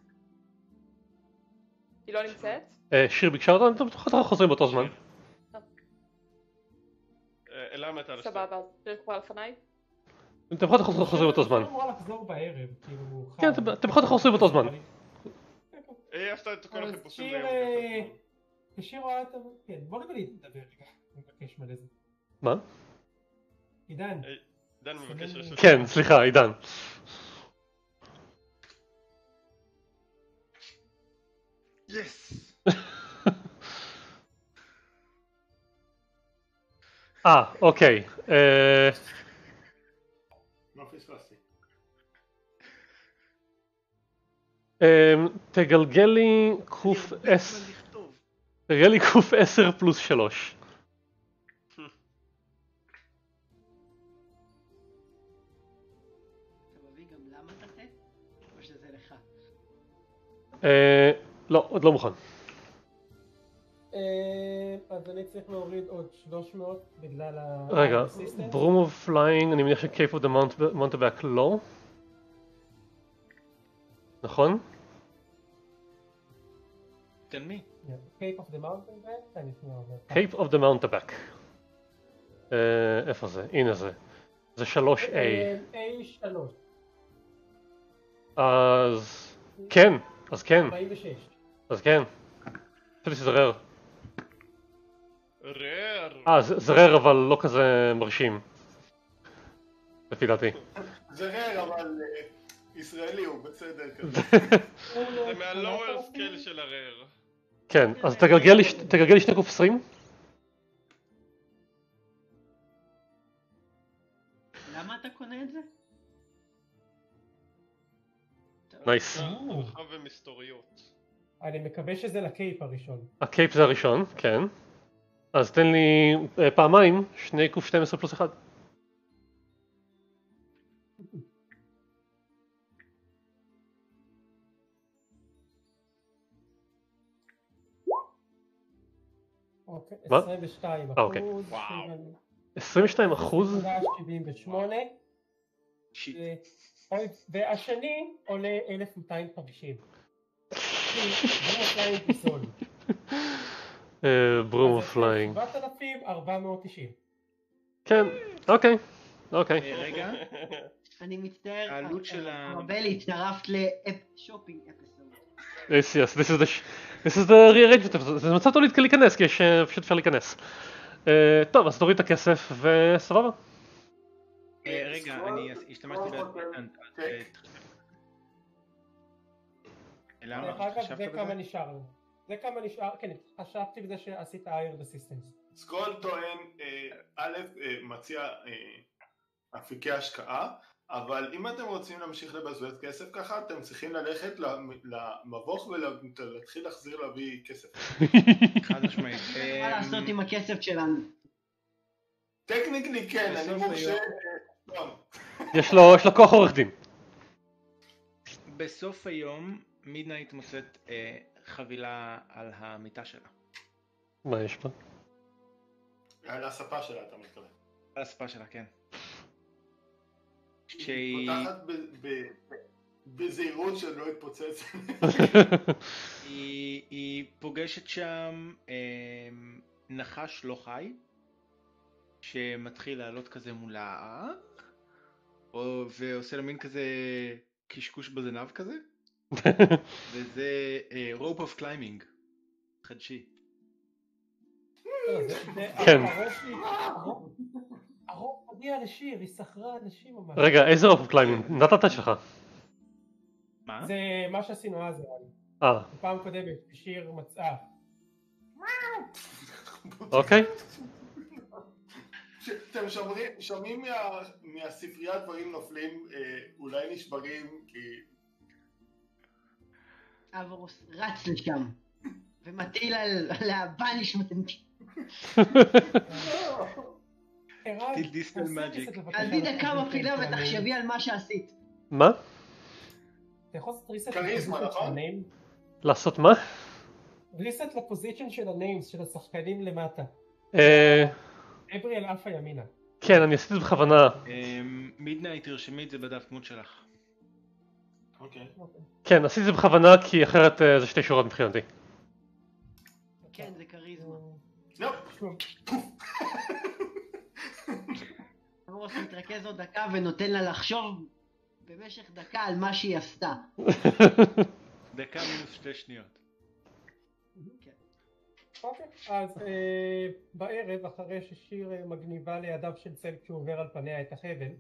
היא לא נמצאת? שיר ביקשה אותה, אתם בטח חוזרים באותו זמן. למה אתה סבבה, אז שיר כבר לפניי? אתם בטח חוזרים באותו זמן. אני אמורה לחזור בערב, כאילו... כן, אתם בטח חוזרים באותו זמן. היא עשתה את כל החיפושים ליום. שיר רואה את... כן, בוא נביא לדבר רגע, אני מבקש מלא זה. מה? עידן. עידן מבקש רשות. כן, סליחה, עידן. יס! אוקיי. מה פספסתי? תגלגלי קוף 10 פלוס 3. לא, עוד לא מוכן. אז אני צריך להוריד עוד 300 בגלל רגע, ה-Assistant. Broom of Flying, אני מניח ש-Cape of the Mountebank לא. נכון? תן מי? Cape of the Mountain Bank, אני שנייה עובר. Cape of the Mountebank. איפה זה? הנה זה. זה 3A. A3. אז... כן, אז כן. 46. אז כן. חשבתי שזה רר. רר. זה רר אבל לא כזה מרשים. לפי דעתי. זה רר, אבל ישראלי הוא בסדר כזה. זה מהלואוור סקייל של הרר. כן, אז תגלגל לי 2 קוף 20. למה אתה קונה את זה? נייס. הרחב ומסתוריות. אני מקווה שזה לקייפ הראשון. הקייפ זה הראשון, כן. אז תן לי פעמיים 2 קוף 12 פלוס 1. אוקיי, מה? 22%. אוקיי. וואו. 22%? 78. שיט. והשני עולה 1250. Broom of Flying Broom of Flying. 7,490. כן, אוקיי. רגע, אני מצטער, העלות של ארבל הצטרפת לשופינג אפיסוד. Yes, this is the rearrangement, זה מצב טוב להיכנס, כי פשוט אפשר להיכנס. טוב, אז תוריד את הכסף וסבבה. רגע, אני השתמשתי דרך אגב, זה כמה נשאר לנו. זה כמה נשאר, כן, חשבתי בזה שעשית iron assistance. סקול טוען, א', מציע אפיקי השקעה, אבל אם אתם רוצים להמשיך לבזבז כסף ככה, אתם צריכים ללכת למבוך ולהתחיל להחזיר להביא כסף. חד משמעית. מה לעשות עם הכסף שלנו? טכניקלי כן, אני מורשה. יש לו כוח עורך דין. בסוף היום מידנייט מוצאת חבילה על המיטה שלה. מה יש פה? על הספה שלה אתה מתכוון. על הספה שלה, כן. היא פותחת בזהירות שלא יתפוצץ. היא פוגשת שם נחש לא חי שמתחיל לעלות כזה מולה ועושה לה מין כזה קשקוש בזנב כזה. וזה rope of climbing חדשי. כן. הרוב הודיע לשיר, היא שכרה אנשים ממש. רגע, איזה רוב קליימינג? נתת את שלך. מה? זה מה שעשינו אז. בפעם קודמת שיר מצאה. אוקיי. אתם שומעים מהספרייה דברים נופלים, אולי נשברים, כי... אברוס רץ לשם ומטיל על הבנישמנט. טיל דיספל מג'יק. עזבי דקה מפעילה ותחשבי על מה שעשית. מה? אתה יכול לעשות ריסט קריזמה, נכון? לעשות מה? ריסט לפוזיצ'ן של הניימס של השחקנים למטה. אבריאל אלפא ימינה. כן, אני עשיתי את זה בכוונה. מידנייט תרשמי את זה בדף דמות שלך. אוקיי. כן, עשיתי את זה בכוונה כי אחרת זה 2 שורות מבחינתי. כן, זה קריזמה. אברוס מתרכז עוד דקה ונותן לה לחשוב במשך דקה על מה שהיא עשתה. דקה מינוס 2 שניות. אוקיי, אז בערב אחרי ששיר מגניבה לידיו של צל כשהוא עובר על פניה את החבל,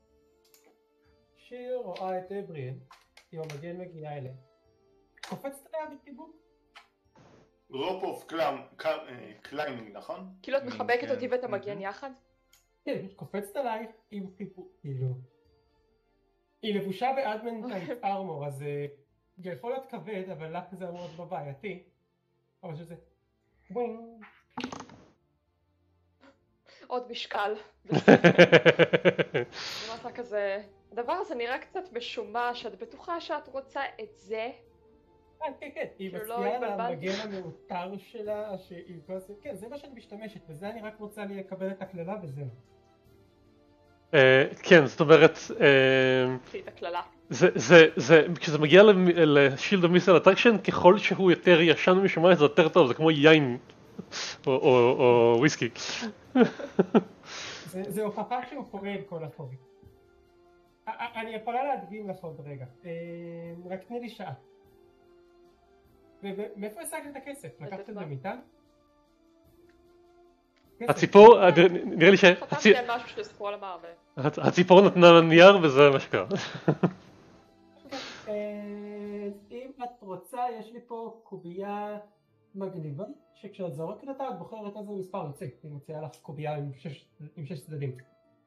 שיר רואה את אבריאל כי המגן מגיעה אליה. קופצת עליה בחיבוק? רופ אוף קליימינג, נכון? כאילו את מחבקת אותי ואת המגן יחד? כן, קופצת עלייך עם חיבוק, כאילו. היא לבושה באדמנטייט ארמור, אז זה יכול להיות כבד, אבל לך זה אמור להיות בבעייתי. אבל שזה... עוד משקל. אמרת כזה, הדבר הזה נראה קצת משומש, את בטוחה שאת רוצה את זה? כן, כן, היא כאילו, לא מצביעה על התבלבלתי. המגן המאותר שלה, שעם כל זה, כן, זה מה שאני משתמשת, וזה אני רק רוצה לקבל את הקללה וזהו. כן, זאת אומרת, קחי את הקללה. כשזה מגיע לשילד מיסל אטרקשן, ככל שהוא יותר ישן משמיים זה יותר טוב, זה כמו יין או וויסקי. זה הוכחה שהוא פועל כל החובי. אני יכולה להדגים לך עוד רגע, רק תני לי שעה. ומאיפה השגת את הכסף? לקחת את זה מאיתן? הציפור, נראה לי חתמתי על משהו שסקרול אמר הציפור נתנה לנייר וזה מה שקרה. אם את רוצה, יש לי פה קובייה מגניבה, שכשאת זורקת אותה את בוחרת איזה מספר יוצא, היא מוציאה לך קובייה עם 6 צדדים.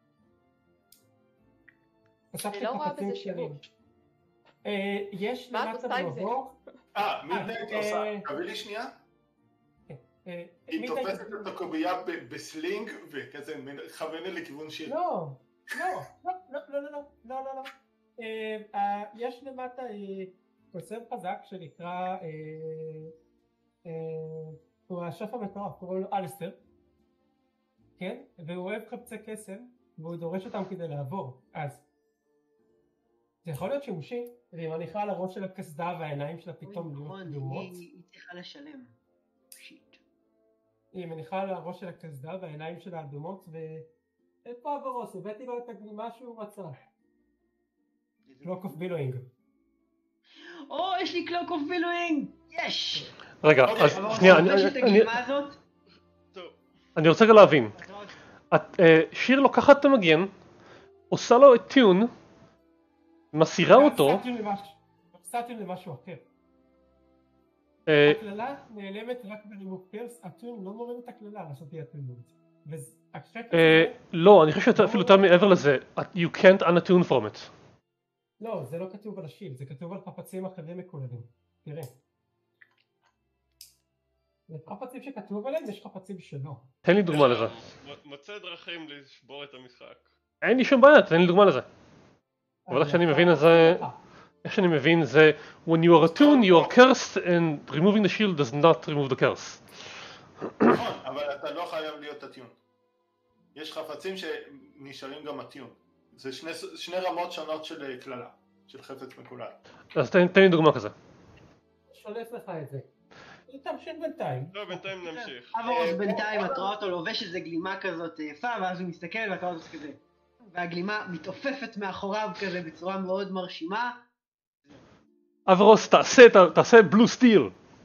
אני לא רואה בזה שימוש. יש מה את למטה עושה עם זה? במבוך. מידנייט עושה, תביא לי שנייה. היא תופסת את הקובייה בסלינג וכזה מכוונת לכיוון שיר. לא. יש למטה קוסם חזק שנקרא, הוא השף המטורף, קוראים לו אליסטר, כן? והוא אוהב חפצי קסם והוא דורש אותם כדי לעבור, אז זה יכול להיות שימושי, והיא מניחה על הראש של הקסדה והעיניים שלה פתאום נהיות אדומות. היא צריכה לשלם. שיט. היא מניחה על הראש של הקסדה והעיניים שלה אדומות איפה הוורוס? הבאתי לו את הגלימה שהוא רצה. קלוק אוף בילואינג. יש לי קלוק אוף בילואינג! יש! רגע, אז שנייה, אני רוצה גם להבין. שיר לוקחת את המגן, עושה לו את טיון, מסירה אותו. סטים למשהו אחר. הכללה נעלמת רק ברימוב פרס, הטיון לא מוריד את הכללה לעשות לי הטיון. לא, אני חושב שאפילו יותר מעבר לזה, you can't unattune from it. לא, זה לא כתוב על השילד, זה כתוב על חפצים אחרים מקולדים. תראה. יש חפצים שכתוב עליהם, יש חפצים שלא. תן לי דוגמה לזה. מוצא דרכים לשבור את המשחק. אין לי שום בעיה, תן לי דוגמה לזה. אבל איך שאני מבין את זה, איך שאני מבין זה, when you are attuned, you are cursed, and removing the shield does not remove the curse. נכון, אבל אתה לא חייב להיות הטיון. יש חפצים שנשארים גם הטיון. זה שני רמות שונות של כללה, של חפץ מקולל. אז תן לי דוגמה כזה. שולף לך את זה. תמשיך בינתיים. לא, בינתיים נמשיך. אברוס בינתיים, את רואה אותו לובש איזה גלימה כזאת יפה, ואז הוא מסתכל ואתה רואה אותו כזה. והגלימה מתעופפת מאחוריו כזה בצורה מאוד מרשימה. אברוס, תעשה בלו סטיל.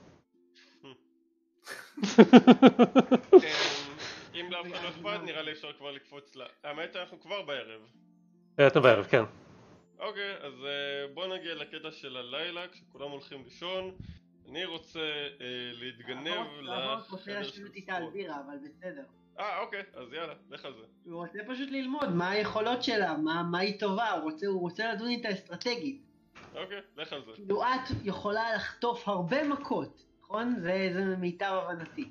אם לאף אחד לא אכפת, נראה לי אפשר כבר לקפוץ לה. האמת, אנחנו כבר בערב. אתם בערב, כן. אוקיי, אז בוא נגיע לקטע של הלילה, כשכולם הולכים לישון. אני רוצה להתגנב לחדר של ספורט. אבל בסדר. אוקיי, אז יאללה, לך על זה. הוא רוצה פשוט ללמוד מה היכולות שלה, מה היא טובה, הוא רוצה לדון איתה אסטרטגית. אוקיי, לך על זה. כאילו את יכולה לחטוף הרבה מכות, נכון? זה מיטב הבנתי.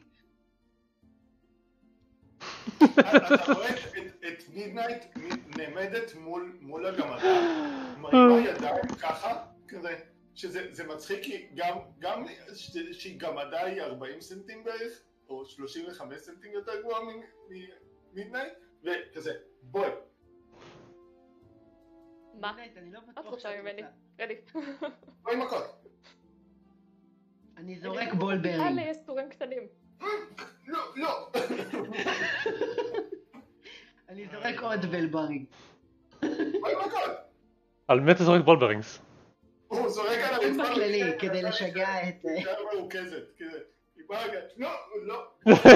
אתה רואה את מידנייט נעמדת מול הגמדה, מרימה ידיים ככה, כזה, שזה מצחיק כי גם שהיא גמדה היא 40 סנטים בערך, או 35 סנטים יותר גבוהה ממידנייט, וכזה, בואי. מה? את רוצה ממני? רדי. בואי מכות. אני זורק בולברינג. אלה יש סורים קטנים. לא. אני זורק עוד בלברינג. בואי מכות. על מי אתה זורק בולברינגס? הוא זורק על הרצפה. בכללי, כדי לשגע את... היא מרוכזת, כזה. היא באה להגיד, לא.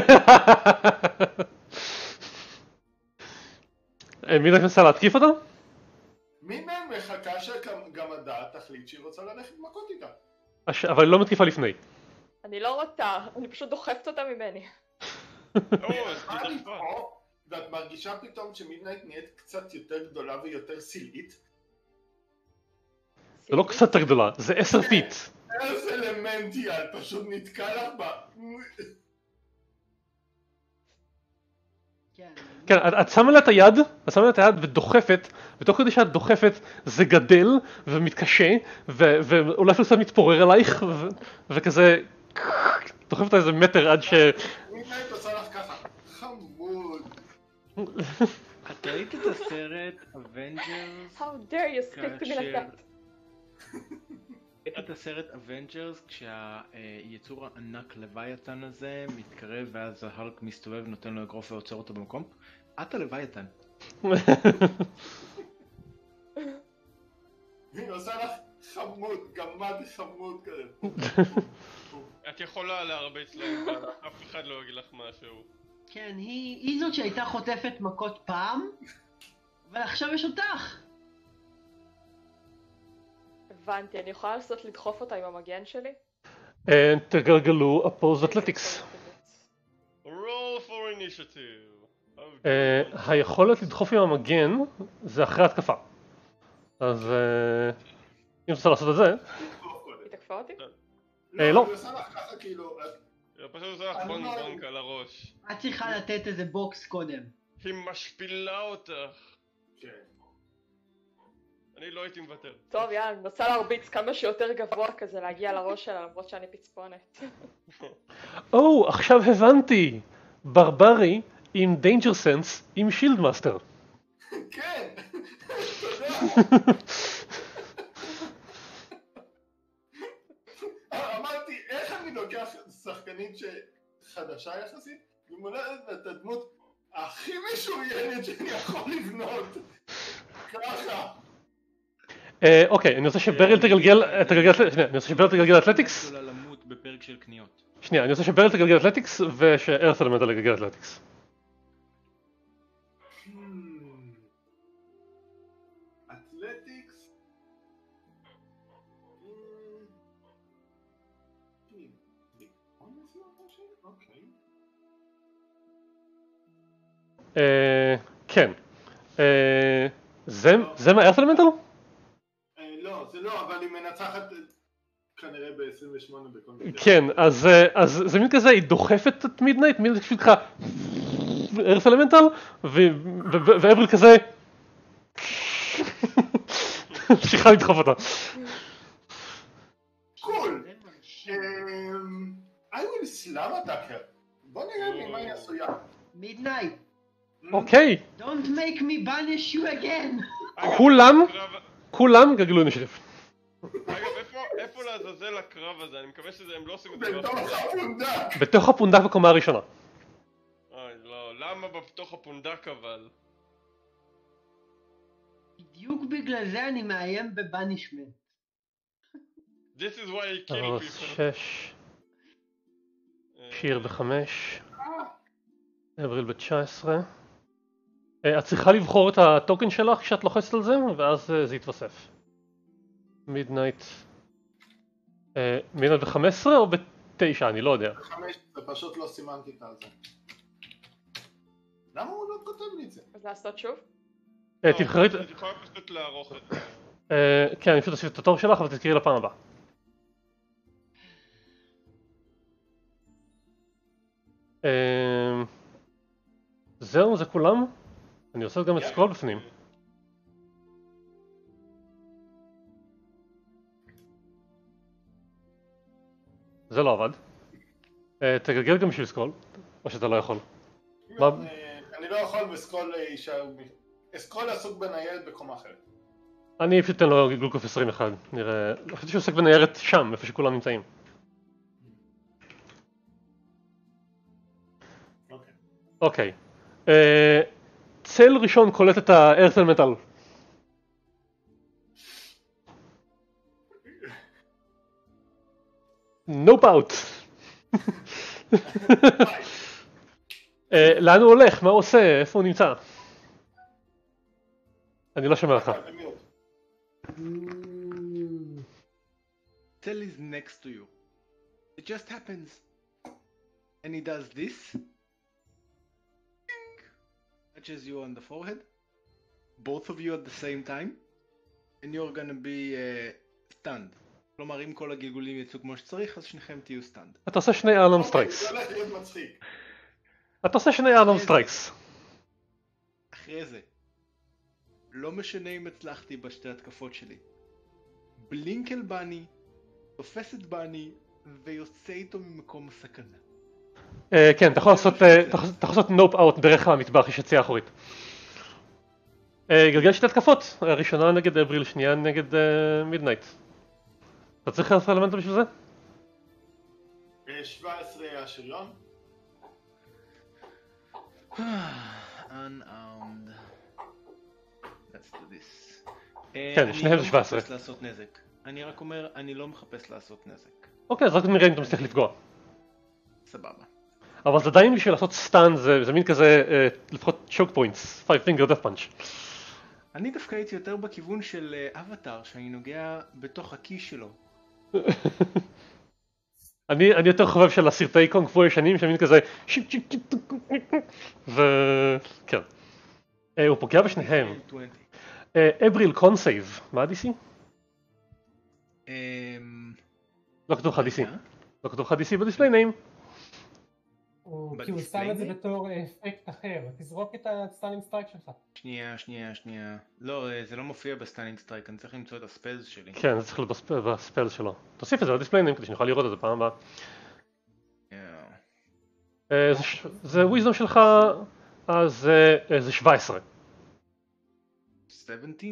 מי נכנסה להתקיף אותו? מי מהם מחכה שהגמדה תחליט שהיא רוצה ללכת מכות איתה? אבל היא לא מתקיפה לפני. אני לא רוצה, אני פשוט דוחפת אותה ממני. ואת מרגישה פתאום שמידנייט נהיית קצת יותר גדולה ויותר סילית? זה לא קצת יותר גדולה, זה 10 פיט. איזה אלמנטי, את פשוט נתקע לך בה. כן, את שמה לה את היד, ודוחפת, ותוך כדי שאת דוחפת זה גדל ומתקשה, ואולי אפילו קצת מתפורר עלייך, וכזה דוחפת איזה מטר עד ש... מידנייט עושה לך ככה, חמוד. את ראית את הסרט אבנג'רס? How dare you speak to me like that? את הסרט אבנג'רס כשהיצור הענק לוויתן הזה מתקרב ואז ההלק מסתובב נותן לו אגרוף ועוצר אותו במקום? את הלוויתן. היא עושה לך חמוד, גמד חמוד כזה. את יכולה להרביץ להם, אף אחד לא יגיד לך משהו. כן, היא זאת שהייתה חוטפת מכות פעם, אבל עכשיו יש אותך. הבנתי, אני יכולה לנסות לדחוף אותה עם המגן שלי? תגלגלו אופוז אתלטיקס. roll for initiative. היכולת לדחוף עם המגן זה אחרי התקפה. אז אם אתה לעשות את זה... היא תקפה אותי? לא. היא עושה לך ככה כאילו... היא פשוט עושה לך בונק על הראש. את צריכה לתת איזה בוקס קודם. היא משפילה אותך. כן. אני לא הייתי מוותר. טוב, יאללה, אני מנסה להרביץ כמה שיותר גבוה כזה להגיע לראש שלה, למרות שאני פצפונת. עכשיו הבנתי! ברברי עם דיינג'ר סנס עם שילד מאסטר. כן! תודה! אמרתי, איך אני לוקח שחקנית חדשה יחסית ומולדת את הדמות הכי משוריינת שאני יכול לבנות ככה. אוקיי, אני רוצה שברל תגלגל אתלטיקס. יכולה למות בפרק של קניות. שנייה, אני רוצה שברל תגלגל אתלטיקס ושארת' אלמנטל יגלגל אתלטיקס. אתלטיקס? אוקיי. כן. זה מה ארת' אלמנטל? לא, זה לא, אבל היא מנצחת כנראה ב-28 בכל מקרה. כן, אז זה מין כזה, היא דוחפת את מידנייט, מידנייט פשוט ככה ארת' אלמנטל, ואברל כזה ממשיכה לדחוף אותה. קול! I will slam attack her. בוא נראה ממה היא עשויה. מידנייט, אוקיי, don't make me banish you again. כולם גגלו אינשיטיב. אגב, איפה לעזאזל הקרב הזה? אני מקווה שהם לא עושים את זה בתוך הפונדק! בתוך הפונדק בקומה הראשונה. אוי, לא, למה בתוך הפונדק אבל? בדיוק בגלל זה אני מאיים בבנישמנט. This is why I kill אז people. 6, שיר ב5, אבריל ב19. את צריכה לבחור את הטוקן שלך כשאת לוחצת על זה, ואז זה יתווסף. מידנייט ב-15 או ב-9? אני לא יודע. ב-5 זה פשוט לא סימנתי את זה. למה הוא לא כותב לי את זה? אז לעשות שוב? תבחרי... את יכולה פשוט לערוך את זה. כן, אני פשוט אוסיף את התור שלך, אבל תזכירי לפעם הבאה. זהו, זה כולם? אני עושה גם את סקרול בפנים. זה לא עבד. תגלגל גם בשביל סקרול, או שאתה לא יכול. אני לא יכול בסקרול יישאר... סקרול עסוק בניירת בקומה אחרת. אני פשוט אתן לו גלוקוף 21, נראה... חשבתי שהוא עוסק בניירת שם, איפה שכולם נמצאים. אוקיי. צל ראשון קולט את הארת' אלמנטל. נופ אאוט. לאן הוא הולך? מה הוא עושה? איפה הוא נמצא? אני לא שומע לך. Tell is next to you. It just happens. And he does this. Touches you on the forehead. Both of you at the same time. And you're gonna be stunned. כלומר, אם כל הגלגולים יצאו כמו שצריך, אז שניכם תהיו סטנד. אתה עושה שני ארנום סטרייקס. זה הולך להיות מצחיק. אתה עושה שני ארנום סטרייקס. אחרי זה. לא משנה אם הצלחתי בשתי התקפות שלי. בלינקל בני, תופס את בני, ויוצא איתו ממקום הסכנה. כן, אתה יכול לעשות נופ אאוט דרך המטבח, יש יציאה אחורית. גלגל שתי התקפות, הראשונה נגד אבריל, שנייה נגד מידנייט. אתה צריך לעשות אלמנטה בשביל זה? 17 השריון. Unarmed. Let's do this. כן, שניהם זה 17. אני לא מחפש לעשות נזק. אני רק אומר, אני לא מחפש לעשות נזק. אוקיי, אז רק נראה אם אתה מצליח לפגוע. סבבה. אבל זה עדיין בשביל לעשות סטן, זה מין כזה, לפחות צ'וק פוינטס, 5 finger death punch. אני דווקא הייתי יותר בכיוון של אבטר, שאני נוגע בתוך הכיס שלו. אני יותר חובב של הסרטי קונג פו ישנים, שמין כזה כן. הוא פוגע בשניהם. אבריל קונסייב, מה ה-DC? לא כתוב לך DC. לא כתוב לך DC בדיספליי ניים. כי הוא שם את זה בתור אפקט אחר, תזרוק את הסטאנינג סטרייק שלך. שנייה. לא, זה לא מופיע בסטאנינג סטרייק, אני צריך למצוא את הספלס שלי. כן, זה צריך להיות בספלס שלו. תוסיף את זה בדיספליי ניים כדי שנוכל לראות את זה פעם הבאה. זה וויזדום שלך, אז זה 17. 17?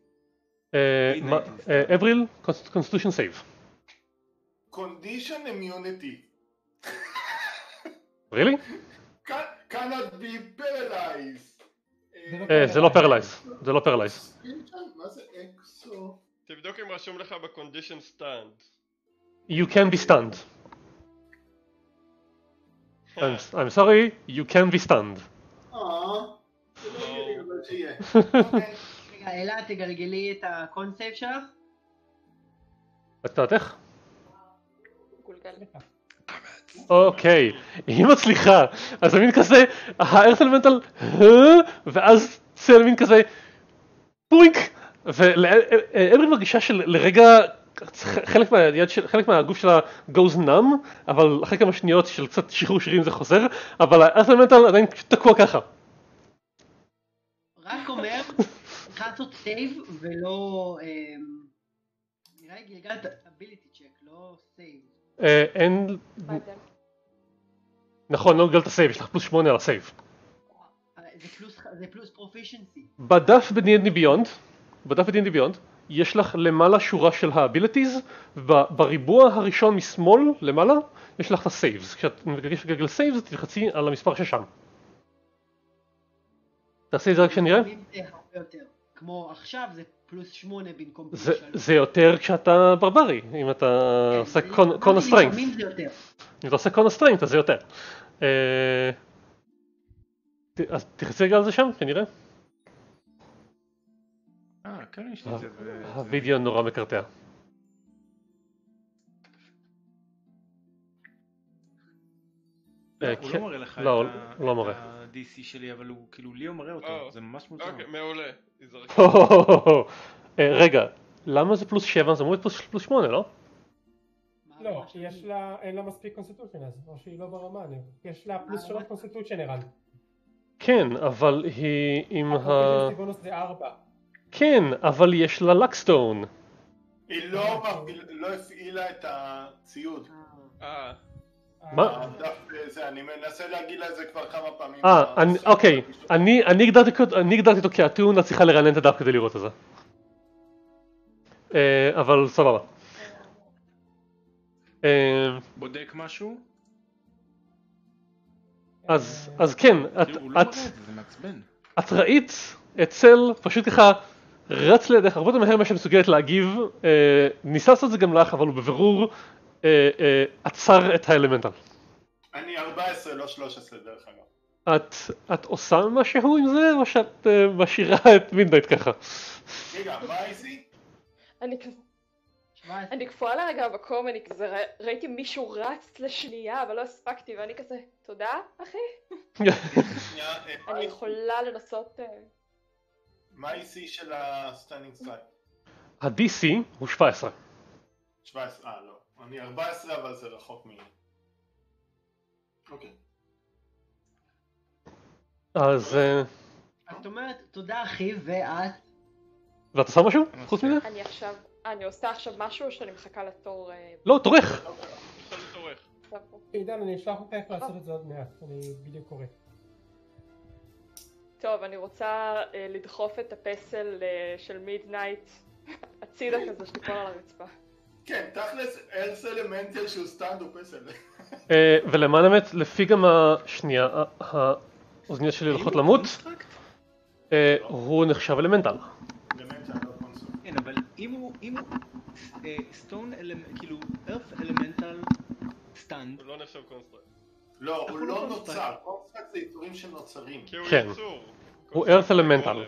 אבריל, קונסטיטושן סייב. Condition immunity. really? cannot be paralyzed. זה לא פרלייז, זה לא פרלייז. מה זה אקסו? תבדוק אם רשום לך בקונדישן סטנד. You can be stunned. I'm sorry, you can be stunned. זה לא הגיוני, אבל שיהיה. רגע, אלה, תגלגלי את הקונסייב שלך. את דעתך? גולגל. אוקיי, היא מצליחה, אז זה מין כזה, הארט אלמנטל, ואז זה מין כזה, פוינק, ואבריל מרגישה שלרגע, חלק מהגוף שלה goes numb, אבל אחרי כמה שניות של קצת שחרור שרירים זה חוזר, אבל הארט אלמנטל עדיין פשוט תקוע ככה. רק אומר, צריך לעשות סייב ולא, נראה לי גלגלת ability check, לא סייב. אין... נכון, לא גלגלת סייב, יש לך פלוס 8 על הסייב. זה פלוס פרופישנסי. בדף ב-D&D Beyond, יש לך למעלה שורה של ה-abilities, ובריבוע הראשון משמאל למעלה, יש לך את הסייבס. כשאת מבקשת לגלגל סייבס, תלחצי על המספר ששם. תעשי את זה רק שנראה. כמו עכשיו זה פלוס 8 במקום פלוס 3. זה יותר כשאתה ברברי, אם אתה עושה קונה סטרנגט. אם אתה עושה קונה סטרנגט אז זה יותר. אז תחצי רגע על זה שם, שנראה. כן, יש לי את זה. הווידאו נורא מקרטע. הוא לא מראה לך את ה-DC שלי, אבל הוא כאילו ליאו מראה אותו, זה ממש מוזר. אוקיי, מעולה. רגע, למה זה פלוס 7? זה אמור להיות פלוס 8, לא? לא, אין לה מספיק קונסטיטושן אז, או שהיא לא ברמה, יש לה פלוס 3 קונסטיטושן נראה. כן, אבל היא עם ה... הפרופישנסי בונוס זה 4. כן, אבל יש לה לקסטון. היא לא הפעילה את הציוד. מה? אני מנסה להגיד לה את זה כבר כמה פעמים. אוקיי, אני הגדרתי אותו כאתון, את צריכה לרענן את הדף כדי לראות את זה. אבל סבבה. בודק משהו? אז כן, את ראית את צל פשוט ככה רץ לידך הרבה יותר מהר מה שמסוגלת להגיב, ניסה לעשות את זה גם לך, אבל הוא בבירור עצר את האלמנטל. אני 14 לא 13 דרך אגב. את עושה משהו עם זה או שאת משאירה את מידנייט ככה? רגע, מה איזי? אני קפואה לרגע במקום, אני כזה ראיתי מישהו רץ לשנייה אבל לא הספקתי ואני כזה תודה אחי. אני יכולה לנסות. מה ה-DC של הסטנינג סטרייק? ה-DC הוא 17. 17, לא. אני 14 אבל זה רחוק מ... אוקיי. אז את אומרת תודה אחי, ואת? ואת עושה משהו חוץ מזה? אני עושה עכשיו משהו או שאני מחכה לתור? לא, תורך. עכשיו זה תורך. עידן, אני אשלח אותך איך לעשות את זה עוד מעט, אני בדיוק קורא. טוב, אני רוצה לדחוף את הפסל של מידנייט הצידה כזה שתיפול על הרצפה. כן, תכלס ארס אלמנטל שהוא סטנד הוא פסל. ולמען האמת, לפי גם השנייה, האוזניות שלי הולכות למות, הוא נחשב אלמנטל. אלמנטל לא קונסול. כן, אבל אם הוא סטון, כאילו, ארף אלמנטל סטנד. הוא לא נחשב קונסטרקט. לא, הוא לא נוצר, קונסטרקט זה יצורים שנוצרים. כי הוא כן. יצור. הוא earth elemental.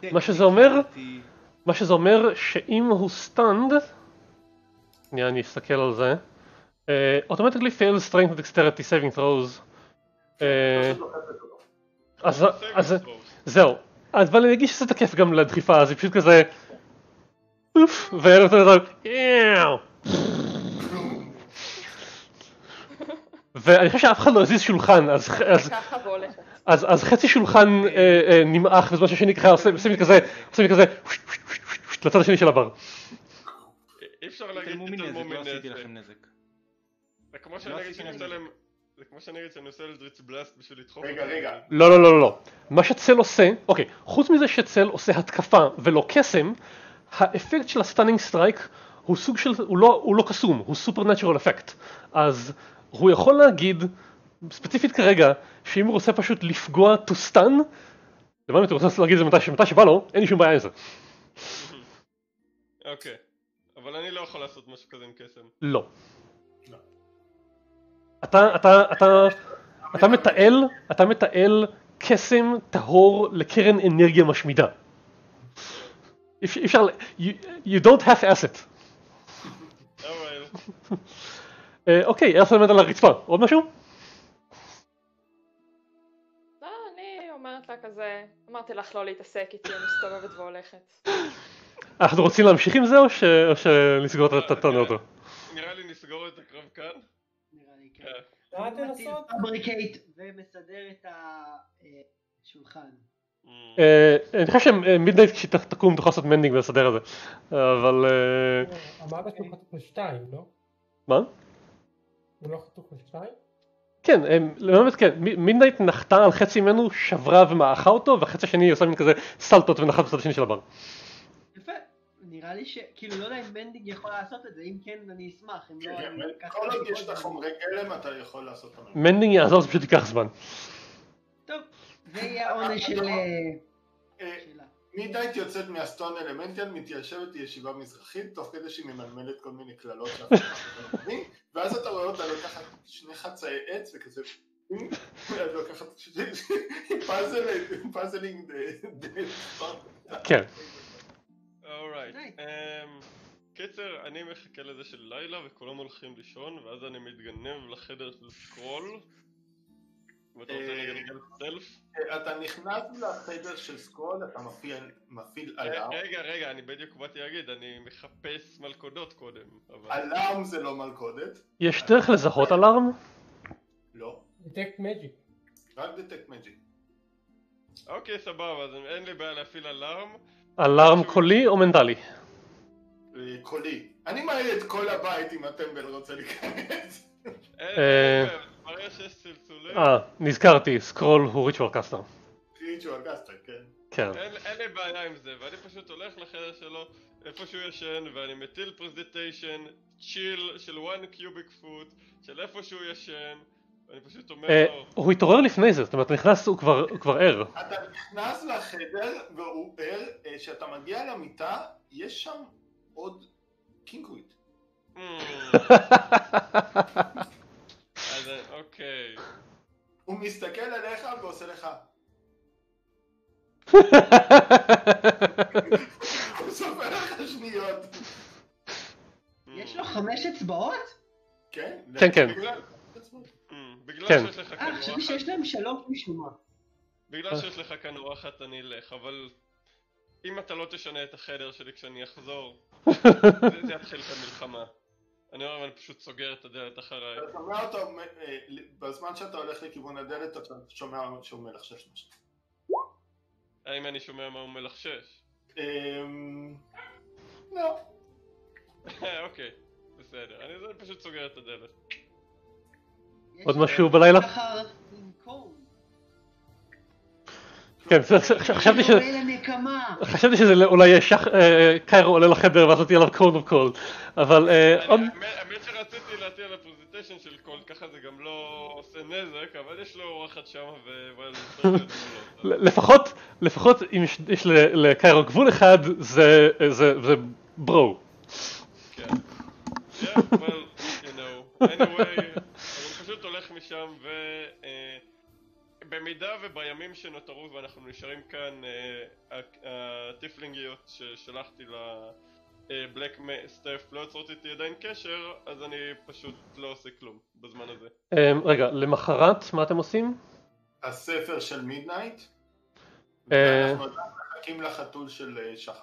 מה שזה אומר שאם הוא סטנד, אני אסתכל על זה, automatically fail strength and dexterity saving throws. אז זהו, אבל אני אגיש שזה תקף גם לדחיפה, זה פשוט כזה אוף, וארץ אלמנטל ואני חושב שאף אחד לא הזיז שולחן, אז חצי שולחן נמעך בזמן שהשני ככה עושה לי כזה לצד השני של הבר. אי אפשר להגיד תתעלמו לא עשיתי מנזק. לכם נזק. זה כמו שאני אגיד שאני עושה אלדריץ' בלאסט בשביל לדחוף. רגע. לא. מה שצל עושה, אוקיי, חוץ מזה שצל עושה התקפה ולא קסם, האפקט של הסטאנינג סטרייק הוא סוג של, הוא לא קסום, הוא סופרנטורל אפקט. אז הוא יכול להגיד, ספציפית כרגע, שאם הוא רוצה פשוט לפגוע to stun, למה אם אתה רוצה להגיד את זה מתי שבא לו, אין לי שום בעיה עם זה. אוקיי, אבל אני לא יכול לעשות משהו כזה עם קסם. לא. אתה מתעל קסם טהור לקרן אנרגיה משמידה. אפשר, you don't have asset. אוקיי, ארס אלמנטל על הרצפה, עוד משהו? לא, אני אומרת לה כזה, אמרתי לך לא להתעסק איתי, אני מסתובבת והולכת. אנחנו רוצים להמשיך עם זה או שנסגור את אותו? נראה לי נסגור את הקרב כאן. נראה לי כן. מה אתם עושות? פבריקייט ומסדר את השולחן. אני חושב שמידנייט כשתקום תוכל לעשות מנדינג ולסדר את זה, אבל... אמרת שהוא חתוך לשתיים, לא? מה? הוא לא חתוך לשתיים? כן, באמת כן, מידנייט נחתה על חצי ממנו, שברה ומעכה אותו, והחצי השני עושה מין כזה סלטות ונחת בצד השני של הבר. יפה, נראה לי שכאילו לא יודע אם מנדינג יכול לעשות את זה, אם כן אני אשמח, אם לא אני אקח... כל עוד יש את החומרי גלם אתה יכול לעשות את זה. מנדינג יעזור, זה פשוט ייקח זמן. טוב, זה יהיה העונש של... מידנייט יוצאת מהסטון אלמנטל, מתיישבת לישיבה מזרחית, תוך כדי שהיא ממלמלת כל מיני קללות שאף אחד לא מבין, ואז אתה רואה אותה לקחת שני חצאי עץ וכזה, לקחת פאזלינג כן. אורייט. קיצר, אני מחכה לזה של לילה וכולם הולכים לישון, ואז אני מתגנב לחדר של סקרול. ואתה רוצה לגלגל סלף? אתה נכנס לחדר של סקרול, אתה מפעיל אלארם. רגע, אני בדיוק באתי להגיד, אני מחפש מלכודות קודם. אלארם זה לא מלכודת. יש דרך לזהות אלארם? לא. דטקט מג'יק. רק דטקט מג'יק. אוקיי, סבבה, אז אין לי בעיה להפעיל אלארם. אלארם קולי או מנטלי? קולי. אני מעלה את כל הבית אם הטמבל רוצה להיכנס. ברגע שיש צלצולים... נזכרתי, סקרול הוא ריצ'ואל קאסטר. ריצ'ואל קאסטר, כן. כן. אין לי בעיה עם זה, ואני פשוט הולך לחדר שלו, איפה שהוא ישן, ואני מטיל פרזנטיישן, צ'יל של 1 cubic foot, של איפה שהוא ישן, ואני פשוט אומר לו... הוא התעורר לפני זה, זאת אומרת, נכנס, הוא כבר ער. אתה נכנס לחדר והוא ער, שאתה מגיע למיטה, יש שם עוד קינקוויט. אז אוקיי. הוא מסתכל עליך ועושה לך. הוא סופר לך שניות. יש לו 5 אצבעות? כן? כן. בגלל כן. שיש לך כאן אורחת... חשבתי שיש להם 3 משום מה. בגלל שיש לך כאן אורחת אני אלך, אבל... אם אתה לא תשנה את החדר שלי כשאני אחזור, זה יתחיל את המלחמה. אני אומר, אני פשוט סוגר את הדלת אחריי. אתה שומע אותו, בזמן שאתה הולך לכיוון הדלת, אתה שומע שהוא מלחשש משהו. האם אני שומע מה הוא מלחשש? לא. אוקיי, בסדר. אני פשוט סוגר את הדלת. עוד משהו בלילה? שחר לנקום. כן, חשבתי שזה... נועל הנקמה. חשבתי שזה אולי קיירו עולה לחדר ואז אותי עליו קוד אוף קול, אבל עוד... האמת שרציתי להטיע על הפוזיטיישן של קול, ככה זה גם לא עושה נזק, אבל יש לו אורחת שם לפחות אם יש לקיירו גבול אחד, זה ברו. כן. Yeah, well, you know. Anyway, אני פשוט הולך משם במידה ובימים שנותרו ואנחנו נשארים כאן, הטיפלינגיות ששלחתי לבלק סטף לא יוצרות איתי עדיין קשר, אז אני פשוט לא עושה כלום בזמן הזה. רגע, למחרת מה אתם עושים? הספר של מידנייט, ואנחנו עדיין מחכים לחתול של שחר.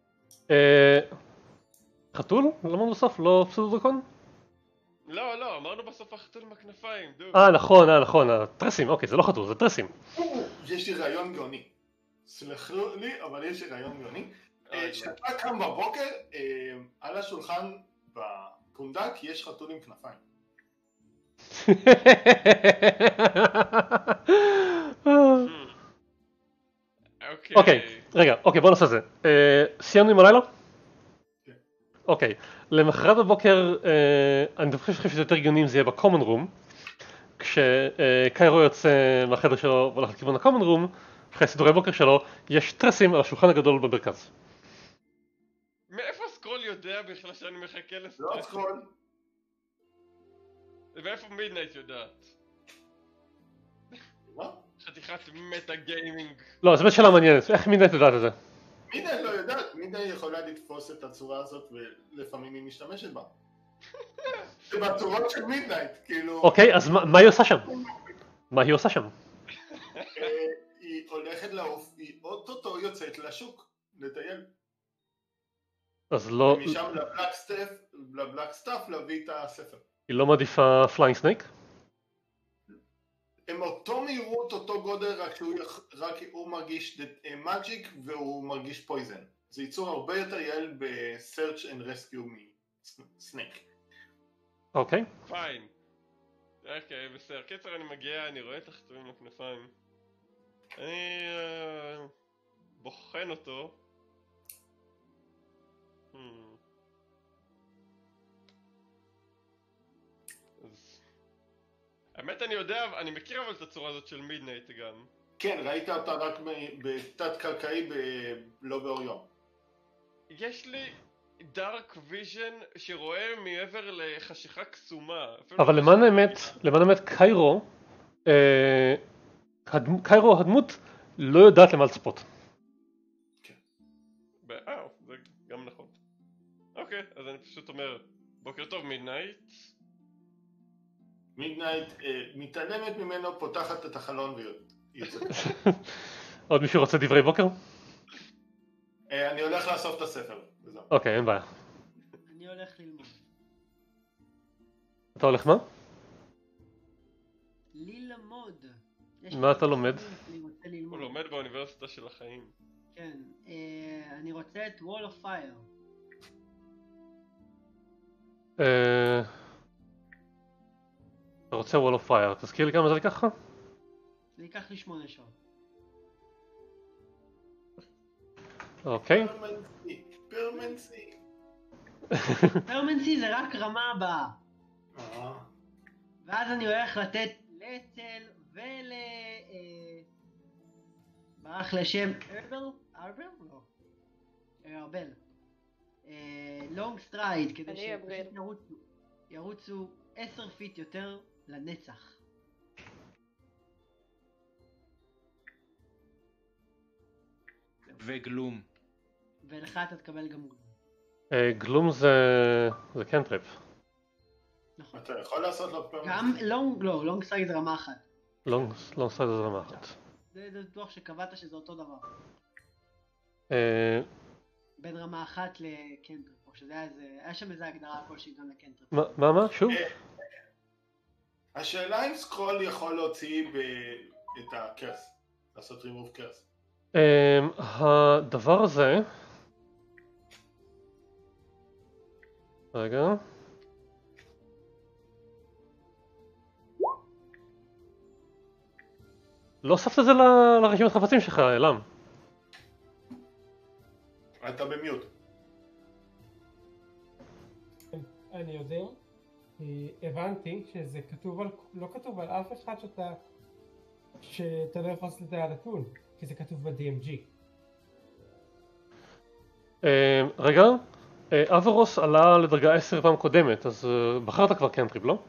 חתול? למה בסוף? לא פסול דרקון? לא, אמרנו בסוף החתול עם הכנפיים, דו. נכון, הטרסים, אוקיי, זה לא חתול, זה טרסים. יש לי רעיון גאוני. סלחו לי, אבל יש לי רעיון גאוני. כשאתה קם בבוקר, על השולחן בפונדק יש חתול עם כנפיים. אוקיי. רגע, בוא נעשה זה. סיימנו עם הלילה? אוקיי, למחרת בבוקר אני חושב שזה יותר הגיוני אם זה יהיה בקומון רום, כשקיירו יוצא מהחדר שלו והולך לכיוון הקומון רום, אחרי סידורי בוקר שלו, יש טרסים על השולחן הגדול במרכז. מאיפה סקרול יודע בכלל שאני מחכה לסטרס? לא סקרול. ואיפה מידנייט יודעת? מה? חתיכת מטה גיימינג. לא, זו באמת שאלה מעניינת, איך מידנייט יודעת את זה? מידנייט לא יודעת, מידנייט יכולה לתפוס את הצורה הזאת ולפעמים היא משתמשת בה. זה בצורות של מידנייט, כאילו... אוקיי, אז מה היא עושה שם? מה היא עושה שם? היא הולכת לעוף, היא אוטוטו יוצאת לשוק, לטייל. אז לא... ומשם לבלק סטאפ להביא את הספר. היא לא מעדיפה פליינג סנייק? הם אותו מהירות, אותו גודל, רק הוא מרגיש מג'יק והוא מרגיש פויזן. זה ייצור הרבה יותר יעיל ב-search and rescue מסנייק. אוקיי. פיין. אוקיי, בסדר. קיצר אני מגיע, אני רואה את החתולים לכנפיים. אני בוחן אותו. אז... האמת אני יודע, אני מכיר אבל את הצורה הזאת של מידנייט גם. כן, ראית אותה רק בתת קרקעי, לא באור יום. יש לי דארק ויז'ן שרואה מעבר לחשיכה קסומה. אבל למען האמת קיירו הדמות לא יודעת למה לצפות. זה גם נכון. אוקיי, אז אני פשוט אומר בוקר טוב מידנייט. מידנייט מתעלמת ממנו, פותחת את החלון ויוצאת. עוד מישהו רוצה דברי בוקר? אני הולך לאסוף את הספר. אוקיי, אין בעיה. אני הולך ללמוד. אתה הולך מה? ללמוד. מה אתה לומד? הוא לומד באוניברסיטה של החיים. כן, אני רוצה את Wall of Fire. אתה רוצה Wall of Fire, תזכיר לי כמה זה ייקח לך? זה ייקח לי 8 שעות. אוקיי. פרמנסי זה רק רמה הבאה. ואז אני הולך לתת לצל ברח לשם ארבל? לא. ארבל. לונג סטרייד, כדי שירוצו 10 פיט יותר לנצח. וגלום. ולך אתה תקבל גם גלום. גלום זה קנטריפ. נכון. אתה יכול לעשות לו פרמנס? גם לונג סטרייד זה רמה אחת. לונג סטרייד זה רמה אחת. זה בטוח שקבעת שזה אותו דבר. בין רמה אחת לקנטריפ, או שזה היה שם איזה הגדרה כלשהי גם לקנטריפ. מה? שוב? השאלה אם סקרול יכול להוציא את הקרס, לעשות רימוב קרס. הדבר הזה... רגע. לא הוספת את זה לרשימת חפצים שלך, אלם. אתה במיוט. אני יודע, הבנתי שזה כתוב על, לא כתוב על אף אחד שאתה לא יכול לעשות את זה על נתון, כי זה כתוב ב-DMG. רגע, אברוס עלה לדרגה 10 פעם קודמת, אז בחרת כבר קנטריפ, לא?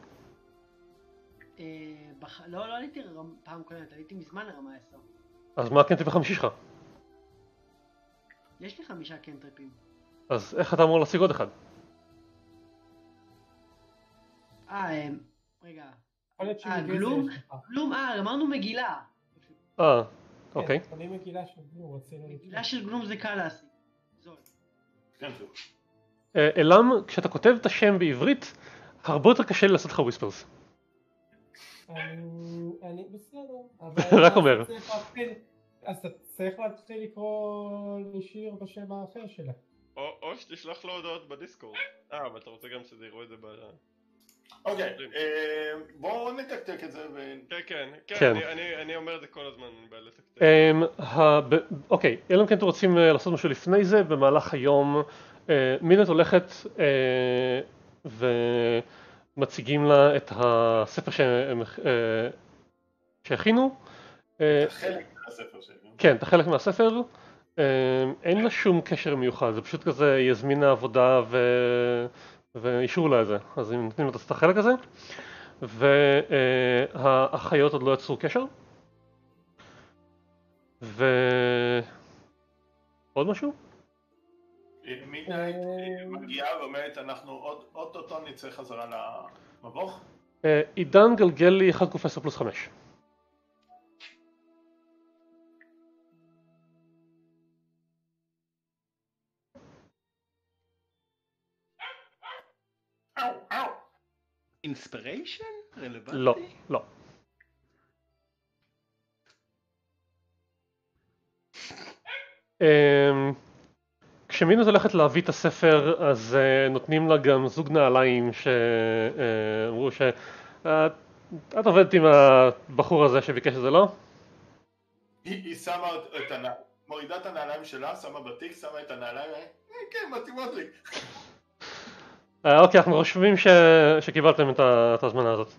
לא עליתי פעם קודמת, עליתי מזמן לרמה 10. אז מה הקנטריפ החמישי שלך? יש לי 5 קנטריפים. אז איך אתה אמור להשיג עוד אחד? רגע. גלום? גלום, אמרנו מגילה. אוקיי. כן, אני מגילה של גלום, מגילה של גלום זה קל להשיג. זול. אלם, כשאתה כותב את השם בעברית, הרבה יותר קשה לי לעשות לך וויספרס. אני בסדר. רק אומר. אז אתה צריך להתחיל לקרוא לשיר בשם האחר שלה. או שתשלח לו הודעות בדיסקורד. אבל אתה רוצה גם שזה יראו את זה אוקיי, בואו נתקתק את זה. כן, אני אומר את זה כל הזמן, אני בעיה לתקתק. אוקיי, אלא אם כן אתם רוצים לעשות משהו לפני זה, במהלך היום מינת הולכת ומציגים לה את הספר שהכינו. חלק מהספר שלי. כן, את החלק מהספר. אין לה שום קשר מיוחד, זה פשוט כזה היא הזמינה עבודה ואישרו לה את זה, אז הם נותנים לה את החלק הזה, והאחיות עוד לא יצרו קשר. עוד משהו? מידנייט מגיעה ואומרת אנחנו עוד נצא חזרה למבוך? עידן גלגל לי 1 ק10 פלוס 5. אינספיריישן? רלוונטי? לא. כשמינות הולכת להביא את הספר, אז נותנים לה גם זוג נעליים שאמרו את עובדת עם הבחור הזה שביקש את זה, לא? היא שמה את מורידה את הנעליים שלה, שמה בתיק, שמה את הנעליים, כן, מתאימות לי. אוקיי, אנחנו חושבים שקיבלתם את ההזמנה הזאת.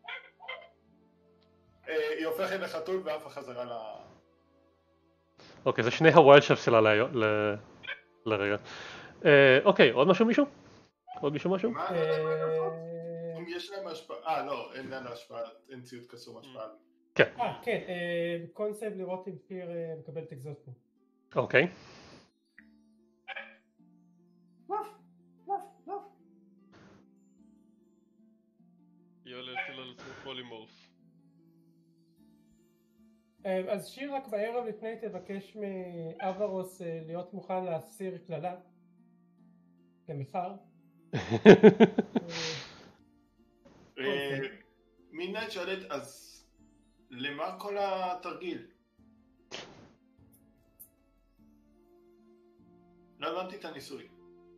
היא הופכת לחתול ואף חזרה אוקיי, זה שני הווילד שפס שלה לרגע. אוקיי, עוד משהו מישהו? עוד מישהו משהו? אם יש להם השפעה, לא, אין להם השפעה, אין ציוד קסום השפעה. כן. כן, קונספט לראות אם פיר מקבל את אקזוסטים. אוקיי. יולה תלה לעצמו פולימורף. אז שיר רק בערב לפני תבקש מאברוס להיות מוכן להסיר כללה למחר. מידנייט שואלת, אז למה כל התרגיל? לא הבנתי את הניסוי.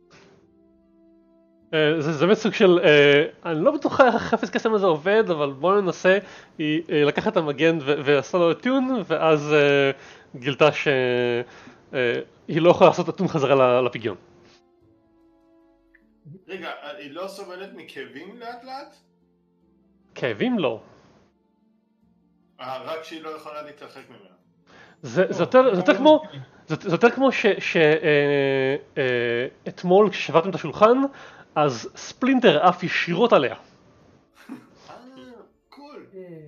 זה באמת סוג של, אני לא בטוחה איך החפץ קסם הזה עובד, אבל בואו ננסה. היא לקחת את המגן ועשה לו טון, ואז גילתה שהיא לא יכולה לעשות את הטון חזרה לפגיון. רגע, היא לא סובלת מכאבים לאט לאט? כאבים לא. רק שהיא לא יכולה להתרחק ממנה. זה יותר כמו שאתמול כששברתם את השולחן, אז ספלינטר עף ישירות עליה. קול.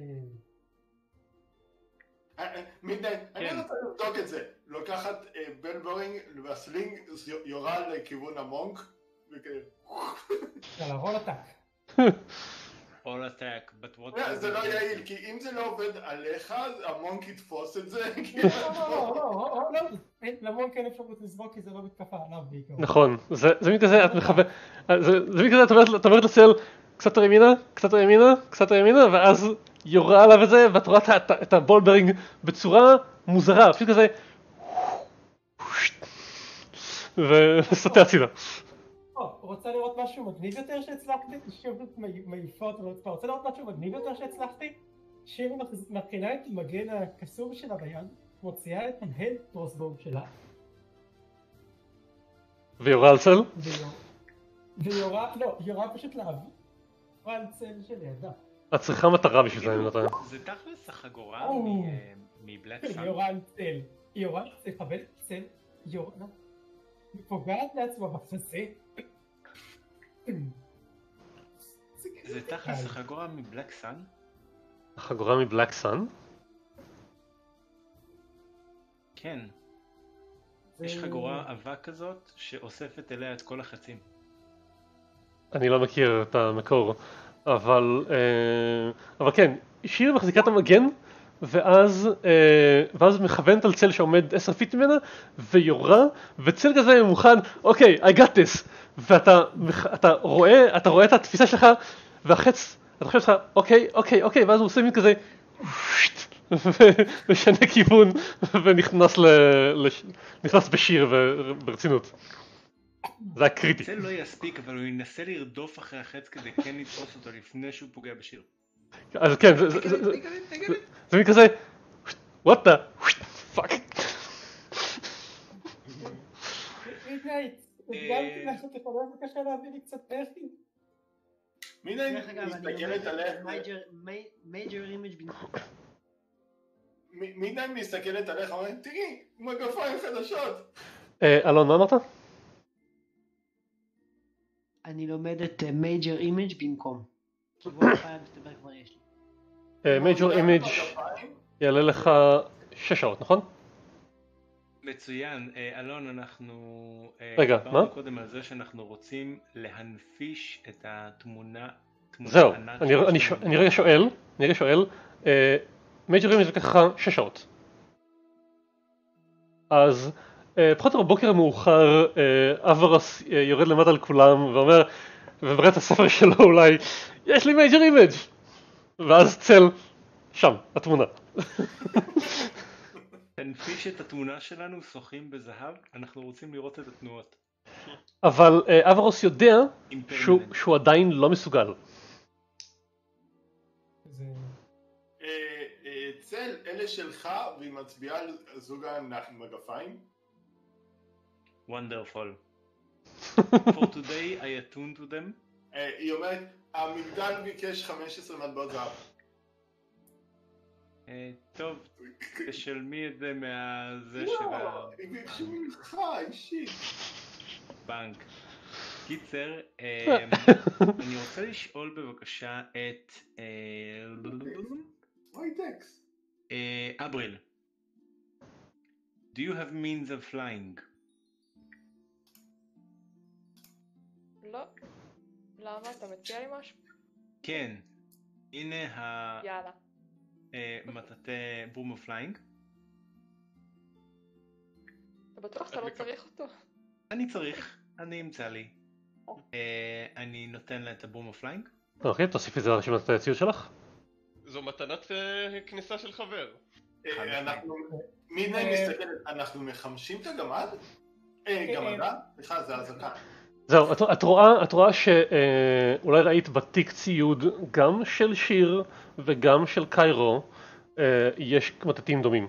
מידנייט, אני רוצה לבדוק את זה. לוקחת בל בורינג והסלינג יורה לכיוון המונק וכאלה. יאללה, רול עתק. all attack, but what... זה לא יעיל, כי אם זה לא עובד עליך, המונק יתפוס את זה. לא, למונק אין אפשרות לזרוק כי זה לא מתקפה עליו בעיקר. נכון, זה מכזה, את מכוונת, זה מכזה, את אומרת לצל קצת ימינה, קצת ימינה, קצת ימינה, ואז יורה עליו את זה, ואת רואה את הבולברינג בצורה מוזרה, פשוט כזה וסוטה הצידה. רוצה לראות משהו מגניב יותר שהצלחתי? שיר מעיפות ולא רוצה לראות משהו מגניב יותר שהצלחתי? שיר מכינה את המגן הקסום שלה ביד, מוציאה את ההד קרוסבואו שלה. ויורה על צל? יורה פשוט לאוויר. יורה על צל שלידה. את צריכה מטרה בשביל זה, אני נותן. זה תכלס החגורה מבלק סאן. יורה על צל. יורה, תכבל צל. יורה. היא פוגעת לעצמה בחזה. זה תכלס החגורה מבלק סאן? החגורה מבלק סאן? כן. יש חגורה אבק כזאת שאוספת אליה את כל החצים. אני לא מכיר את המקור, אבל כן, שיר מחזיקה את המגן, ואז מכוונת על צל שעומד 10 פיט ממנה, ויורה, וצל כזה מוכן, אוקיי, I got this, ואתה רואה את התפיסה שלך, והחץ, אתה חושב לך, אוקיי, ואז הוא עושה מין כזה, ומשנה כיוון, ונכנס בשיר ברצינות. זה היה קריטי. צל לא יספיק, אבל הוא ינסה לרדוף אחרי החץ כדי כן לתפוס אותו לפני שהוא פוגע בשיר. אז כן, זה מין כזה, what the fuck. הגעתי לעשות את הדבר בבקשה להביא לי קצת פרטים. מידי מסתכלת עליך, מייג'ר אימג' במקום. מידי מסתכלת עליך, אומרת, תראי, מגפיים חדשות. אלון, מה אמרת? אני לומד את מייג'ר אימג' במקום. כיוון הפעם מסתבר כבר יש לי. מייג'ור אימג' יעלה לך 6 שעות, נכון? מצוין, אלון, אנחנו דיברנו קודם על זה שאנחנו רוצים להנפיש את התמונה. זהו, אני רגע שואל, מייג'ור אימג' לקח לך 6 שעות. אז פחות או בבוקר המאוחר אברס יורד למטה על כולם ואומר, ומראה את הספר שלו אולי, יש לי מייג'ר אימג', ואז צל, שם, התמונה. תנפיש את התמונה שלנו, שוחים בזהב, אנחנו רוצים לראות את התנועות. אבל אברוס יודע שהוא עדיין לא מסוגל. צל, אלה שלך, והיא מצביעה על זוג המגפיים. Wonderful. For today I attune to them. היא אומרת, המגדל ביקש 15 מטבעות זהב. טוב, תשלמי את זה מהזה של היא ביקשו ממך, אישית. בנק. קיצר, אני רוצה לשאול בבקשה את וייטקס. אבריל. Do you have means of flying? לא. למה? אתה מציע לי משהו? כן. הנה יאללה. מטאטא בום אוף פליינג. אתה בטוח שאתה לא צריך אותו? אני צריך, אני אמצא לי. אני נותן לה את הבום אוף פליינג. אוקיי, תוסיף את זה לרשימת הציוד שלך. זו מתנת כניסה של חבר. מידי מסתכלת, אנחנו מחמשים את הגמד? גמדה? סליחה, זה הזקה. זהו, את רואה שאולי ראית בתיק ציוד גם של שיר וגם של קיירו, יש מטטים דומים.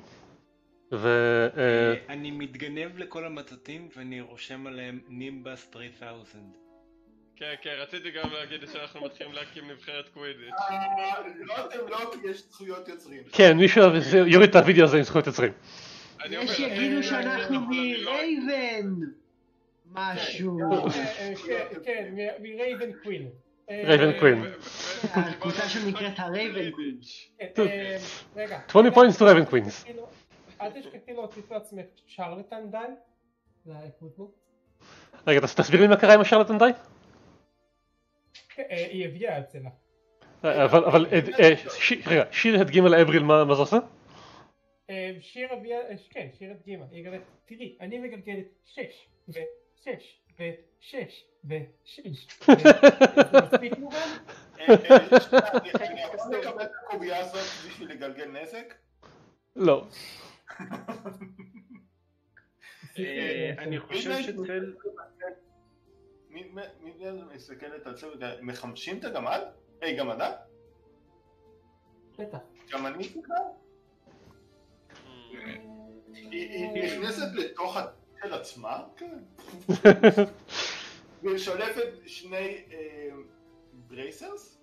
אני מתגנב לכל המטטים ואני רושם עליהם נימבס 3000. כן, רציתי גם להגיד שאנחנו מתחילים להקים נבחרת קווידיץ'. לא אתם לא, כי יש זכויות יוצרים. כן, מישהו יוריד את הוידאו הזה עם זכויות יוצרים. יש שיגידו שאנחנו מרייבן! משהו. כן, מרייבן קווין. רייבן קווין. הקבוצה שנקראת הרייבן קווין. רגע. 20 points to רייבן קווינס. אל תשכחי להוסיף לעצמך שרלטן די. רגע, תסביר לי מה קרה עם השרלטן די? היא הביאה את זה לה. אבל רגע, שיר הדגימה לאבריל מה זה עושה? שיר הביאה, כן, שיר הדגימה. היא גלת, תראי, אני מגלגלת 6 ו6 ו6 ו6. זה מספיק מובן? אני יכול לקבל את הקובייה הזאת בשביל לגלגל נזק? לא. אני חושב שצל... מי מסתכלת על צוות, מחמשים את הגמד? היי, גמדה? בטח. גם אני סליחה? היא נכנסת לתוך של עצמה? כן. ושולפת שני ברייסרס?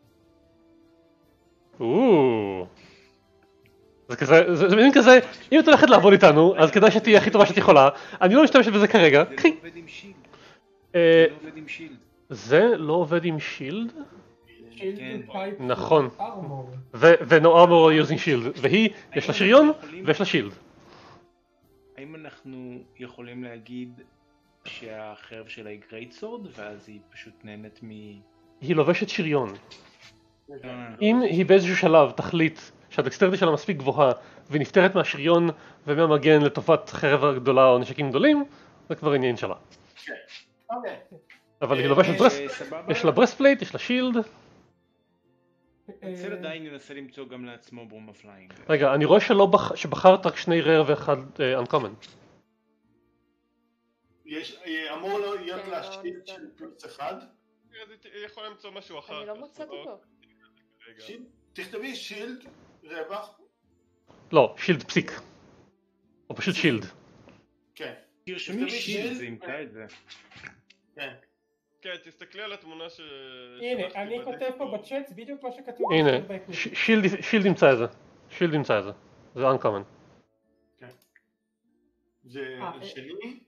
זה כזה, זה מין כזה, אם את הולכת לעבוד איתנו, אז כדאי שתהיה הכי טובה שאת יכולה. אני לא משתמשת בזה כרגע. זה לא עובד עם שילד. זה לא עובד עם שילד. זה לא עובד עם שילד? כן. נכון. ארמור. ו-no armor using shield. והיא, יש לה שריון ויש לה שילד. האם אנחנו יכולים להגיד שהחרב שלה היא גרייט סורד, ואז היא פשוט נהנית מ... היא לובשת שריון. אם היא באיזשהו שלב תחליט שהדקסטריטי שלה מספיק גבוהה והיא נפטרת מהשריון ומהמגן לטובת חרב הגדולה או נשקים גדולים, זה כבר עניין שלה. אוקיי. אבל היא לובשת יש לה ברספלייט, יש לה שילד. צל עדיין ינסה למצוא גם לעצמו ברום הפליינג. רגע, אני רואה שבחרת רק שני רר ואחד uncommon. אמור להיות לה שילד של פלוס אחד? היא יכולה למצוא משהו אחר. אני לא מוצאת אותו. תכתבי שילד, רווח. לא, שילד פסיק. או פשוט שילד. כן. תרשמי שילד, זה ימצא את זה. כן. כן, תסתכלי על התמונה ש... הנה, אני כותב פה בצ'אט בדיוק מה שכתוב. הנה, שילד ימצא את זה. שילד ימצא את זה. זה uncommon. כן. זה שלי.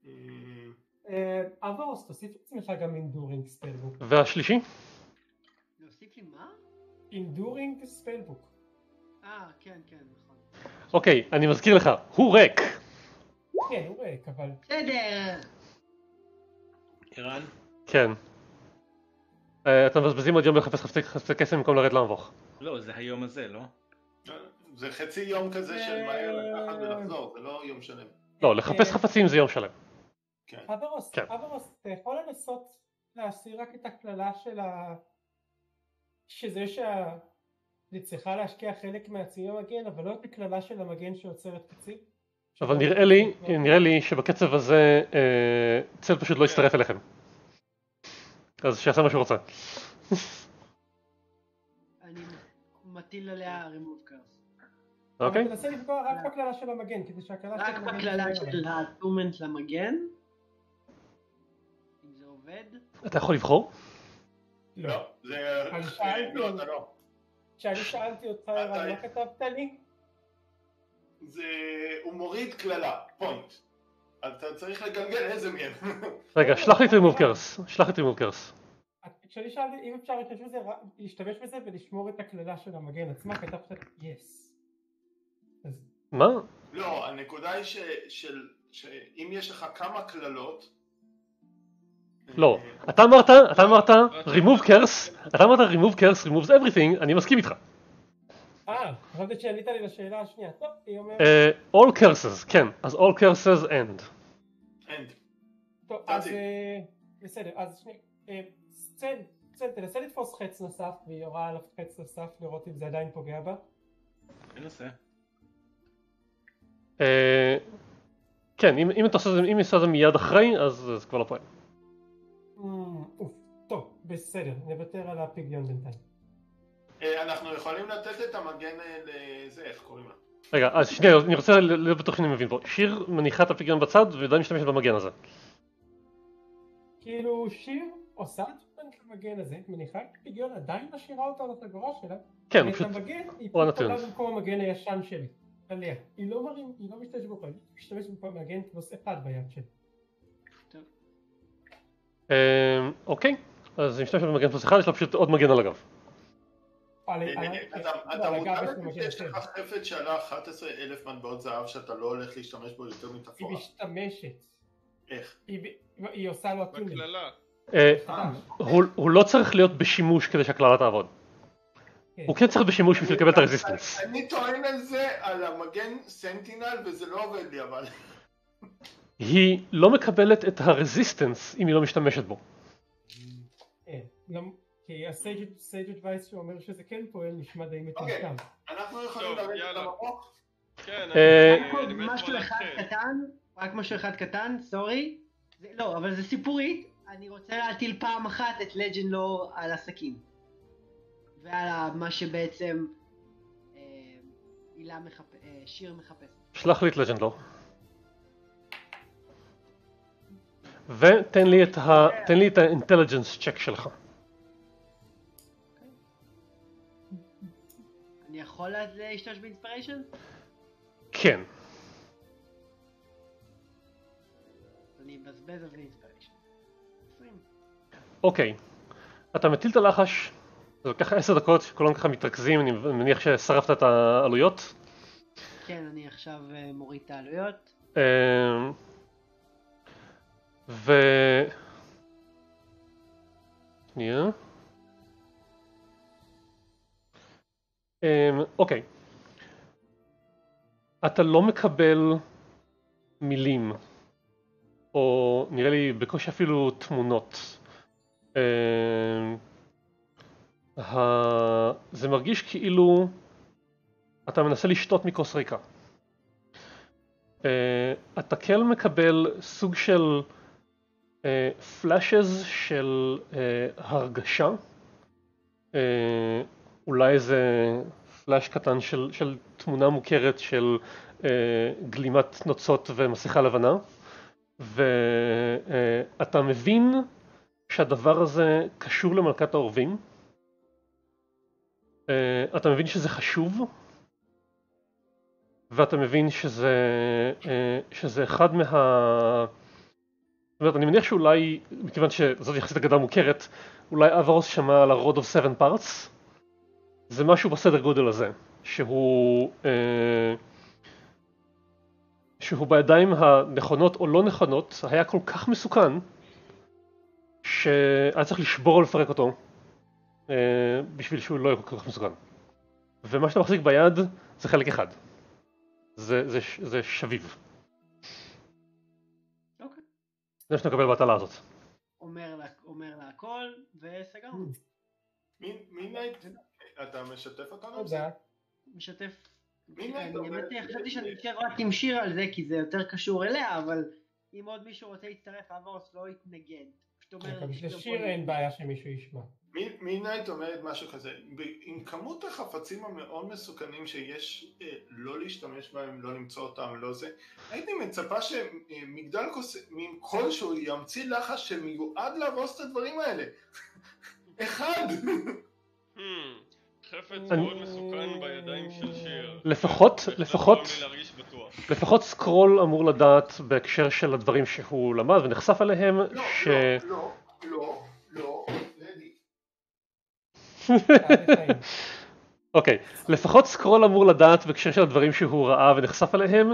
אבוס, תוסיף את עצמך גם אינדורינג ספלבוק. והשלישי? להוסיף לי מה? אינדורינג ספלבוק. כן, נכון. אוקיי, אני מזכיר לך, הוא ריק. כן, הוא ריק, אבל... בסדר. ערן? כן. אתם מבזבזים עוד יום לחפש חפצי קסם במקום לרדת למבוך. לא, זה היום הזה, לא? זה חצי יום כזה של מהר לקחת ולחזור, זה לא יום שלם. לא, לחפש חפצים זה יום שלם. אברוס, אתה יכול לנסות להסיר רק את הכללה של שזה אני צריכה להשקיע חלק מהציון המגן, אבל לא את הכללה של המגן שיוצרת קצי. אבל נראה לי שבקצב הזה צל פשוט לא יצטרף אליכם. אז שיעשה מה שהוא רוצה. אני מטיל עליה remove curse. אוקיי. אבל תנסה לפגוע רק בכללה של המגן, כדי שהכללה של המגן... רק בכללה של הטומנט למגן? אם זה עובד? אתה יכול לבחור? לא, זה... כשאני שאלתי אותך, מה כתבת לי? הוא מוריד כללה, פוינט. אתה צריך לגלגל איזה מהם. רגע, שלח לי את remove curse. כשאני שאלתי אם אפשר להשתמש בזה ולשמור את הכללה של המגן עצמה, כתבת yes. מה? לא, הנקודה היא שאם יש לך כמה כללות... לא, אתה אמרת remove curse removes everything, אני מסכים איתך. חשבתי שענית לי לשאלה השנייה. טוב, היא אומרת... all curses, כן, אז all curses end. טוב, אז בסדר, אז צל, תנסה לתפוס חץ נוסף, והיא יורה עליו חץ נוסף לראות אם זה עדיין פוגע בה. ננסה. כן, אם היא עושה את זה מיד אחרי, אז זה כבר לא פועל. טוב, בסדר, נוותר על הפיגיון בינתיים. אנחנו יכולים לתת את המגן לזה, איך קוראים לה? רגע, אז שנייה, אני רוצה להיות בטוח שאני מבין פה. שיר מניחה את הפיגיון בצד ועדיין משתמשת במגן הזה. כאילו שיר עושה את המגן הזה, מניחה את הפיגיון, עדיין משאירה אותו על החגורה שלה. כן, פשוט... את המגן היא פתאום במקום המגן הישן שלי. עליה. היא לא משתמשת בו, היא משתמשת במגן פלוס אחד ביד שלי. אוקיי, אז היא משתמשת במגן פלוס אחד, יש לה פשוט עוד מגן על הגב. אתה מודע שיש לך חפץ שעלה 11,000 מטבעות זהב שאתה לא הולך להשתמש בו יותר מתפאורה? היא משתמשת. איך? היא עושה לו הטונינג. בכללה. הוא לא צריך להיות בשימוש כדי שהכללה תעבוד. הוא כן צריך בשימוש בשביל לקבל את הרזיסטנס. אני טוען על זה, על המגן סנטינל, וזה לא עובד לי אבל. היא לא מקבלת את הרזיסטנס אם היא לא משתמשת בו. כי הסייג' אדווייס שאומר שזה כן פועל נשמע די מטומטם. אנחנו יכולים לרדת את המרוק? כן, משהו אחד קטן, רק משהו אחד קטן, סורי. לא, אבל זה סיפורית. אני רוצה להטיל פעם אחת את לג'נד לור על הסכין. ועל מה שבעצם שיר מחפש. שלח לי את לג'נד לור. ותן לי את האינטליג'נס צ'ק שלך. אני יכול להשתמש באינספיריישן? כן. אני מבזבז על אינספיריישן. 20. אוקיי. אתה מטיל את הלחש, זה לוקח 10 דקות, כולם ככה מתרכזים, אני מניח ששרפת את העלויות. כן, אני עכשיו מוריד את העלויות. שנייה. אוקיי. אתה לא מקבל מילים, או נראה לי בקושי אפילו תמונות. זה מרגיש כאילו אתה מנסה לשתות מכוס ריקה. אתה כן מקבל סוג של פלאשז של הרגשה. אולי איזה פלאש קטן של תמונה מוכרת של גלימת נוצות ומסכה לבנה. ואתה מבין שהדבר הזה קשור למלכת העורבים. אתה מבין שזה חשוב. ואתה מבין שזה אחד זאת אומרת, אני מניח שאולי, מכיוון שזאת יחסית אגדה מוכרת, אולי אברוס שמע על ה-Road of Seven Parts. זה משהו בסדר גודל הזה, שהוא בידיים הנכונות או לא נכונות, היה כל כך מסוכן, שהיה צריך לשבור או לפרק אותו, בשביל שהוא לא יהיה כל כך מסוכן. ומה שאתה מחזיק ביד זה חלק אחד. זה שביב. אוקיי. זה מה שאתה מקבל בהטלה הזאת. אומר לה הכל, וסגרנו. מידנייט, אתה משתף אותנו? תודה. משתף. מידנייט, אני חשבתי שאני אשאר רק עם שיר על זה, כי זה יותר קשור אליה, אבל אם עוד מישהו רוצה להצטרף, אברוס לא יתנגד. בשביל שיר אין בעיה שמישהו ישמע. מידנייט אומרת משהו כזה, עם כמות החפצים המאוד מסוכנים שיש לא להשתמש בהם, לא למצוא אותם, לא זה, הייתי מצפה שמגדל קוסמים כלשהו ימציא לחש שמיועד להרוס את הדברים האלה. אחד! חפץ מאוד מסוכן בידיים של שיר. לפחות סקרול אמור לדעת בהקשר של הדברים שהוא למד ונחשף עליהם ש... לא, אוקיי, לפחות סקרול אמור לדעת בהקשר של הדברים שהוא ראה ונחשף עליהם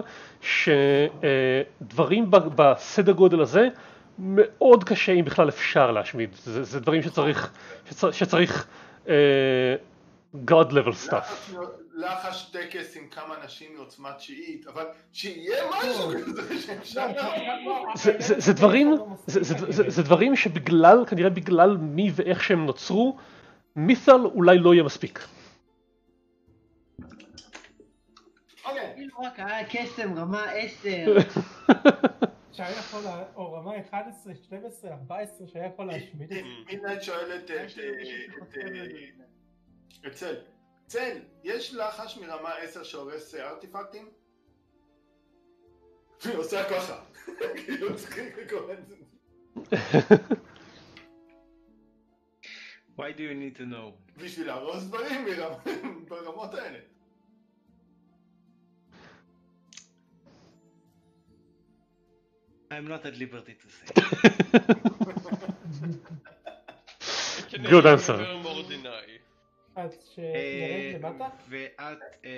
שדברים בסדר גודל הזה מאוד קשה אם בכלל אפשר להשמיד. זה דברים שצריך God level stuff. לחש טקס עם כמה אנשים מעוצמה תשיעית, אבל שיהיה משהו כזה שאפשר... זה דברים שבגלל, כנראה בגלל מי ואיך שהם נוצרו, מית'ל אולי לא יהיה מספיק. אוקיי. כאילו רק היה קסם רמה 10. שהיה יכול, או רמה 11, 12, 14, שהיה יכול להשמיד את זה. מידנייט שואלת את צל, יש לחש מרמה 10 שהורס ארטיפקטים? היא עושה ככה. כאילו צריכים לקרוא את זה. Why do you need to know? בשביל להרוס דברים ברמות האלה. I'm not at liberty to say. Good answer. אז שנרד למטה? ואת,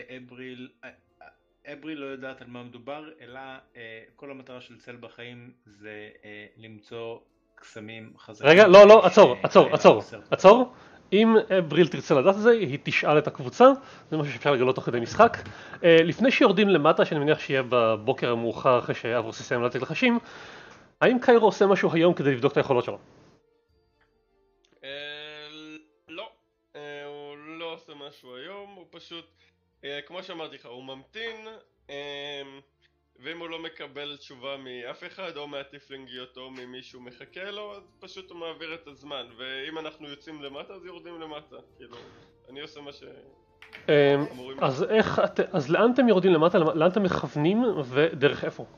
אבריל לא יודעת על מה מדובר, אלא כל המטרה של צל בחיים זה למצוא קסמים חזקים. רגע, לא, עצור. אם אבריל תרצה לדעת את זה, היא תשאל את הקבוצה, זה משהו שאפשר לגלות תוך כדי משחק. לפני שיורדים למטה, שאני מניח שיהיה בבוקר המאוחר אחרי שאברוס יסיים להציג לחשים, האם קיירו עושה משהו היום כדי לבדוק את היכולות שלו? לא, הוא לא עושה משהו היום, הוא פשוט, כמו שאמרתי לך, הוא ממתין, ואם הוא לא מקבל תשובה מאף אחד, או מהטיפלינגיות או ממישהו מחכה לו, אז פשוט הוא מעביר את הזמן. ואם אנחנו יוצאים למטה, אז יורדים למטה. כאילו, אני עושה מה ש... אז לאן אתם יורדים למטה? לאן אתם מכוונים ודרך איפה?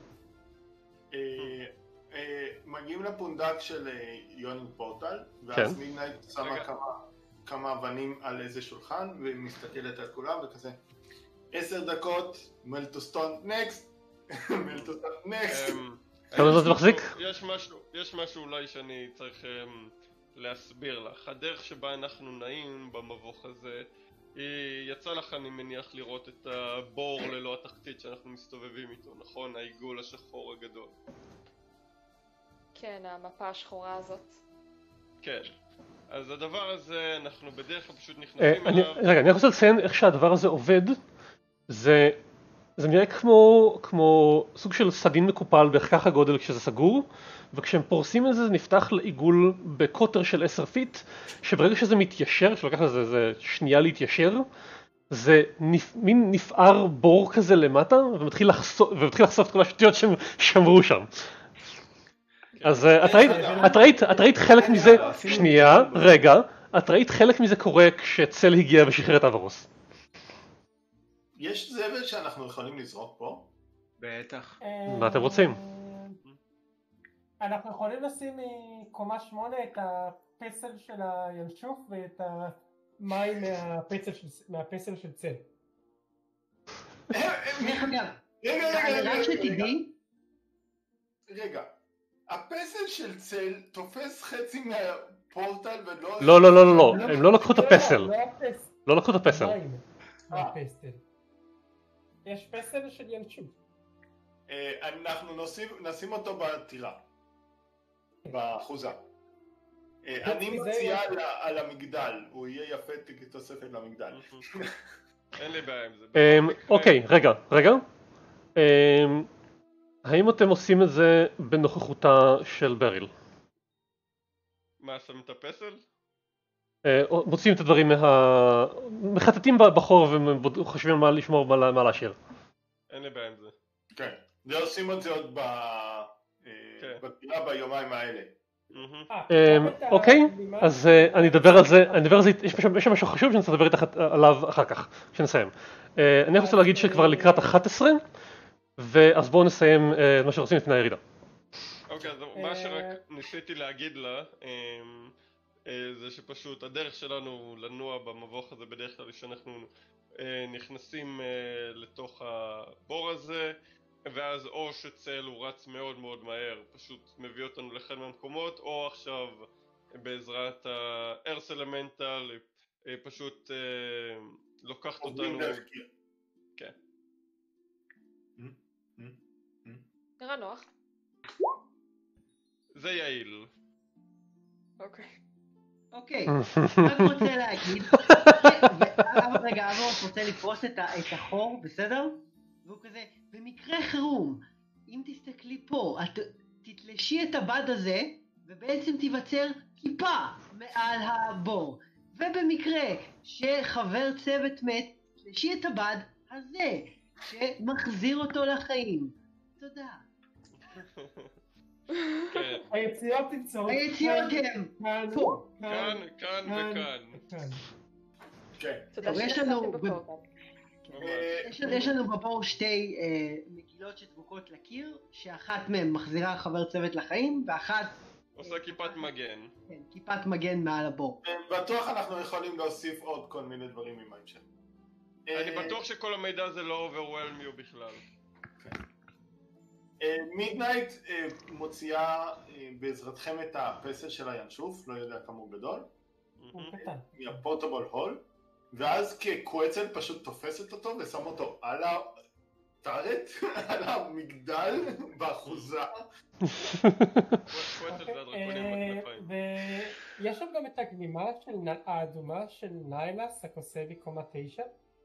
מגיעים לפונדק של יונינג פורטל, ואז מידנייט שמה כמה אבנים על איזה שולחן, ומסתכלת על כולם וכזה 10 דקות, מלטוסטון נקסט, מלטוסטון נקסט. כמה זמן זה מחזיק? יש משהו אולי שאני צריך להסביר לך. הדרך שבה אנחנו נעים במבוך הזה, יצא לך אני מניח לראות את הבור ללא התחתית שאנחנו מסתובבים איתו, נכון? העיגול השחור הגדול. כן, המפה השחורה הזאת. כן. אז הדבר הזה, אנחנו בדרך כלל פשוט נכנסים אליו. רגע, אני רוצה לציין איך שהדבר הזה עובד. זה נראה כמו סוג של סדין מקופל בערך ככה גודל כשזה סגור, וכשהם פורסים את זה, זה נפתח לעיגול בקוטר של 10 פיט, שברגע שזה מתיישר, שלוקח לזה שנייה להתיישר, זה מין נפער בור כזה למטה, ומתחיל לחשוף את כל השטויות שהם שמרו שם. אז את ראית חלק מזה, שנייה, רגע, את ראית חלק מזה קורה כשצל הגיע ושחרר את אברוס. יש זבל שאנחנו יכולים לזרוק פה? בטח. מה אתם רוצים? אנחנו יכולים לשים מקומה 8 את הפסל של הינשוף ואת המים מהפסל של צל. רק שתדעי. רגע, הפסל של צל תופס חצי מהפורטל ולא... לא, הם לא לקחו את הפסל. לא לקחו את הפסל. יש פסל של ינשוף. אנחנו נשים אותו בטירה, באחוזה. אני מציע על המגדל, הוא יהיה יפה כתוספת למגדל. אין לי בעיה עם זה. אוקיי, רגע. האם אתם עושים את זה בנוכחותה של בריל? מה, שמים את הפסל? מוצאים את הדברים מחטטים בחור וחושבים מה לשמור מה להשאיר. אין לי בעיה עם זה. כן, לא עושים את זה עוד בטירה ביומיים האלה. אוקיי, אז אני אדבר על זה, יש שם משהו חשוב שאני רוצה לדבר איתך עליו אחר כך, כשנסיים. אני רוצה להגיד שכבר לקראת 11, ואז בואו נסיים את מה שרוצים לפני הירידה. אוקיי, אז מה שרק ניסיתי להגיד לה, זה שפשוט הדרך שלנו לנוע במבוך הזה בדרך כלל שאנחנו נכנסים לתוך הבור הזה, ואז או שצל הוא רץ מאוד מאוד מהר, פשוט מביא אותנו לאחד מהמקומות, או עכשיו בעזרת ה-Earth Elemental פשוט לוקחת אותנו... כן. נראה נוח. זה יעיל. אוקיי, רק רוצה להגיד, רגע, אברוס רוצה לפרוס את החור, בסדר? והוא כזה, במקרה חירום, אם תסתכלי פה, את תתלשי את הבד הזה, ובעצם תיווצר כיפה מעל הבור. ובמקרה שחבר צוות מת, תתלשי את הבד הזה, שמחזיר אותו לחיים. תודה. היציאות נמצאות. היציאות הם פה. כאן וכאן. כן. יש לנו בבור שתי מגילות שדבוקות לקיר, שאחת מהן מחזירה חבר צוות לחיים, ואחת עושה כיפת מגן. כן, כיפת מגן מעל הבור. בטוח אנחנו יכולים להוסיף עוד כל מיני דברים עם ההמשך. אני בטוח שכל המידע הזה לא overwhelm you בכלל. מידנייט מוציאה בעזרתכם את הפסל של הינשוף, לא יודע כמה הוא גדול, מהפורטבל הול, ואז כקואצל פשוט תופסת אותו ושם אותו על הטארט, על המגדל, באחוזה. קואצל זה הדרקונים בכנפיים. ויש שם גם את הגלימה האדומה של ניילס, הקוסבי קומה 9.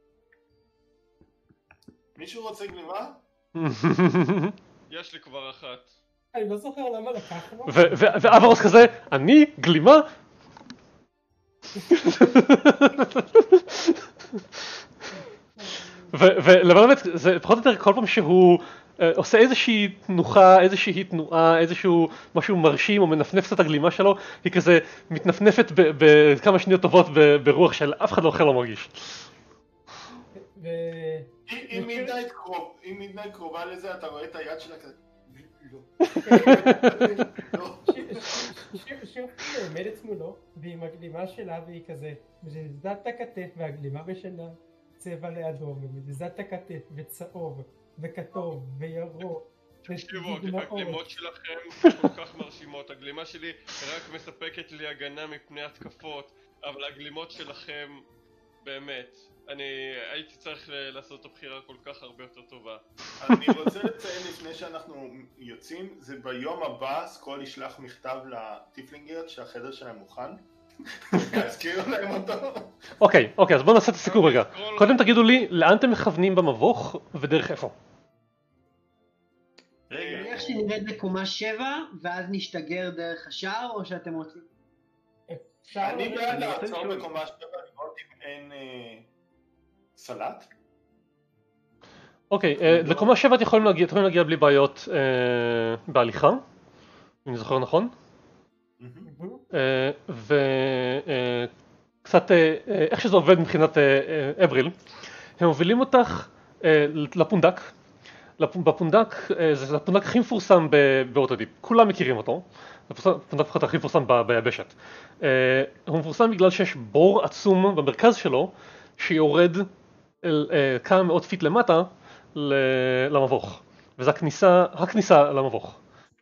מישהו רוצה גלימה? יש לי כבר אחת. אני לא זוכר למה לקחנו. ואברוס כזה, אני גלימה? ולמה באמת, זה פחות או יותר כל פעם שהוא עושה איזושהי תנוחה, איזושהי תנועה, איזשהו משהו מרשים או מנפנף את הגלימה שלו, היא כזה מתנפנפת בכמה שניות טובות ברוח של אף אחד אחר לא מרגיש. אם מידנייט קרובה לזה אתה רואה את היד שלה כזה. שיר עומדת מולו ועם הגלימה שלה והיא כזה מזיזה את הכתף והגלימה משנה צבע לאדום ומזיזה את הכתף וצהוב וכתוב וירוק. תקשיבו, הגלימות שלכם כל כך מרשימות, הגלימה שלי רק מספקת לי הגנה מפני התקפות, אבל הגלימות שלכם באמת, אני הייתי צריך לעשות את הבחירה כל כך הרבה יותר טובה. אני רוצה לציין לפני שאנחנו יוצאים, זה ביום הבא סקול ישלח מכתב לטיפלינגרט שהחדר שלהם מוכן. להזכיר להם אותו. אוקיי, אז בואו נעשה את הסיכום רגע. קודם תגידו לי לאן אתם מכוונים במבוך ודרך איפה. איך שנרד לקומה 7 ואז נשתגר דרך השער או שאתם רוצים? אני בעד לעצור בקומה 7 לראות אם אין סלט. אוקיי, לקומה 7 אתם יכולים להגיע בלי בעיות בהליכה, אם אני זוכר נכון. וקצת איך שזה עובד מבחינת אבריל, הם מובילים אותך לפונדק. בפונדק, זה הפונדק הכי מפורסם באוטודיפ, כולם מכירים אותו, זה הפונדק הכי מפורסם ביבשת. הוא מפורסם בגלל שיש בור עצום במרכז שלו שיורד כמה מאות פיט למטה למבוך, וזו הכניסה למבוך.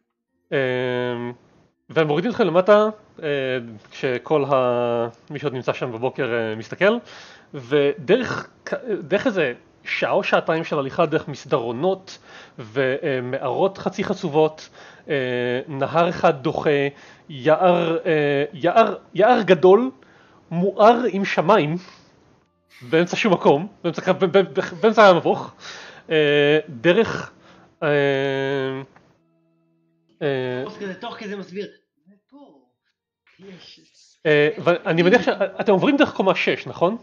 והם מורידים אתכם למטה כשכל מי שעוד נמצא שם בבוקר מסתכל, ודרך איזה שעה או שעתיים של הליכה דרך מסדרונות ומערות חצי חצובות, נהר אחד דוחה, יער גדול מואר עם שמיים באמצע שום מקום, באמצע המבוך, דרך תוך כזה מסביר, ופה יש... ואני מניח שאתם עוברים דרך קומה 6, נכון?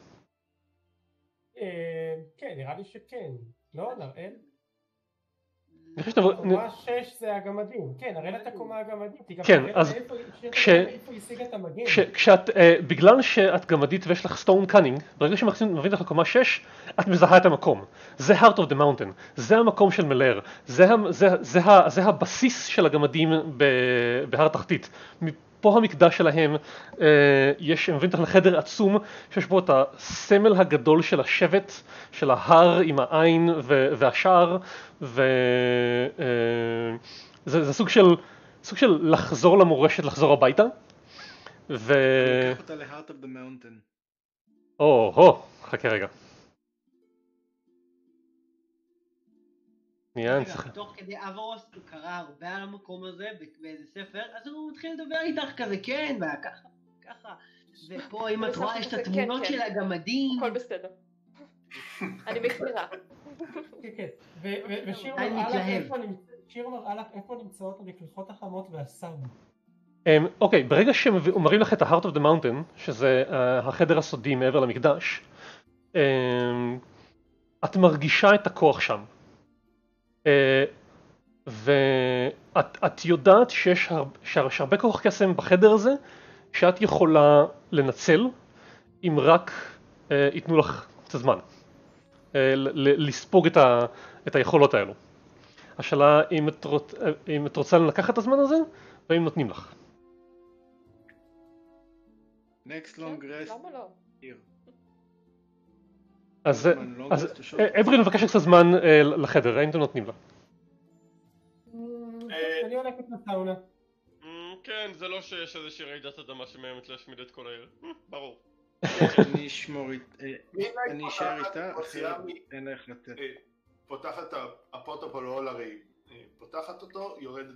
כן, נראה לי שכן. לא, נראל? אני חושב שאתם... קומה 6 זה הגמדים. כן, נראל את הקומה הגמדית. כן, אז... איפה השיג את המגן? בגלל שאת גמדית ויש לך סטון קאנינג, ברגע שמביאים לך לקומה 6, את מזהה את המקום. זה Heart of the Mountain, זה המקום של מלר, זה הבסיס של הגמדים בהר התחתית. פה המקדש שלהם, הם מביאים אותך לחדר עצום שיש בו את הסמל הגדול של השבט, של ההר עם העין והשער, וזה סוג של לחזור למורשת, לחזור הביתה. לקח אותה ל-Heart of the Mountain. חכה רגע. תוך כדי אברוס הוא קרא הרבה על המקום הזה באיזה ספר, אז הוא מתחיל לדבר איתך כזה, כן, ככה, ופה אם את רואה יש את התמונות של הגמדים. הכל בסדר. אני מכירה. כן, ושיר מראה לך איפה נמצאות המקלחות החמות והסאונה. אוקיי, ברגע שמראים לך את ה-Heart of the Mountain, שזה החדר הסודי מעבר למקדש, את מרגישה את הכוח שם. ואת יודעת שיש הרבה כוח קסם בחדר הזה שאת יכולה לנצל אם רק ייתנו לך קצת זמן לספוג את היכולות האלו. השאלה אם את רוצה לקחת את הזמן הזה ואם נותנים לך. Next long rest. למה לא? אז אבריל מבקש קצת זמן לחדר, האם אתם נותנים לה? אני הולכת לסאונה. כן, זה לא שיש איזושהי רעידת אדמה שמאיימת להשמיד את כל העיר. ברור. אני אשאר איתה, אחרת אין לה איך לתת. פותחת הפרוטופול הרי, פותחת אותו, יורדת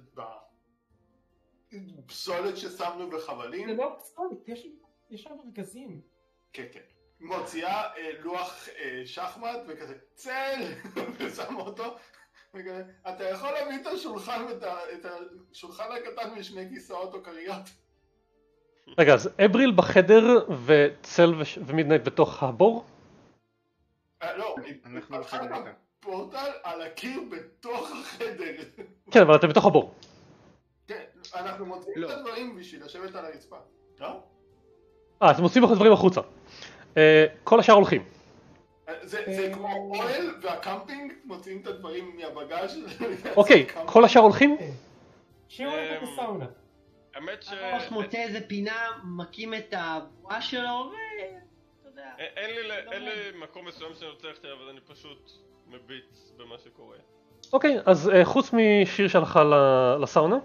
בפסולת ששמנו בחבלים. זה לא פסולת, יש שם ארגזים. כן. מוציאה לוח שחמט וכזה צל ושם אותו וכזה, אתה יכול להביא את השולחן הקטן משני כיסאות או קריות. רגע, אז אבריל בחדר וצל ומידנייט בתוך הבור? לא, פורטל על הקיר בתוך החדר. כן, אבל אתם בתוך הבור. כן, אנחנו מוצאים לא. את הדברים בשביל לשבת על הרצפה. לא? אתם מוצאים את הדברים החוצה. כל השאר הולכים. זה כמו אוהל והקמפינג, מוצאים את הדברים מהבגאז'. אוקיי, כל השאר הולכים? שירו את הסאונה. האמת ש... הבוס מוצא איזה פינה, מקים את הבועה שלו, ואתה יודע. אין לי מקום מסוים שאני רוצה ללכת אליו, אז אני פשוט מביט במה שקורה. אוקיי, אז חוץ משיר שהלכה לסאונה.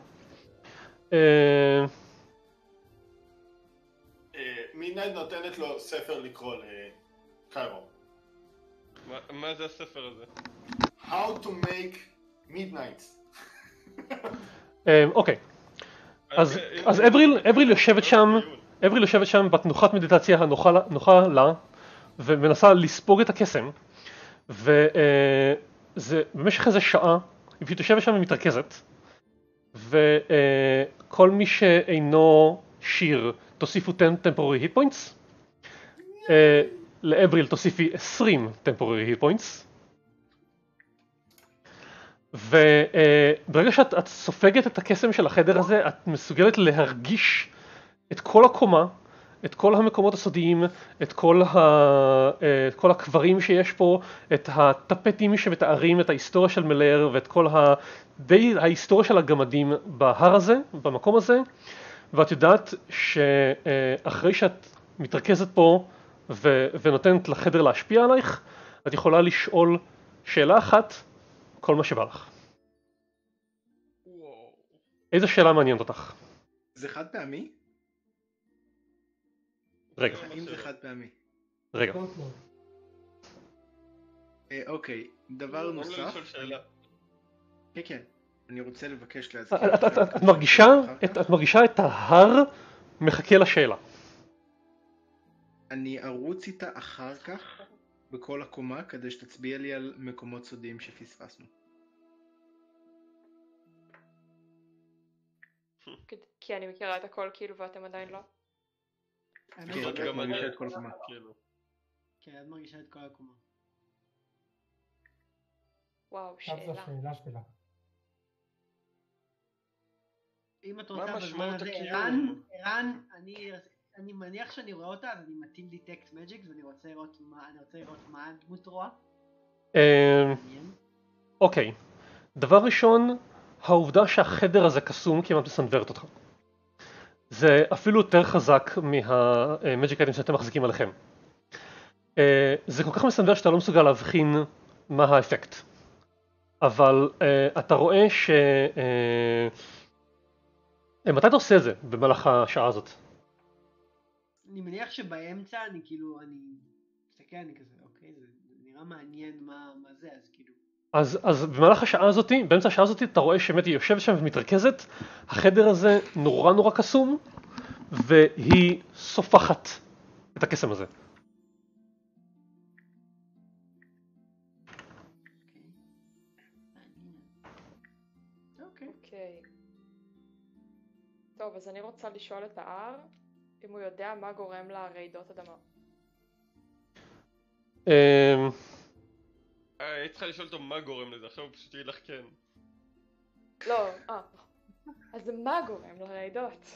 מידנייט נותנת לו ספר לקרוא לקיירו. מה זה הספר הזה? How to make midnights. אוקיי. אז אבריל יושבת שם בתנוחת מדיטציה הנוחה לה, ומנסה לספוג את הקסם, וזה במשך איזה שעה, היא פשוט יושבת שם ומתרכזת, וכל מי שאינו שיר תוסיפו 10 temporary hit points, לאבריל תוסיפי 20 temporary hit points, וברגע שאת סופגת את הקסם של החדר הזה, את מסוגלת להרגיש את כל הקומה, את כל המקומות הסודיים, את כל הקברים שיש פה, את הטפטים שמתארים את ההיסטוריה של מלר, ואת כל ההיסטוריה של הגמדים בהר הזה, במקום הזה, ואת יודעת שאחרי שאת מתרכזת פה ונותנת לחדר להשפיע עלייך, את יכולה לשאול שאלה אחת, כל מה שבא לך. איזו שאלה מעניינת אותך? זה חד פעמי? רגע. האם זה חד פעמי? רגע. אוקיי, דבר נוסף. כן, כן. אני רוצה לבקש להזכיר. את מרגישה את ההר מחכה לשאלה. אני ארוץ איתה אחר כך בכל הקומה כדי שתצביע לי על מקומות סודיים שפספסנו. כי אני מכירה את הכל כאילו ואתם עדיין לא. כן, את מרגישה את כל הקומה. כן, את מרגישה את כל הקומה. וואו, עכשיו זו שאלה. השאלה שלה. אם את רוצה בזמן הזה, ערן, אני מניח שאני רואה אותה, אז אני מטיל דיטקט מג'יק ואני רוצה לראות מה הדמות רואה. אוקיי. דבר ראשון, העובדה שהחדר הזה קסום כמעט מסנוורת אותך. זה אפילו יותר חזק מהמג'יק אייטם שאתם מחזיקים עליכם. זה כל כך מסנוור שאתה לא מסוגל להבחין מה האפקט. אבל אתה רואה ש... מתי אתה עושה את זה במהלך השעה הזאת? אני מניח שבאמצע אני מסתכל, אני כזה, אוקיי, זה נראה מעניין מה זה, אז כאילו... אז במהלך השעה הזאת, באמצע השעה הזאת, אתה רואה שבאמת היא יושבת שם ומתרכזת, החדר הזה נורא נורא קסום, והיא סופחת את הקסם הזה. אוקיי. טוב, אז אני רוצה לשאול את ההר, אם הוא יודע מה גורם לרעידות אדמה. היית צריכה לשאול אותו מה גורם לזה, עכשיו הוא פשוט יגיד לך כן. לא, אז מה גורם לרעידות?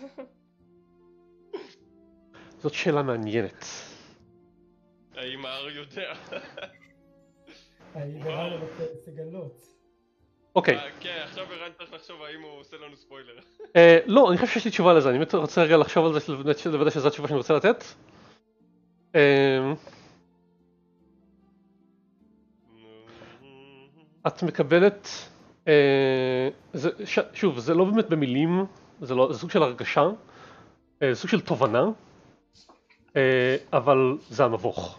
זאת שאלה מעניינת. האם ההר יודע? האם ערן רוצה לגלות? אוקיי. כן, עכשיו ערן צריך לחשוב האם הוא עושה לנו ספוילר. לא, אני חושב שיש לי תשובה לזה, אני באמת רוצה רגע לחשוב על זה, לוודא שזו התשובה שאני רוצה לתת. את מקבלת, שוב, זה לא באמת במילים, זה סוג של הרגשה, זה סוג של תובנה, אבל זה המבוך.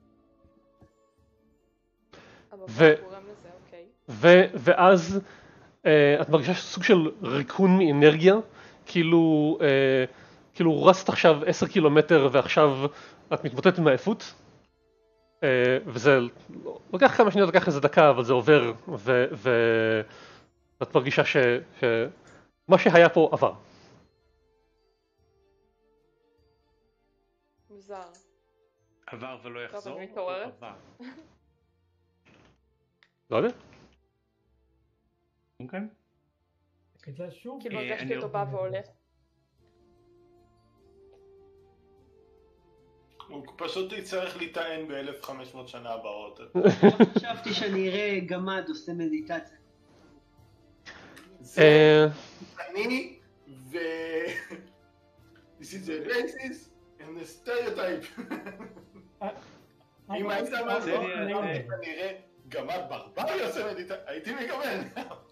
ואז את מרגישה סוג של ריקון מאנרגיה, כאילו רצת עכשיו 10 קילומטר ועכשיו את מתמוטטת מעייפות, וזה לוקח כמה שניות, לקח איזה דקה, אבל זה עובר, ואת מרגישה שמה שהיה פה עבר. מוזר. עבר ולא יחזור? טוב, אני מתעוררת. לא יודע. אוקיי. זה שוב. כאילו אני הרגשתי אותו בא ועולה. הוא פשוט יצטרך להיטען ב-1500 שנה הבאות. חשבתי שאני אראה גמד עושה מדיטציה. זה אני ו... This is a racist and a stereotype. אם היית אומר כנראה גמד ברברי עושה מדיטציה, הייתי מגוון.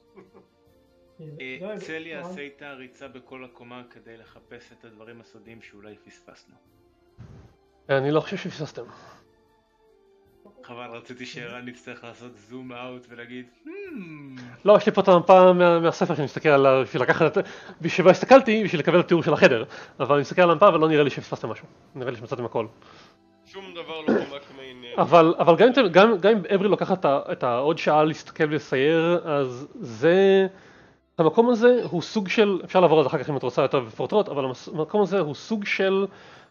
צלי יעשה איתה ריצה בכל הקומה כדי לחפש את הדברים הסודיים שאולי פספסנו. אני לא חושב שפספסתם. חבל, רציתי שערן נצטרך לעשות זום אאוט ולהגיד לא, יש לי פה את המפה מהספר שאני מסתכל עליו בשביל לקחת, בשביל הסתכלתי בשביל לקבל את התיאור של החדר, אבל אני מסתכל על המפה ולא נראה לי שפספסתם משהו, נראה לי שמצאתם הכל. שום דבר לא חומק מעניין. אבל גם אם אברי לוקחת את העוד שעה להסתכל ולסייר, אז זה, המקום הזה הוא סוג של, אפשר לעבור על זה אחר כך אם את רוצה יותר בפרוטרוט, אבל המקום הזה הוא סוג של,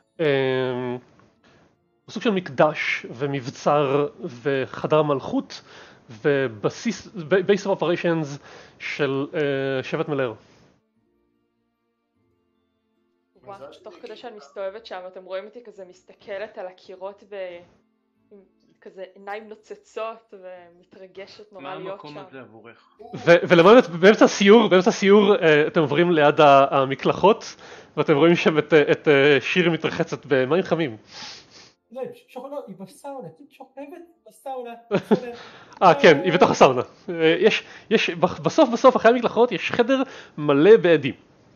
הוא סוג של מקדש ומבצר וחדר מלכות ובסיס, base of operations של שבט מלר. וואו, תוך כדי שאני מסתובבת שם, אתם רואים אותי כזה מסתכלת על הקירות עם כזה עיניים נוצצות ומתרגשת נורא להיות שם. מה המקום הזה עבורך? ולמען באמצע הסיור אתם עוברים ליד המקלחות ואתם רואים שם את שיר מתרחצת במים חמים. לא, היא בסאונה, היא שוכבת בסאונה. כן, היא בתוך הסאונה. יש, בסוף אחרי המקלחות יש חדר מלא בעדים.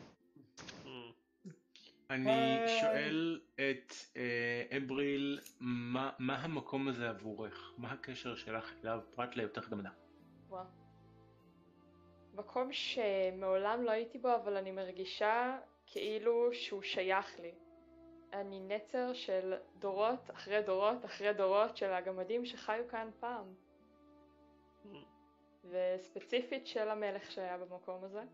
אני שואל את אבריל, מה המקום הזה עבורך? מה הקשר שלך אליו פרט ליותר גמדה? וואו. מקום שמעולם לא הייתי בו, אבל אני מרגישה כאילו שהוא שייך לי. אני נצר של דורות אחרי דורות אחרי דורות של הגמדים שחיו כאן פעם. וספציפית של המלך שהיה במקום הזה.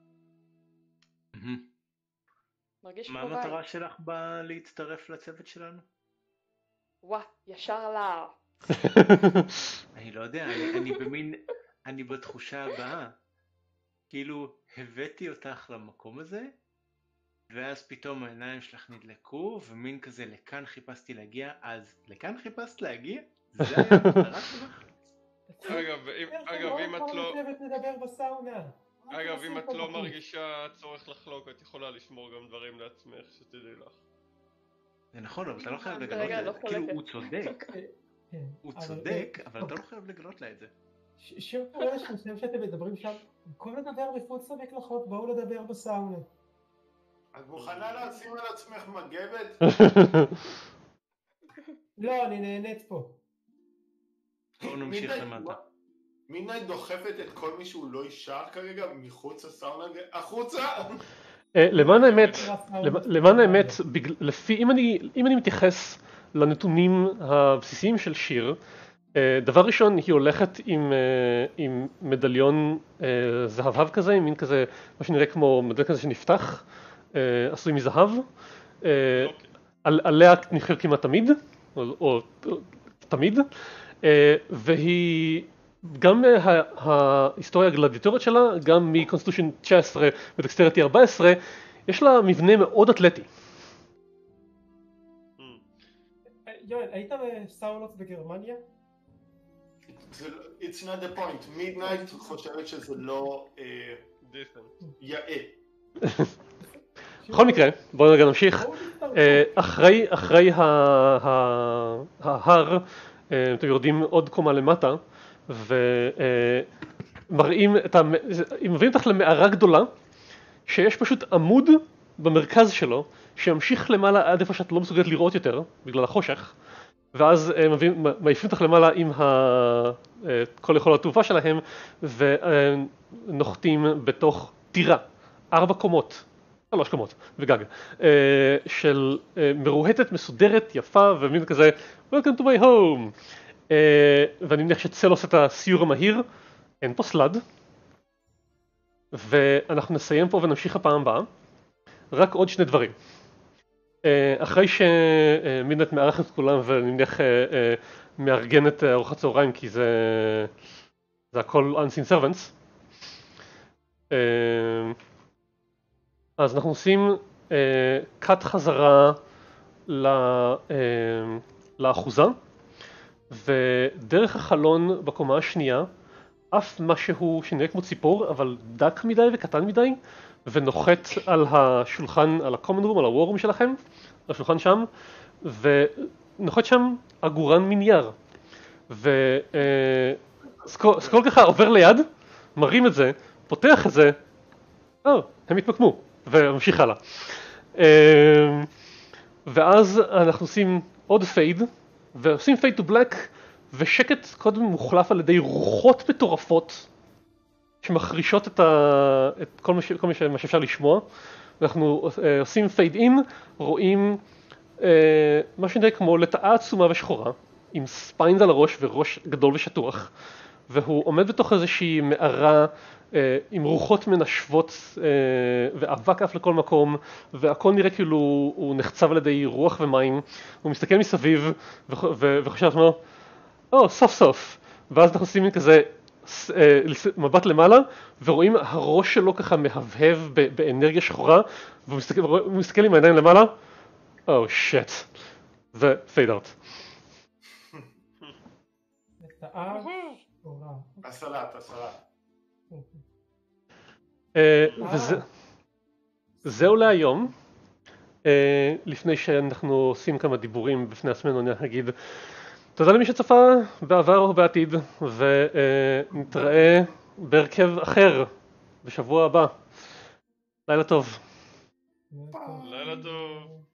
מרגיש כמו בית. מה המטרה שלך להצטרף לצוות שלנו? וואה, ישר לה. אני לא יודע, אני בתחושה הבאה. כאילו, הבאתי אותך למקום הזה, ואז פתאום העיניים שלך נדלקו, ומין כזה לכאן חיפשתי להגיע, אז לכאן חיפשת להגיע? זה היה המטרה שלך? אגב, אם את לא מרגישה צורך לחלוק, את יכולה לשמור גם דברים לעצמך, שתדעי לך. זה נכון, אבל אתה לא חייב לגלות לה את זה. כאילו, הוא צודק. הוא צודק, אבל אתה לא חייב לגלות לה את זה. שיר קורא לשכם שאתם מדברים שם, במקום לדבר מחוץ למקלחות, בואו לדבר בסאונה. את מוכנה לשים על עצמך מגבת? לא, אני נהנית פה. בואו נמשיך למטה. מידנייט דוחפת את כל מי שהוא לא ישר כרגע מחוץ לסאונה החוצה? למען האמת, אם אני מתייחס לנתונים הבסיסיים של שיר, דבר ראשון היא הולכת עם מדליון זהב כזה, עם מין כזה, מה שנראה כמו מדליון כזה שנפתח, עשוי מזהב, עליה נחל כמעט תמיד, או תמיד, והיא גם ההיסטוריה הגלדיאטורית שלה, גם מקונסטיטושן 19 ודקסטריטי 14, יש לה מבנה מאוד אתלטי. יואל, היית בסאונות בגרמניה? It's not the point. מידנייט חושבת שזה לא יאה. בכל מקרה, בואו רגע נמשיך. אחרי ההר, אתם יורדים עוד קומה למטה, ומראים מביאים אותך למערה גדולה, שיש פשוט עמוד במרכז שלו, שימשיך למעלה עד איפה שאת לא מסוגלת לראות יותר, בגלל החושך, ואז מעיפים אותך למעלה עם כל יכולות התעופה שלהם, ונוחתים בתוך טירה, 4 קומות, 3 קומות וגג, של מרוהטת, מסודרת, יפה, ומין כזה, Welcome to my home. ואני מניח שצל עושה את הסיור המהיר, אין פה סלד, ואנחנו נסיים פה ונמשיך הפעם הבאה, רק עוד 2 דברים. אחרי שמידנייט מארחת את כולם ואני מניח מארגנת ארוחת צהריים, כי זה זה הכל unseen servants. אז אנחנו עושים cut חזרה לאחוזה, ודרך החלון בקומה השנייה עף משהו שנראה כמו ציפור אבל דק מדי וקטן מדי ונוחת על השולחן, על ה-common room, על ה-war room שלכם, על השולחן שם, ונוחת שם עגורן מנייר, סקול ככה עובר ליד, מרים את זה, פותח את זה, הם התמקמו, וממשיך הלאה. ואז אנחנו עושים עוד פייד, ועושים פייד טו בלק, ושקט קודם מוחלף על ידי רוחות מטורפות, שמחרישות את כל מה שאפשר לשמוע. אנחנו עושים פייד אין, רואים מה שנראה כמו לטאה עצומה ושחורה, עם ספיינס על הראש וראש גדול ושטוח, והוא עומד בתוך איזושהי מערה עם רוחות מנשבות ואבק אף לכל מקום, והכל נראה כאילו הוא נחצב על ידי רוח ומים. הוא מסתכל מסביב וחושב לעצמו, סוף סוף. ואז אנחנו עושים כזה מבט למעלה, ורואים הראש שלו ככה מהבהב באנרגיה שחורה, והוא מסתכל עם העיניים למעלה, שיט, ופייד אאוט. הסלט. זהו להיום. לפני שאנחנו עושים כמה דיבורים בפני עצמנו, אני אגיד תודה למי שצפה בעבר או בעתיד, ונתראה בהרכב אחר בשבוע הבא. לילה טוב. לילה טוב.